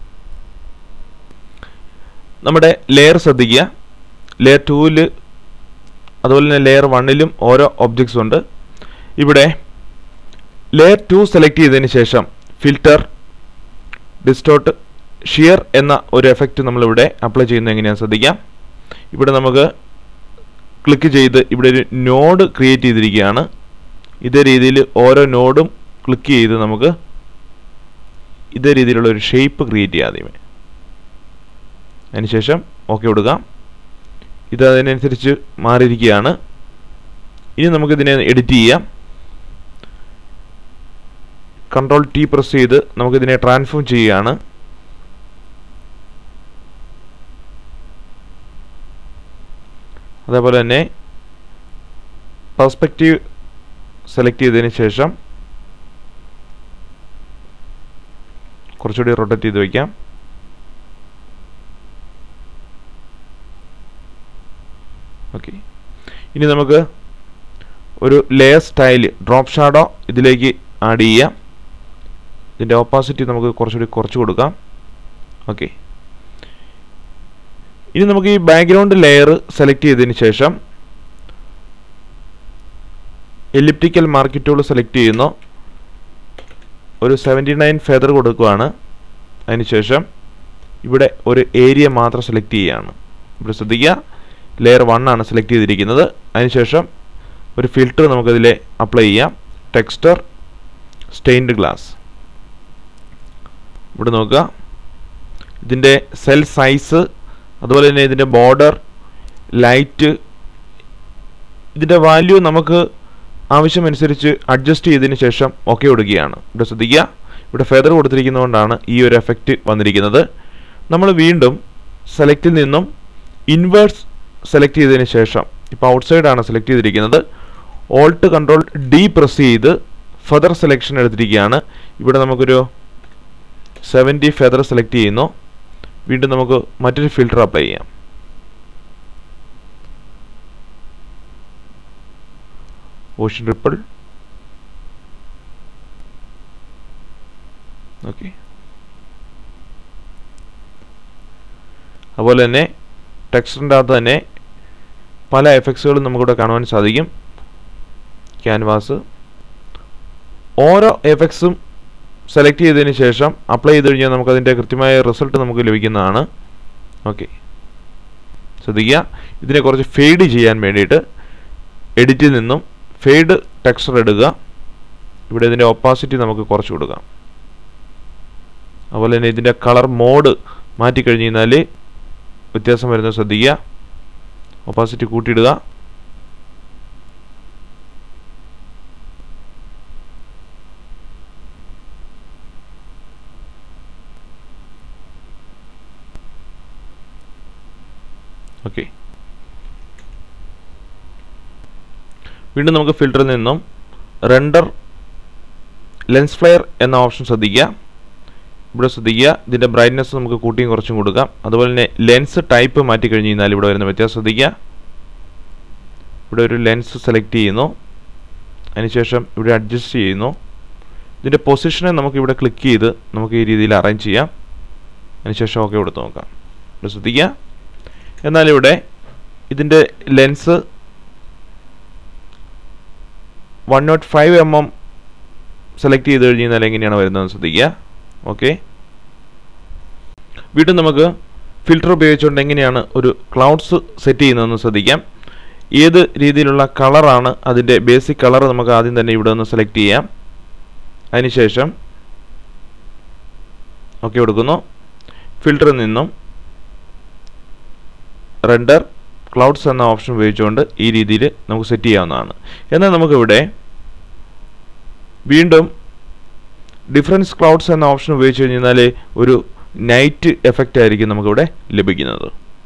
നമ്മുടെ ലെയർ ശ്രദ്ധിക്കുക. ലെയർ ടൂവിൽ അതുപോലെ തന്നെ ലെയർ വണ്ണിലും ഓരോ ഒബ്ജക്ട്സ് ഉണ്ട്. ഇവിടെ ലെയർ ടു സെലക്ട് ചെയ്തതിന് ശേഷം ഫിൽറ്റർ, ഡിസ്റ്റോർട്ട്, ഷിയർ എന്ന ഒരു എഫക്റ്റ് നമ്മളിവിടെ അപ്ലൈ ചെയ്യുന്നത് എങ്ങനെയാണെന്ന് ശ്രദ്ധിക്കാം. ഇവിടെ നമുക്ക് ക്ലിക്ക് ചെയ്ത് ഇവിടെ ഒരു നോഡ് ക്രിയേറ്റ് ചെയ്തിരിക്കുകയാണ്. ഇതേ രീതിയിൽ ഓരോ നോഡും ക്ലിക്ക് ചെയ്ത് നമുക്ക് ഇതേ രീതിയിലുള്ള ഒരു ഷേപ്പ് ക്രിയേറ്റ് ചെയ്യാം ആദ്യമേ. അതിനുശേഷം ഓക്കെ കൊടുക്കാം. ഇത് അതിനനുസരിച്ച് മാറിയിരിക്കുകയാണ്. ഇനി നമുക്കിതിനെ എഡിറ്റ് ചെയ്യാം. കൺട്രോൾ ടി പ്രസ് ചെയ്ത് നമുക്കിതിനെ ട്രാൻസ്ഫോം ചെയ്യുകയാണ്. അതേപോലെ തന്നെ പെർസ്പെക്റ്റീവ് സെലക്ട് ചെയ്തതിന് ശേഷം കുറച്ചുകൂടി റൊട്ടേറ്റ് ചെയ്ത് വയ്ക്കാം. ഓക്കെ, ഇനി നമുക്ക് ഒരു ലെയർ സ്റ്റൈൽ, ഡ്രോപ്പ് ഷാഡോ ഇതിലേക്ക് ആഡ് ചെയ്യാം. ഇതിൻ്റെ ഓപ്പോസിറ്റി നമുക്ക് കുറച്ചുകൂടി കുറച്ച് കൊടുക്കാം. ഓക്കെ, ഇനി നമുക്ക് ഈ ബാക്ക്ഗ്രൗണ്ട് ലെയർ സെലക്ട് ചെയ്തതിന് ശേഷം എലിപ്റ്റിക്കൽ മാർക്ക് ടൂൾ സെലക്ട് ചെയ്യുന്നു. ഒരു സെവൻറ്റി നയൻ ഫെദർ കൊടുക്കുകയാണ്. അതിനുശേഷം ഇവിടെ ഒരു ഏരിയ മാത്രം സെലക്ട് ചെയ്യുകയാണ്. ഇവിടെ ശ്രദ്ധിക്കുക, ലെയർ വൺ ആണ് സെലക്ട് ചെയ്തിരിക്കുന്നത്. അതിനുശേഷം ഒരു ഫിൽറ്റർ നമുക്കതിൽ അപ്ലൈ ചെയ്യാം. Texture, stained glass. ഇവിടെ നോക്കുക, ഇതിൻ്റെ സെൽ സൈസ്, അതുപോലെ തന്നെ ഇതിൻ്റെ ബോർഡർ, ലൈറ്റ്, ഇതിൻ്റെ വാല്യൂ നമുക്ക് ആവശ്യമനുസരിച്ച് അഡ്ജസ്റ്റ് ചെയ്തതിന് ശേഷം ഓക്കെ കൊടുക്കുകയാണ്. ഇവിടെ ശ്രദ്ധിക്കുക, ഇവിടെ ഫെദർ കൊടുത്തിരിക്കുന്നതുകൊണ്ടാണ് ഈ ഒരു എഫക്റ്റ് വന്നിരിക്കുന്നത്. നമ്മൾ വീണ്ടും സെലക്റ്റിൽ നിന്നും ഇൻവേഴ്സ് സെലക്ട് ചെയ്തതിന് ശേഷം, ഇപ്പോൾ ഔട്ട്സൈഡാണ് സെലക്ട് ചെയ്തിരിക്കുന്നത്, ഓൾട്ട് കൺട്രോൾ ഡി പ്രസ് ചെയ്ത് ഫെദർ സെലക്ഷൻ എടുത്തിരിക്കുകയാണ്. ഇവിടെ നമുക്കൊരു സെവൻറ്റി ഫെദർ സെലക്ട് ചെയ്യുന്നു. വീണ്ടും നമുക്ക് മറ്റൊരു ഫിൽറ്റർ അപ്ലൈ ചെയ്യാം. Ocean ripple. ഓക്കെ, അതുപോലെ തന്നെ ടെക്സ്ചറിൻ്റെ അകത്ത് തന്നെ പല എഫക്ട്സുകളും നമുക്കിവിടെ കാണുവാൻ സാധിക്കും. ക്യാൻവാസ്. ഓരോ എഫക്ട്സും സെലക്ട് ചെയ്തതിന് ശേഷം അപ്ലൈ ചെയ്ത് കഴിഞ്ഞാൽ നമുക്കതിൻ്റെ കൃത്യമായ റിസൾട്ട് നമുക്ക് ലഭിക്കുന്നതാണ്. ഓക്കെ, ശ്രദ്ധിക്കുക, ഇതിനെ കുറച്ച് ഫെയ്ഡ് ചെയ്യാൻ വേണ്ടിയിട്ട് എഡിറ്റിൽ നിന്നും ഫെയ്ഡ് ടെക്സ്ചർ എടുക്കുക. ഇവിടെ ഇതിൻ്റെ ഒപ്പാസിറ്റി നമുക്ക് കുറച്ച് കൊടുക്കാം. അതുപോലെ തന്നെ ഇതിൻ്റെ കളർ മോഡ് മാറ്റിക്കഴിഞ്ഞ് കഴിഞ്ഞാൽ വ്യത്യാസം വരുന്നത് ശ്രദ്ധിക്കുക. ഒപ്പാസിറ്റി കൂട്ടിയിടുക. ഓക്കെ, വീണ്ടും നമുക്ക് ഫിൽറ്ററിൽ നിന്നും റെൻഡർ ലെൻസ് ഫ്ലെയർ എന്ന ഓപ്ഷൻ ശ്രദ്ധിക്കുക. ഇവിടെ ശ്രദ്ധിക്കുക, ഇതിൻ്റെ ബ്രൈറ്റ്നസ് നമുക്ക് കൂട്ടിയും കുറച്ചും കൊടുക്കാം. അതുപോലെ തന്നെ ലെൻസ് ടൈപ്പ് മാറ്റി കഴിഞ്ഞ് കഴിഞ്ഞാൽ ഇവിടെ വരുന്ന വ്യത്യാസം ശ്രദ്ധിക്കുക. ഇവിടെ ഒരു ലെൻസ് സെലക്ട് ചെയ്യുന്നു, അതിനുശേഷം ഇവിടെ അഡ്ജസ്റ്റ് ചെയ്യുന്നു. ഇതിൻ്റെ പൊസിഷനെ നമുക്ക് ഇവിടെ ക്ലിക്ക് ചെയ്ത് നമുക്ക് ഈ രീതിയിൽ അറേഞ്ച് ചെയ്യാം. അതിനുശേഷം ഓക്കെ കൊടുത്ത് നോക്കാം. ഇവിടെ ശ്രദ്ധിക്കുക, എന്നാൽ ഇവിടെ ഇതിൻ്റെ lens one nought five M M select ചെയ്ത് കഴിഞ്ഞ് കഴിഞ്ഞാൽ എങ്ങനെയാണ് വരുന്നതെന്ന് ശ്രദ്ധിക്കുക. ഓക്കെ, വീണ്ടും നമുക്ക് ഫിൽറ്റർ ഉപയോഗിച്ചുകൊണ്ട് എങ്ങനെയാണ് ഒരു ക്ലൗഡ്സ് സെറ്റ് ചെയ്യുന്നതെന്ന് ശ്രദ്ധിക്കാം. ഏത് രീതിയിലുള്ള കളറാണ് അതിൻ്റെ ബേസിക് കളർ നമുക്ക് ആദ്യം തന്നെ ഇവിടെ ഒന്ന് സെലക്ട് ചെയ്യാം. അതിനുശേഷം ഓക്കെ കൊടുക്കുന്നു. ഫിൽറ്ററിൽ നിന്നും റെൻഡർ ക്ലൗഡ്സ് എന്ന ഓപ്ഷൻ ഉപയോഗിച്ചുകൊണ്ട് ഈ രീതിയിൽ നമുക്ക് സെറ്റ് ചെയ്യാവുന്നതാണ്. എന്നാൽ നമുക്കിവിടെ വീണ്ടും ഡിഫറൻസ് ക്ലൗഡ്സ് എന്ന ഓപ്ഷൻ ഉപയോഗിച്ച് കഴിഞ്ഞാൽ ഒരു നൈറ്റ് എഫക്റ്റ് ആയിരിക്കും നമുക്കിവിടെ ലഭിക്കുന്നത്.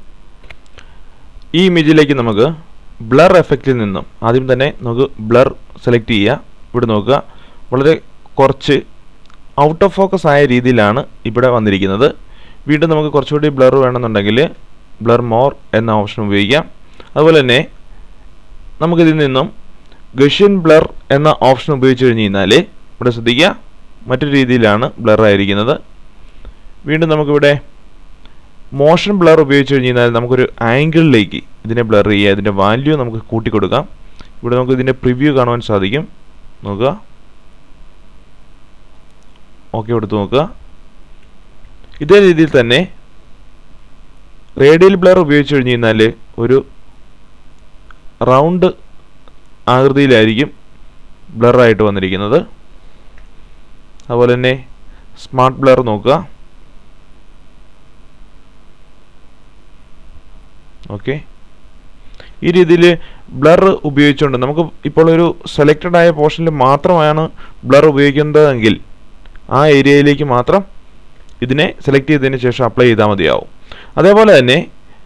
ഈ ഇമേജിലേക്ക് നമുക്ക് ബ്ലർ എഫക്റ്റിൽ നിന്നും ആദ്യം തന്നെ നമുക്ക് ബ്ലർ സെലക്ട് ചെയ്യുക. ഇവിടെ നോക്കുക, വളരെ കുറച്ച് ഔട്ട് ഓഫ് ഫോക്കസ് ആയ രീതിയിലാണ് ഇവിടെ വന്നിരിക്കുന്നത്. വീണ്ടും നമുക്ക് കുറച്ചുകൂടി ബ്ലർ വേണമെന്നുണ്ടെങ്കിൽ ബ്ലർ മോർ എന്ന ഓപ്ഷൻ ഉപയോഗിക്കാം. അതുപോലെ തന്നെ നമുക്കിതിൽ നിന്നും ഗഷ്യൻ ബ്ലർ എന്ന ഓപ്ഷൻ ഉപയോഗിച്ച് കഴിഞ്ഞ് കഴിഞ്ഞാൽ ഇവിടെ ശ്രദ്ധിക്കുക, മറ്റൊരു രീതിയിലാണ് ബ്ലർ ആയിരിക്കുന്നത്. വീണ്ടും നമുക്കിവിടെ മോഷൻ ബ്ലർ ഉപയോഗിച്ച് കഴിഞ്ഞ് കഴിഞ്ഞാൽ നമുക്കൊരു ആംഗിളിലേക്ക് ഇതിനെ ബ്ലർ ചെയ്യുക. ഇതിൻ്റെ വാല്യൂ നമുക്ക് കൂട്ടിക്കൊടുക്കാം. ഇവിടെ നമുക്ക് ഇതിൻ്റെ പ്രിവ്യൂ കാണുവാൻ സാധിക്കും. നോക്കുക, ഓക്കെ കൊടുത്ത് നോക്കുക. ഇതേ രീതിയിൽ തന്നെ റേഡിയൽ ബ്ലർ ഉപയോഗിച്ച് കഴിഞ്ഞ് കഴിഞ്ഞാൽ ഒരു റൗണ്ട് ആകൃതിയിലായിരിക്കും ബ്ലറായിട്ട് വന്നിരിക്കുന്നത്. അതുപോലെ തന്നെ സ്മാർട്ട് ബ്ലർ നോക്കുക. ഓക്കെ, ഈ രീതിയിൽ ബ്ലർ ഉപയോഗിച്ചുകൊണ്ട് നമുക്ക് ഇപ്പോൾ ഒരു സെലക്റ്റഡ് ആയ പോർഷനിൽ മാത്രമാണ് ബ്ലർ ഉപയോഗിക്കുന്നതെങ്കിൽ ആ ഏരിയയിലേക്ക് മാത്രം ഇതിനെ സെലക്ട് ചെയ്തതിന് ശേഷം അപ്ലൈ ചെയ്താൽ മതിയാവും. അതേപോലെ തന്നെ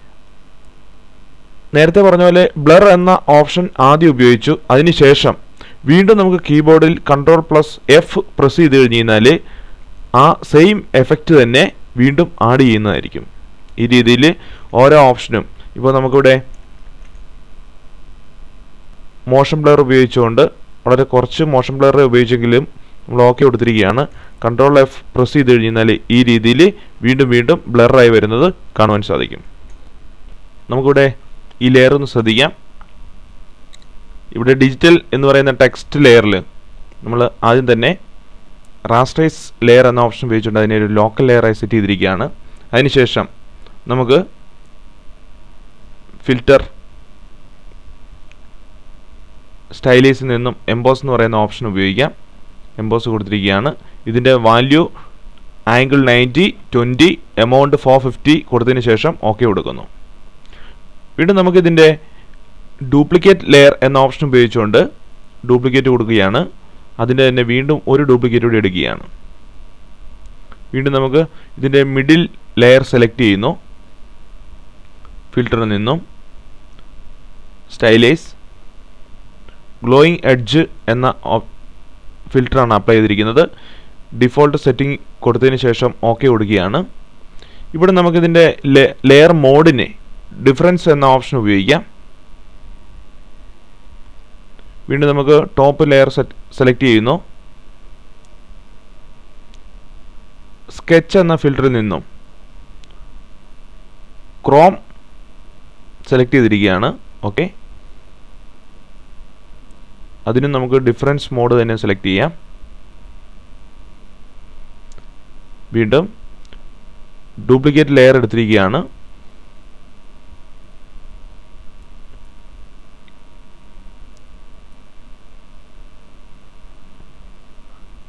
നേരത്തെ പറഞ്ഞ പോലെ ബ്ലർ എന്ന ഓപ്ഷൻ ആദ്യം ഉപയോഗിച്ചു, അതിനുശേഷം വീണ്ടും നമുക്ക് കീബോർഡിൽ കൺട്രോൾ പ്ലസ് എഫ് പ്രസ് ചെയ്ത് കഴിഞ്ഞ് കഴിഞ്ഞാൽ ആ സെയിം എഫക്റ്റ് തന്നെ വീണ്ടും ആഡ് ചെയ്യുന്നതായിരിക്കും. ഈ രീതിയിൽ ഓരോ ഓപ്ഷനും ഇപ്പോൾ നമുക്കിവിടെ മോഷൻ ബ്ലർ ഉപയോഗിച്ചുകൊണ്ട് വളരെ കുറച്ച് മോഷൻ ബ്ലർ ഉപയോഗിച്ചെങ്കിലും നമ്മൾ ഓക്കെ കൊടുത്തിരിക്കുകയാണ്. കൺട്രോൾ എഫ് പ്രസ് ചെയ്ത് കഴിഞ്ഞാൽ ഈ രീതിയിൽ വീണ്ടും വീണ്ടും ബ്ലറായി വരുന്നത് കാണുവാൻ സാധിക്കും. നമുക്കിവിടെ ഈ ലെയർ ഒന്ന് ശ്രദ്ധിക്കാം. ഇവിടെ ഡിജിറ്റൽ എന്ന് പറയുന്ന ടെക്സ്റ്റ് ലെയറിൽ നമ്മൾ ആദ്യം തന്നെ റാസ്റ്ററൈസ് ലെയർ എന്ന ഓപ്ഷൻ ഉപയോഗിച്ചുകൊണ്ട് അതിനെ ഒരു ലോക്കൽ ലെയറായി സെറ്റ് ചെയ്തിരിക്കുകയാണ്. അതിനുശേഷം നമുക്ക് ഫിൽറ്റർ സ്റ്റൈലൈസിൽ നിന്നും എംബോസ് എന്ന് പറയുന്ന ഓപ്ഷൻ ഉപയോഗിക്കാം. എംബോസ് കൊടുത്തിരിക്കുകയാണ്. ഇതിൻ്റെ value angle ninety, twenty, amount four fifty കൊടുത്തതിന് ശേഷം ഓക്കെ കൊടുക്കുന്നു. വീണ്ടും നമുക്കിതിൻ്റെ ഡ്യൂപ്ലിക്കേറ്റ് ലെയർ എന്ന ഓപ്ഷൻ ഉപയോഗിച്ചുകൊണ്ട് ഡ്യൂപ്ലിക്കേറ്റ് കൊടുക്കുകയാണ്. അതിൻ്റെ തന്നെ വീണ്ടും ഒരു ഡ്യൂപ്ലിക്കേറ്റ് കൂടി എടുക്കുകയാണ്. വീണ്ടും നമുക്ക് ഇതിൻ്റെ മിഡിൽ ലെയർ സെലക്ട് ചെയ്യുന്നു. ഫിൽറ്ററിൽ നിന്നും സ്റ്റൈലൈസ് ഗ്ലോയിങ് എഡ്ജ് എന്ന ഫിൽറ്ററാണ് അപ്ലൈ ചെയ്തിരിക്കുന്നത്. ഡിഫോൾട്ട് സെറ്റിംഗ് കൊടുത്തതിന് ശേഷം ഓക്കെ കൊടുക്കുകയാണ്. ഇവിടെ നമുക്കിതിൻ്റെ ലെയർ മോഡിനെ ഡിഫറൻസ് എന്ന ഓപ്ഷൻ ഉപയോഗിക്കാം. വീണ്ടും നമുക്ക് ടോപ്പ് ലെയർ സെലക്ട് ചെയ്യുന്നു. സ്കെച്ച് എന്ന ഫിൽറ്ററിൽ നിന്നും ക്രോം സെലക്ട് ചെയ്തിരിക്കുകയാണ്. ഓക്കെ, അതിനും നമുക്ക് ഡിഫറൻസ് മോഡ് തന്നെ സെലക്ട് ചെയ്യാം. വീണ്ടും ഡ്യൂപ്ലിക്കേറ്റ് ലെയർ എടുത്തിരിക്കുകയാണ്.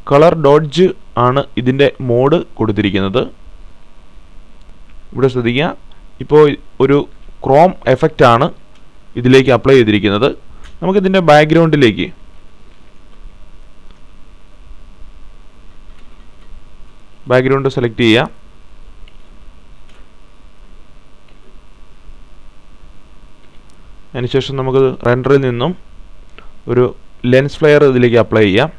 കളർ ഡോഡ്ജ് ആണ് ഇതിൻ്റെ മോഡ് കൊടുത്തിരിക്കുന്നത്. ഇവിടെ ശ്രദ്ധിക്കുക, ഇപ്പോൾ ഒരു ക്രോം എഫക്റ്റ് ആണ് ഇതിലേക്ക് അപ്ലൈ ചെയ്തിരിക്കുന്നത്. നമുക്കിതിൻ്റെ ബാക്ക്ഗ്രൗണ്ടിലേക്ക് ബാക്ക്ഗ്രൗണ്ട് സെലക്ട് ചെയ്യാം. അതിനുശേഷം നമുക്ക് റെൻഡറിൽ നിന്നും ഒരു ലെൻസ് ഫ്ലെയർ ഇതിലേക്ക് അപ്ലൈ ചെയ്യാം.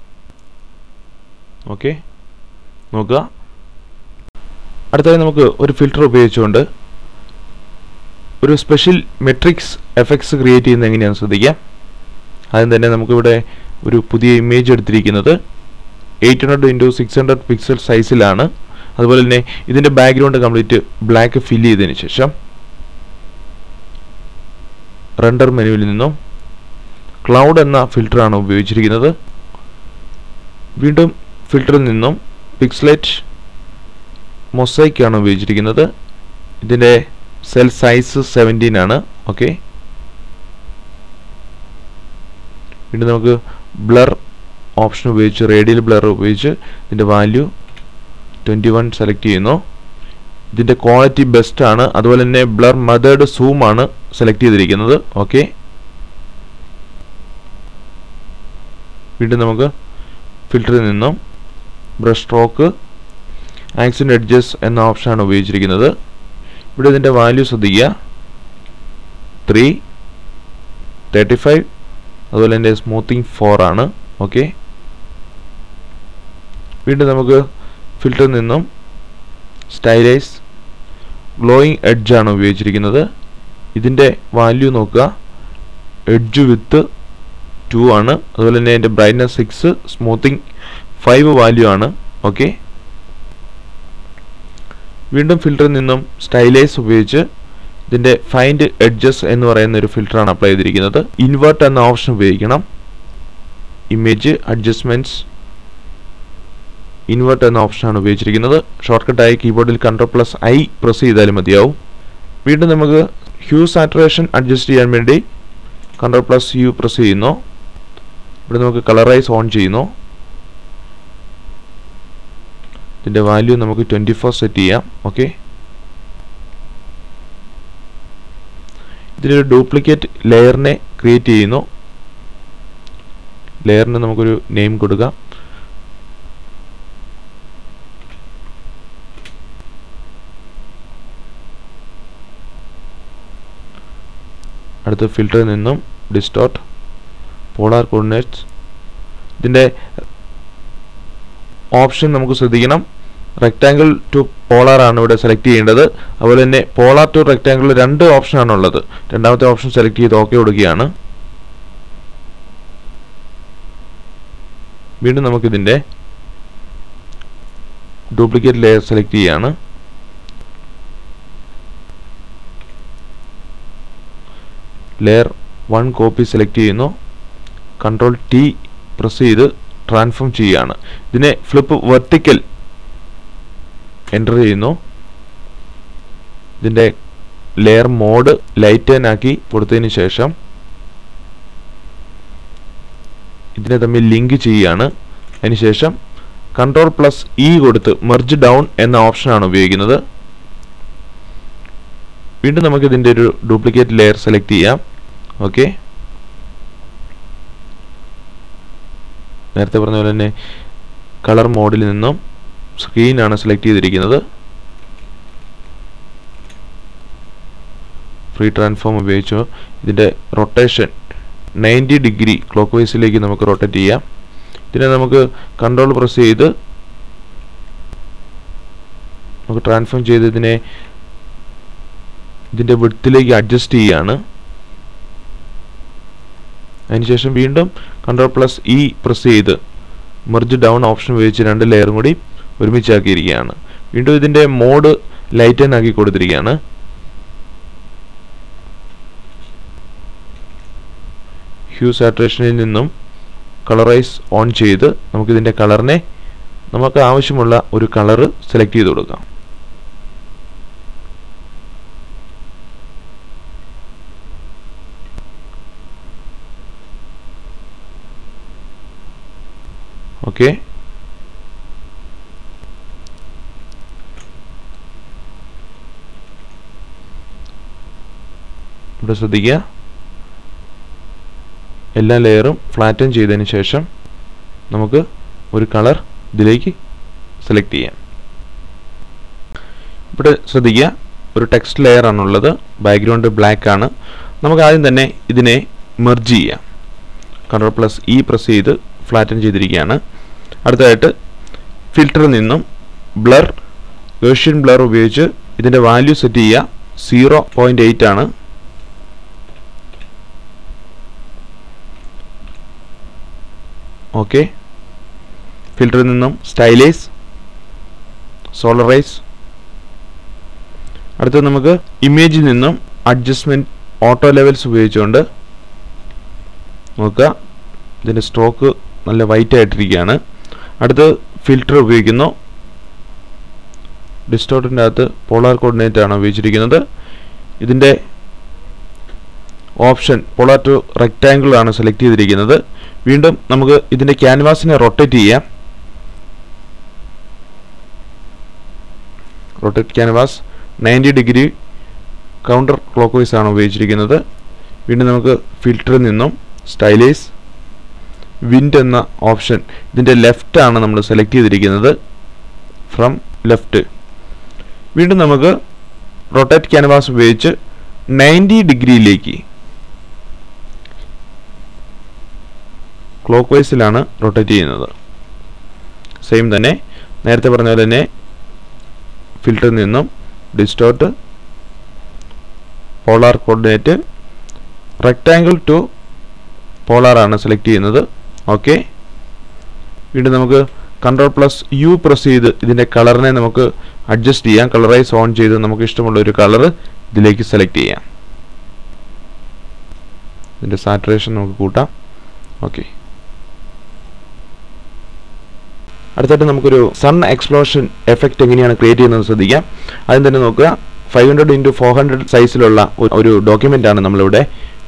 ഓക്കെ, നോക്കുക. അടുത്തതായി നമുക്ക് ഒരു ഫിൽറ്റർ ഉപയോഗിച്ചുകൊണ്ട് ഒരു സ്പെഷ്യൽ മെട്രിക്സ് എഫക്ട്സ് ക്രിയേറ്റ് ചെയ്യുന്നത് എങ്ങനെയാണെന്ന് ശ്രദ്ധിക്കാം. ആദ്യം തന്നെ നമുക്കിവിടെ ഒരു പുതിയ ഇമേജ് എടുത്തിരിക്കുന്നത് eight hundred into six hundred pixel സൈസിലാണ്. അതുപോലെ തന്നെ ഇതിൻ്റെ ബാക്ക്ഗ്രൗണ്ട് കംപ്ലീറ്റ് ബ്ലാക്ക് ഫില്ല് ചെയ്തതിന് ശേഷം റെൻഡർ മെനുവിൽ നിന്നും ക്ലൗഡ് എന്ന ഫിൽറ്ററാണ് ഉപയോഗിച്ചിരിക്കുന്നത്. വീണ്ടും ഫിൽറ്ററിൽ നിന്നും പിക്സലേറ്റ് മൊസൈക്ക് ആണ് ഉപയോഗിച്ചിരിക്കുന്നത്. ഇതിൻ്റെ സെൽ സൈസ് സെവൻറ്റീൻ ആണ്. ഓക്കെ, വീണ്ടും നമുക്ക് ബ്ലർ ഓപ്ഷൻ ഉപയോഗിച്ച് റേഡിയൽ ബ്ലർ ഉപയോഗിച്ച് ഇതിൻ്റെ വാല്യൂ ട്വൻറ്റി വൺ സെലക്ട് ചെയ്യുന്നു. ഇതിൻ്റെ ക്വാളിറ്റി ബെസ്റ്റ് ആണ്. അതുപോലെ തന്നെ ബ്ലർ മെത്തേഡ് സൂം ആണ് സെലക്ട് ചെയ്തിരിക്കുന്നത്. ഓക്കെ, വീണ്ടും നമുക്ക് ഫിൽറ്ററിൽ നിന്നും ബ്രഷ് സ്ട്രോക്ക് ആക്സിഡൻറ്റ് എഡ്ജസ് എന്ന ഓപ്ഷനാണ് ഉപയോഗിച്ചിരിക്കുന്നത്. ഇവിടെ ഇതിൻ്റെ വാല്യൂ ശ്രദ്ധിക്കുക, ത്രീ തേർട്ടി ഫൈവ് അതുപോലെ തന്നെ സ്മൂത്തിങ് ഫോർ ആണ്. ഓക്കെ, വീണ്ടും നമുക്ക് ഫിൽറ്ററിൽ നിന്നും സ്റ്റൈലൈസ് ഗ്ലോയിങ് എഡ്ജ് ആണ് ഉപയോഗിച്ചിരിക്കുന്നത്. ഇതിൻ്റെ വാല്യൂ നോക്കുക, എഡ്ജ് വിത്ത് ടു ആണ്. അതുപോലെ തന്നെ അതിൻ്റെ brightness six, smoothing five value ആണ്. ഓക്കെ, വീണ്ടും ഫിൽറ്ററിൽ നിന്നും സ്റ്റൈലൈസ് ഉപയോഗിച്ച് ഇതിൻ്റെ ഫൈൻഡ് എഡ്ജസ് എന്ന് പറയുന്ന ഒരു ഫിൽറ്ററാണ് അപ്ലൈ ചെയ്തിരിക്കുന്നത്. ഇൻവേർട്ട് എന്ന ഓപ്ഷൻ ഉപയോഗിക്കണം. ഇമേജ് അഡ്ജസ്റ്റ്മെൻറ്റ്സ് ഇൻവേർട്ട് എന്ന ഓപ്ഷനാണ് ഉപയോഗിച്ചിരിക്കുന്നത്. ഷോർട്ട് കട്ടായി കീബോർഡിൽ കൺട്രോൾ പ്ലസ് ഐ പ്രസ് ചെയ്താലും മതിയാവും. വീണ്ടും നമുക്ക് ഹ്യൂ സാച്ചുറേഷൻ അഡ്ജസ്റ്റ് ചെയ്യാൻ വേണ്ടി കൺട്രോൾ പ്ലസ് യു പ്രസ് ചെയ്യുന്നു. ഇവിടെ നമുക്ക് കളറൈസ് ഓൺ ചെയ്യുന്നു. ഇതിൻ്റെ വാല്യൂ നമുക്ക് ട്വൻറ്റി ഫോർ സെറ്റ് ചെയ്യാം. ഓക്കെ, ഇതിലൊരു ഡ്യൂപ്ലിക്കേറ്റ് ലെയറിനെ ക്രിയേറ്റ് ചെയ്യുന്നു. ലെയറിന് നമുക്കൊരു നെയിം കൊടുക്കാം. അടുത്ത ഫിൽറ്ററിൽ നിന്നും ഡിസ്റ്റോർട്ട് പോളാർ കോർഡിനേറ്റ്സ്. ഇതിൻ്റെ ഓപ്ഷൻ നമുക്ക് ശ്രദ്ധിക്കണം, റെക്റ്റാങ്കിൾ ടു പോളാർ ആണ് ഇവിടെ സെലക്ട് ചെയ്യേണ്ടത്. അതുപോലെ തന്നെ പോളാർ ടു റെക്റ്റാങ്കിൾ രണ്ട് ഓപ്ഷനാണ് ഉള്ളത്. രണ്ടാമത്തെ ഓപ്ഷൻ സെലക്ട് ചെയ്ത് ഓക്കെ കൊടുക്കുകയാണ്. വീണ്ടും നമുക്കിതിൻ്റെ ഡ്യൂപ്ലിക്കേറ്റ് ലെയർ സെലക്ട് ചെയ്യുകയാണ്. ലെയർ വൺ കോപ്പി സെലക്ട് ചെയ്യുന്നു. കൺട്രോൾ ടി പ്രസ് ചെയ്ത് ട്രാൻസ്ഫോം ചെയ്യുകയാണ്. ഇതിനെ ഫ്ലിപ്പ് വെർട്ടിക്കൽ എൻ്റർ ചെയ്യുന്നു. ഇതിൻ്റെ ലെയർ മോഡ് ലൈറ്റൻ ആക്കി കൊടുത്തതിന് ശേഷം ഇതിനെ തമ്മിൽ ലിങ്ക് ചെയ്യുകയാണ്. അതിനുശേഷം കൺട്രോൾ പ്ലസ് ഇ കൊടുത്ത് മെർജ് ഡൗൺ എന്ന ഓപ്ഷനാണ് ഉപയോഗിക്കുന്നത്. വീണ്ടും നമുക്ക് ഇതിൻ്റെ ഒരു ഡ്യൂപ്ലിക്കേറ്റ് ലെയർ സെലക്ട് ചെയ്യാം. ഓക്കെ, നേരത്തെ പറഞ്ഞ പോലെ തന്നെ കളർ മോഡിൽ നിന്നും സ്ക്രീനാണ് സെലക്ട് ചെയ്തിരിക്കുന്നത്. ഫ്രീ ട്രാൻസ്ഫോം ഉപയോഗിച്ചു ഇതിൻ്റെ റൊട്ടേഷൻ നയൻറ്റി ഡിഗ്രി ക്ലോക്ക് വൈസിലേക്ക് നമുക്ക് റൊട്ടേറ്റ് ചെയ്യാം. ഇതിനെ നമുക്ക് കൺട്രോൾ പ്രസ് ചെയ്ത് നമുക്ക് ട്രാൻസ്ഫോം ചെയ്ത് ഇതിനെ ഇതിൻ്റെ വിഡ്ത്തിലേക്ക് അഡ്ജസ്റ്റ് ചെയ്യുകയാണ്. അതിനുശേഷം വീണ്ടും കൺട്രോൾ പ്ലസ് ഇ പ്രസ് ചെയ്ത് മെർജ് ഡൗൺ ഓപ്ഷൻ ഉപയോഗിച്ച് രണ്ട് ലെയറും കൂടി ഒരുമിച്ചാക്കിയിരിക്കുകയാണ്. വീണ്ടും ഇതിൻ്റെ മോഡ് ലൈറ്റൻ ആക്കി കൊടുത്തിരിക്കുകയാണ്. ഹ്യൂ സാച്ചുറേഷനിൽ നിന്നും കളറൈസ് ഓൺ ചെയ്ത് നമുക്കിതിൻ്റെ കളറിനെ നമുക്ക് ആവശ്യമുള്ള ഒരു കളറ് സെലക്ട് ചെയ്ത് കൊടുക്കാം. ഓക്കെ, ഇവിടെ ശ്രദ്ധിക്കുക, എല്ലാ ലെയറും ഫ്ലാറ്റൻ ചെയ്തതിന് ശേഷം നമുക്ക് ഒരു കളർ ഇതിലേക്ക് സെലക്ട് ചെയ്യാം. ഇവിടെ ശ്രദ്ധിക്കുക, ഒരു ടെക്സ്റ്റ് ലെയർ ആണുള്ളത്, ബാക്ക്ഗ്രൗണ്ട് ബ്ലാക്ക് ആണ്. നമുക്ക് ആദ്യം തന്നെ ഇതിനെ മെർജ് ചെയ്യാം. കൺട്രോൾ പ്ലസ് ഇ പ്രസ് ചെയ്ത് ഫ്ലാറ്റൻ ചെയ്തിരിക്കുകയാണ്. അടുത്തതായിട്ട് ഫിൽറ്ററിൽ നിന്നും ബ്ലർ, ഗേഷ്യൻ ബ്ലർ ഉപയോഗിച്ച് ഇതിൻ്റെ വാല്യൂ സെറ്റ് ചെയ്യുക. സീറോ പോയിൻ്റ് എയ്റ്റ് ആണ്. ഓക്കെ. ഫിൽറ്ററിൽ നിന്നും സ്റ്റൈലൈസ്, സോളറൈസ്. അടുത്തത് നമുക്ക് ഇമേജിൽ നിന്നും അഡ്ജസ്റ്റ്മെൻറ്റ് ഓട്ടോ ലെവൽസ് ഉപയോഗിച്ചുകൊണ്ട് നോക്കുക, ഇതിൻ്റെ സ്ട്രോക്ക് നല്ല വൈറ്റ് ആയിട്ടിരിക്കുകയാണ്. അടുത്ത് ഫിൽറ്റർ ഉപയോഗിക്കുന്നു. ഡിസ്റ്റോർട്ടിൻ്റെ അകത്ത് പോളാർ കോർഡിനേറ്റ് ആണ് ഉപയോഗിച്ചിരിക്കുന്നത്. ഇതിൻ്റെ ഓപ്ഷൻ പോളാർ ടു റെക്റ്റാങ്കിൾ ആണ് സെലക്ട് ചെയ്തിരിക്കുന്നത്. വീണ്ടും നമുക്ക് ഇതിൻ്റെ ക്യാൻവാസിനെ റൊട്ടേറ്റ് ചെയ്യാം. Rotate canvas ninety degree counterclockwise ആണ് ഉപയോഗിച്ചിരിക്കുന്നത്. വീണ്ടും നമുക്ക് ഫിൽറ്ററിൽ നിന്നും സ്റ്റൈലൈസ്, വിൻഡ് എന്ന ഓപ്ഷൻ ഇതിൻ്റെ ലെഫ്റ്റ് ആണ് നമ്മൾ സെലക്ട് ചെയ്തിരിക്കുന്നത്, ഫ്രം ലെഫ്റ്റ്. വീണ്ടും നമുക്ക് റൊട്ടേറ്റ് ക്യാൻവാസ് ഉപയോഗിച്ച് നയൻറ്റി ഡിഗ്രിയിലേക്ക് ക്ലോക്ക് വൈസിലാണ് റൊട്ടേറ്റ് ചെയ്യുന്നത്. സെയിം തന്നെ നേരത്തെ പറഞ്ഞ പോലെ തന്നെ ഫിൽറ്ററിൽ നിന്നും distort, polar coordinate, rectangle to polar ആണ് സെലക്ട് ചെയ്യുന്നത്. ഓക്കെ. വീണ്ടും നമുക്ക് കൺട്രോൾ പ്ലസ് യു പ്രസ് ചെയ്ത് ഇതിൻ്റെ കളറിനെ നമുക്ക് അഡ്ജസ്റ്റ് ചെയ്യാം. കളറൈസ് ഓൺ ചെയ്ത് നമുക്ക് ഇഷ്ടമുള്ള ഒരു കളർ ഇതിലേക്ക് സെലക്ട് ചെയ്യാം. ഇതിൻ്റെ സാച്ചുറേഷൻ നമുക്ക് കൂട്ടാം. ഓക്കെ. അടുത്തായിട്ട് നമുക്കൊരു സൺ എക്സ്പ്ലോഷൻ എഫക്റ്റ് എങ്ങനെയാണ് ക്രിയേറ്റ് ചെയ്യുന്നത് ശ്രദ്ധിക്കാം. ആദ്യം തന്നെ നോക്കുക, five hundred into four hundred സൈസിലുള്ള ഒരു ഡോക്യുമെൻ്റ് ആണ് നമ്മളിവിടെ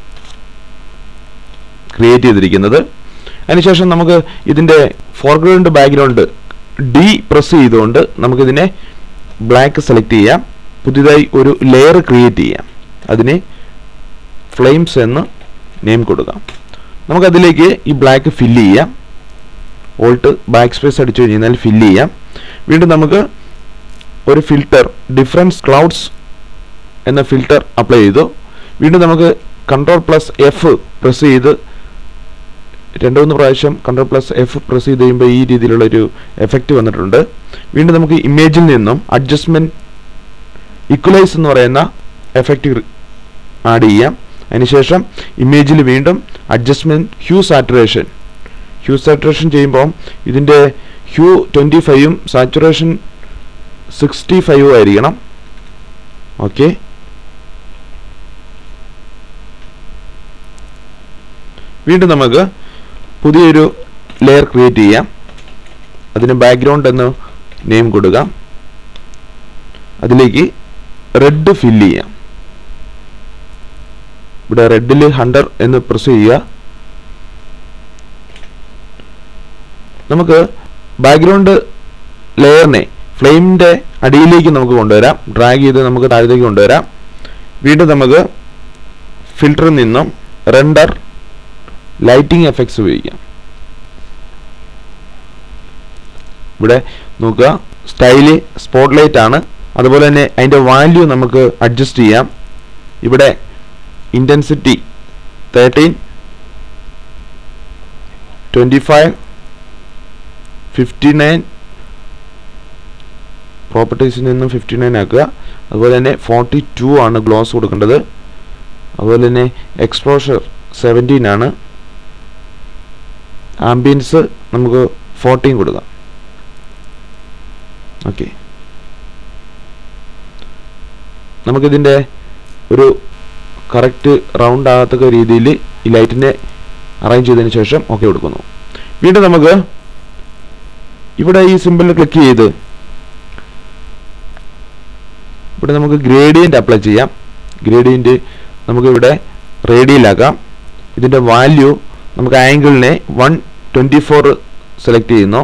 ക്രിയേറ്റ് ചെയ്തിരിക്കുന്നത്. അതിനുശേഷം നമുക്ക് ഇതിൻ്റെ ഫോർഗ്രൗണ്ട് ബാക്ക്ഗ്രൗണ്ട് ഡി പ്രസ് ചെയ്തുകൊണ്ട് നമുക്കിതിനെ ബ്ലാക്ക് സെലക്ട് ചെയ്യാം. പുതിയതായി ഒരു ലെയർ ക്രിയേറ്റ് ചെയ്യാം. അതിന് ഫ്ലെയിംസ് എന്ന് നെയിം കൊടുക്കാം. നമുക്കതിലേക്ക് ഈ ബ്ലാക്ക് ഫില്ല് ചെയ്യാം. ഓൾട്ട് ബാക്ക് സ്പേസ് അടിച്ചു കഴിഞ്ഞാൽ ഫില്ല് ചെയ്യാം. വീണ്ടും നമുക്ക് ഒരു ഫിൽറ്റർ ഡിഫറൻസ് ക്ലൗഡ്സ് എന്ന ഫിൽറ്റർ അപ്ലൈ ചെയ്തു. വീണ്ടും നമുക്ക് കൺട്രോൾ പ്ലസ് എഫ് പ്രസ് ചെയ്ത് രണ്ട് മൂന്ന് പ്രാവശ്യം കൺട്രോൾ പ്ലസ് എഫ് പ്രസ് ചെയ്ത് കഴിയുമ്പോൾ ഈ രീതിയിലുള്ളൊരു എഫക്റ്റ് വന്നിട്ടുണ്ട്. വീണ്ടും നമുക്ക് ഇമേജിൽ നിന്നും അഡ്ജസ്റ്റ്മെൻറ്റ് ഇക്വലൈസ് എന്ന് പറയുന്ന എഫക്റ്റ് ആഡ് ചെയ്യാം. അതിനുശേഷം ഇമേജിൽ വീണ്ടും adjustment hue saturation hue saturation ചെയ്യുമ്പോൾ ഇതിൻ്റെ ഹ്യൂ ട്വൻറ്റി ഫൈവും സാച്ചുറേഷൻ സിക്സ്റ്റി ഫൈവും ആയിരിക്കണം. ഓക്കെ. വീണ്ടും നമുക്ക് പുതിയൊരു ലെയർ ക്രിയേറ്റ് ചെയ്യാം. അതിന് ബാക്ക്ഗ്രൗണ്ട് എന്ന് നെയിം കൊടുക്കാം. അതിലേക്ക് റെഡ് ഫില്ല് ചെയ്യാം. ഇവിടെ റെഡിൽ ഹണ്ടർ എന്ന് പ്രസ് ചെയ്യുക. നമുക്ക് ബാക്ക്ഗ്രൗണ്ട് ലെയറിനെ ഫ്ലെയിമിൻ്റെ അടിയിലേക്ക് നമുക്ക് കൊണ്ടുവരാം. ഡ്രാഗ് ചെയ്ത് നമുക്ക് താഴത്തേക്ക് കൊണ്ടുവരാം. വീണ്ടും നമുക്ക് ഫിൽറ്ററിൽ നിന്നും റെൻഡർ ലൈറ്റിംഗ് എഫക്ട്സ് ഉപയോഗിക്കാം. ഇവിടെ നോക്കുക, സ്റ്റൈല് സ്പോട്ട് ലൈറ്റ് ആണ്. അതുപോലെ തന്നെ അതിൻ്റെ വാല്യൂ നമുക്ക് അഡ്ജസ്റ്റ് ചെയ്യാം. ഇവിടെ intensity thirteen, twenty five, fifty nine, പ്രോപ്പർട്ടീസിൽ നിന്നും ഫിഫ്റ്റി നയൻ ആക്കുക. അതുപോലെ തന്നെ ഫോർട്ടി ടു ആണ് ഗ്ലോസ് കൊടുക്കേണ്ടത്. അതുപോലെ തന്നെ എക്സ്പോഷർ സെവൻറ്റീൻ ആണ്. ആംബിയൻസ് നമുക്ക് ഫോർട്ടീൻ കൊടുക്കാം. ഓക്കെ. നമുക്കിതിൻ്റെ ഒരു കറക്റ്റ് റൗണ്ട് ആകത്തക്ക രീതിയിൽ ഈ ലൈറ്റിനെ അറേഞ്ച് ചെയ്തതിന് ശേഷം ഓക്കെ കൊടുക്കുന്നു. വീണ്ടും നമുക്ക് ഇവിടെ ഈ സിമ്പിളിൽ ക്ലിക്ക് ചെയ്ത് ഇവിടെ നമുക്ക് ഗ്രേഡിയൻ്റ് അപ്ലൈ ചെയ്യാം. ഗ്രേഡിയൻ്റ് നമുക്ക് ഇവിടെ റേഡിയലാക്കാം. ഇതിൻ്റെ വാല്യൂ നമുക്ക് ആംഗിളിനെ വൺ ട്വൻറ്റി ഫോർ സെലക്ട് ചെയ്യുന്നു.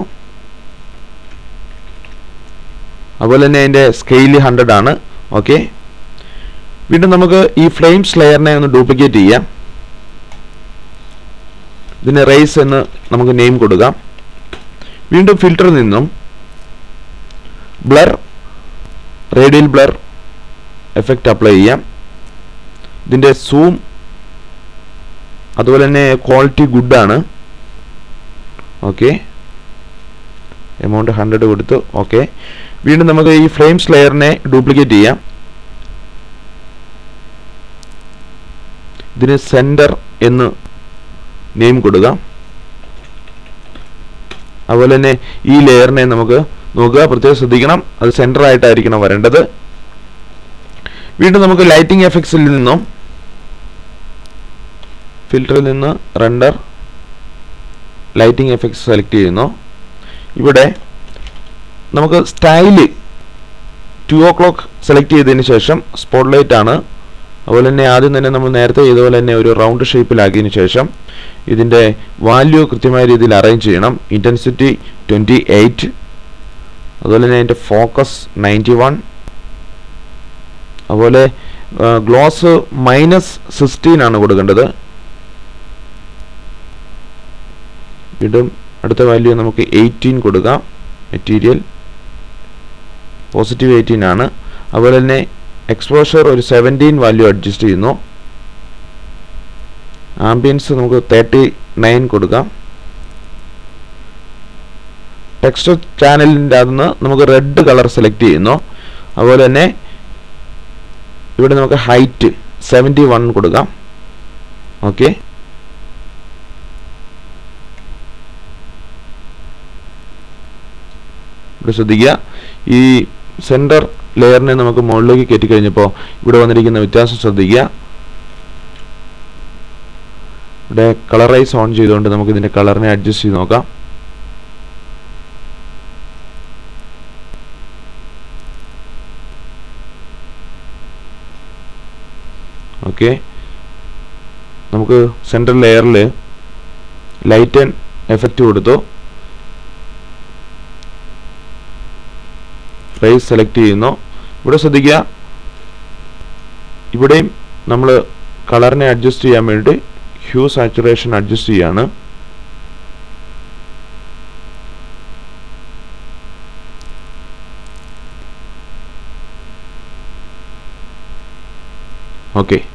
അതുപോലെ തന്നെ അതിൻ്റെ സ്കെയില് ഹൺഡ്രഡ് ആണ്. ഓക്കെ. വീണ്ടും നമുക്ക് ഈ ഫ്ലെയിംസ് ലെയറിനെ ഒന്ന് ഡ്യൂപ്ലിക്കേറ്റ് ചെയ്യാം. ഇതിന് റേസ് എന്ന് നമുക്ക് നെയിം കൊടുക്കാം. വീണ്ടും ഫിൽറ്ററിൽ നിന്നും blur, radial blur effect apply ചെയ്യാം. ഇതിൻ്റെ സൂം അതുപോലെ തന്നെ ക്വാളിറ്റി ഗുഡാണ്. ഓക്കെ, എമൗണ്ട് ഹൺഡ്രഡ് കൊടുത്തു. ഓക്കെ, വീണ്ടും നമുക്ക് ഈ ഫ്ലെയിംസ് ലെയറിനെ ഡ്യൂപ്ലിക്കേറ്റ് ചെയ്യാം. ഇതിന് സെൻറ്റർ എന്ന് നെയിം കൊടുക്കുക. അതുപോലെ തന്നെ ഈ ലെയറിനെ നമുക്ക് നോക്കുക, പ്രത്യേകം ശ്രദ്ധിക്കണം, അത് സെൻറ്റർ ആയിട്ടായിരിക്കണം വരേണ്ടത്. വീണ്ടും നമുക്ക് ലൈറ്റിംഗ് എഫക്ട്സിൽ നിന്നും ഫിൽറ്ററിൽ നിന്ന് റെൻഡർ ലൈറ്റിംഗ് എഫക്ട്സ് സെലക്ട് ചെയ്യുന്നു. ഇവിടെ നമുക്ക് style two o'clock select ചെയ്തതിന് ശേഷം സ്പോട്ട് ലൈറ്റ് ആണ്. അതുപോലെ തന്നെ ആദ്യം തന്നെ നമ്മൾ നേരത്തെ ചെയ്തതുപോലെ തന്നെ ഒരു റൗണ്ട് ഷേപ്പിലാക്കിയതിന് ശേഷം ഇതിൻ്റെ വാല്യൂ കൃത്യമായ രീതിയിൽ അറേഞ്ച് ചെയ്യണം. ഇൻറ്റൻസിറ്റി ട്വൻറ്റി എയ്റ്റ്, അതുപോലെ തന്നെ അതിൻ്റെ ഫോക്കസ് നയൻറ്റി വൺ, അതുപോലെ ഗ്ലോസ് മൈനസ് സിക്സ്റ്റീൻ ആണ് കൊടുക്കേണ്ടത്. വീണ്ടും അടുത്ത വാല്യൂ നമുക്ക് എയ്റ്റീൻ കൊടുക്കാം. മെറ്റീരിയൽ പോസിറ്റീവ് എയ്റ്റീൻ ആണ്. അതുപോലെ തന്നെ എക്സ്പോഷർ ഒരു സെവൻറ്റീൻ വാല്യൂ അഡ്ജസ്റ്റ് ചെയ്യുന്നു. ആംബിയൻസ് നമുക്ക് തേർട്ടി നയൻ കൊടുക്കാം. ടെക്സ്റ്റ് ചാനലിൻ്റെ അകത്തുനിന്ന് നമുക്ക് റെഡ് കളർ സെലക്ട് ചെയ്യുന്നു. അതുപോലെ തന്നെ ഇവിടെ നമുക്ക് ഹൈറ്റ് സെവൻറ്റി വൺ കൊടുക്കാം. ഓക്കെ, ഇവിടെ ശ്രദ്ധിക്കുക, ഈ സെൻറ്റർ ലെയറിനെ നമുക്ക് മുകളിലേക്ക് കയറ്റി കഴിഞ്ഞപ്പോൾ ഇവിടെ വന്നിരിക്കുന്ന വ്യത്യാസം ശ്രദ്ധിക്കുക. ഇവിടെ കളറൈസ് ഓൺ ചെയ്തുകൊണ്ട് നമുക്ക് ഇതിൻ്റെ കളറിനെ അഡ്ജസ്റ്റ് ചെയ്ത് നോക്കാം. ഓക്കെ, നമുക്ക് സെൻട്രൽ ലെയറിൽ ലൈറ്റ് ആൻഡ് എഫക്റ്റ് കൊടുത്തു. റേസ് സെലക്ട് ചെയ്യുന്നു. ഇവിടെ ശ്രദ്ധിക്കുക, ഇവിടെയും നമ്മൾ കളറിനെ അഡ്ജസ്റ്റ് ചെയ്യാൻ വേണ്ടി ഹ്യൂ സാച്ചുറേഷൻ അഡ്ജസ്റ്റ് ചെയ്യാണ്. ഓക്കെ.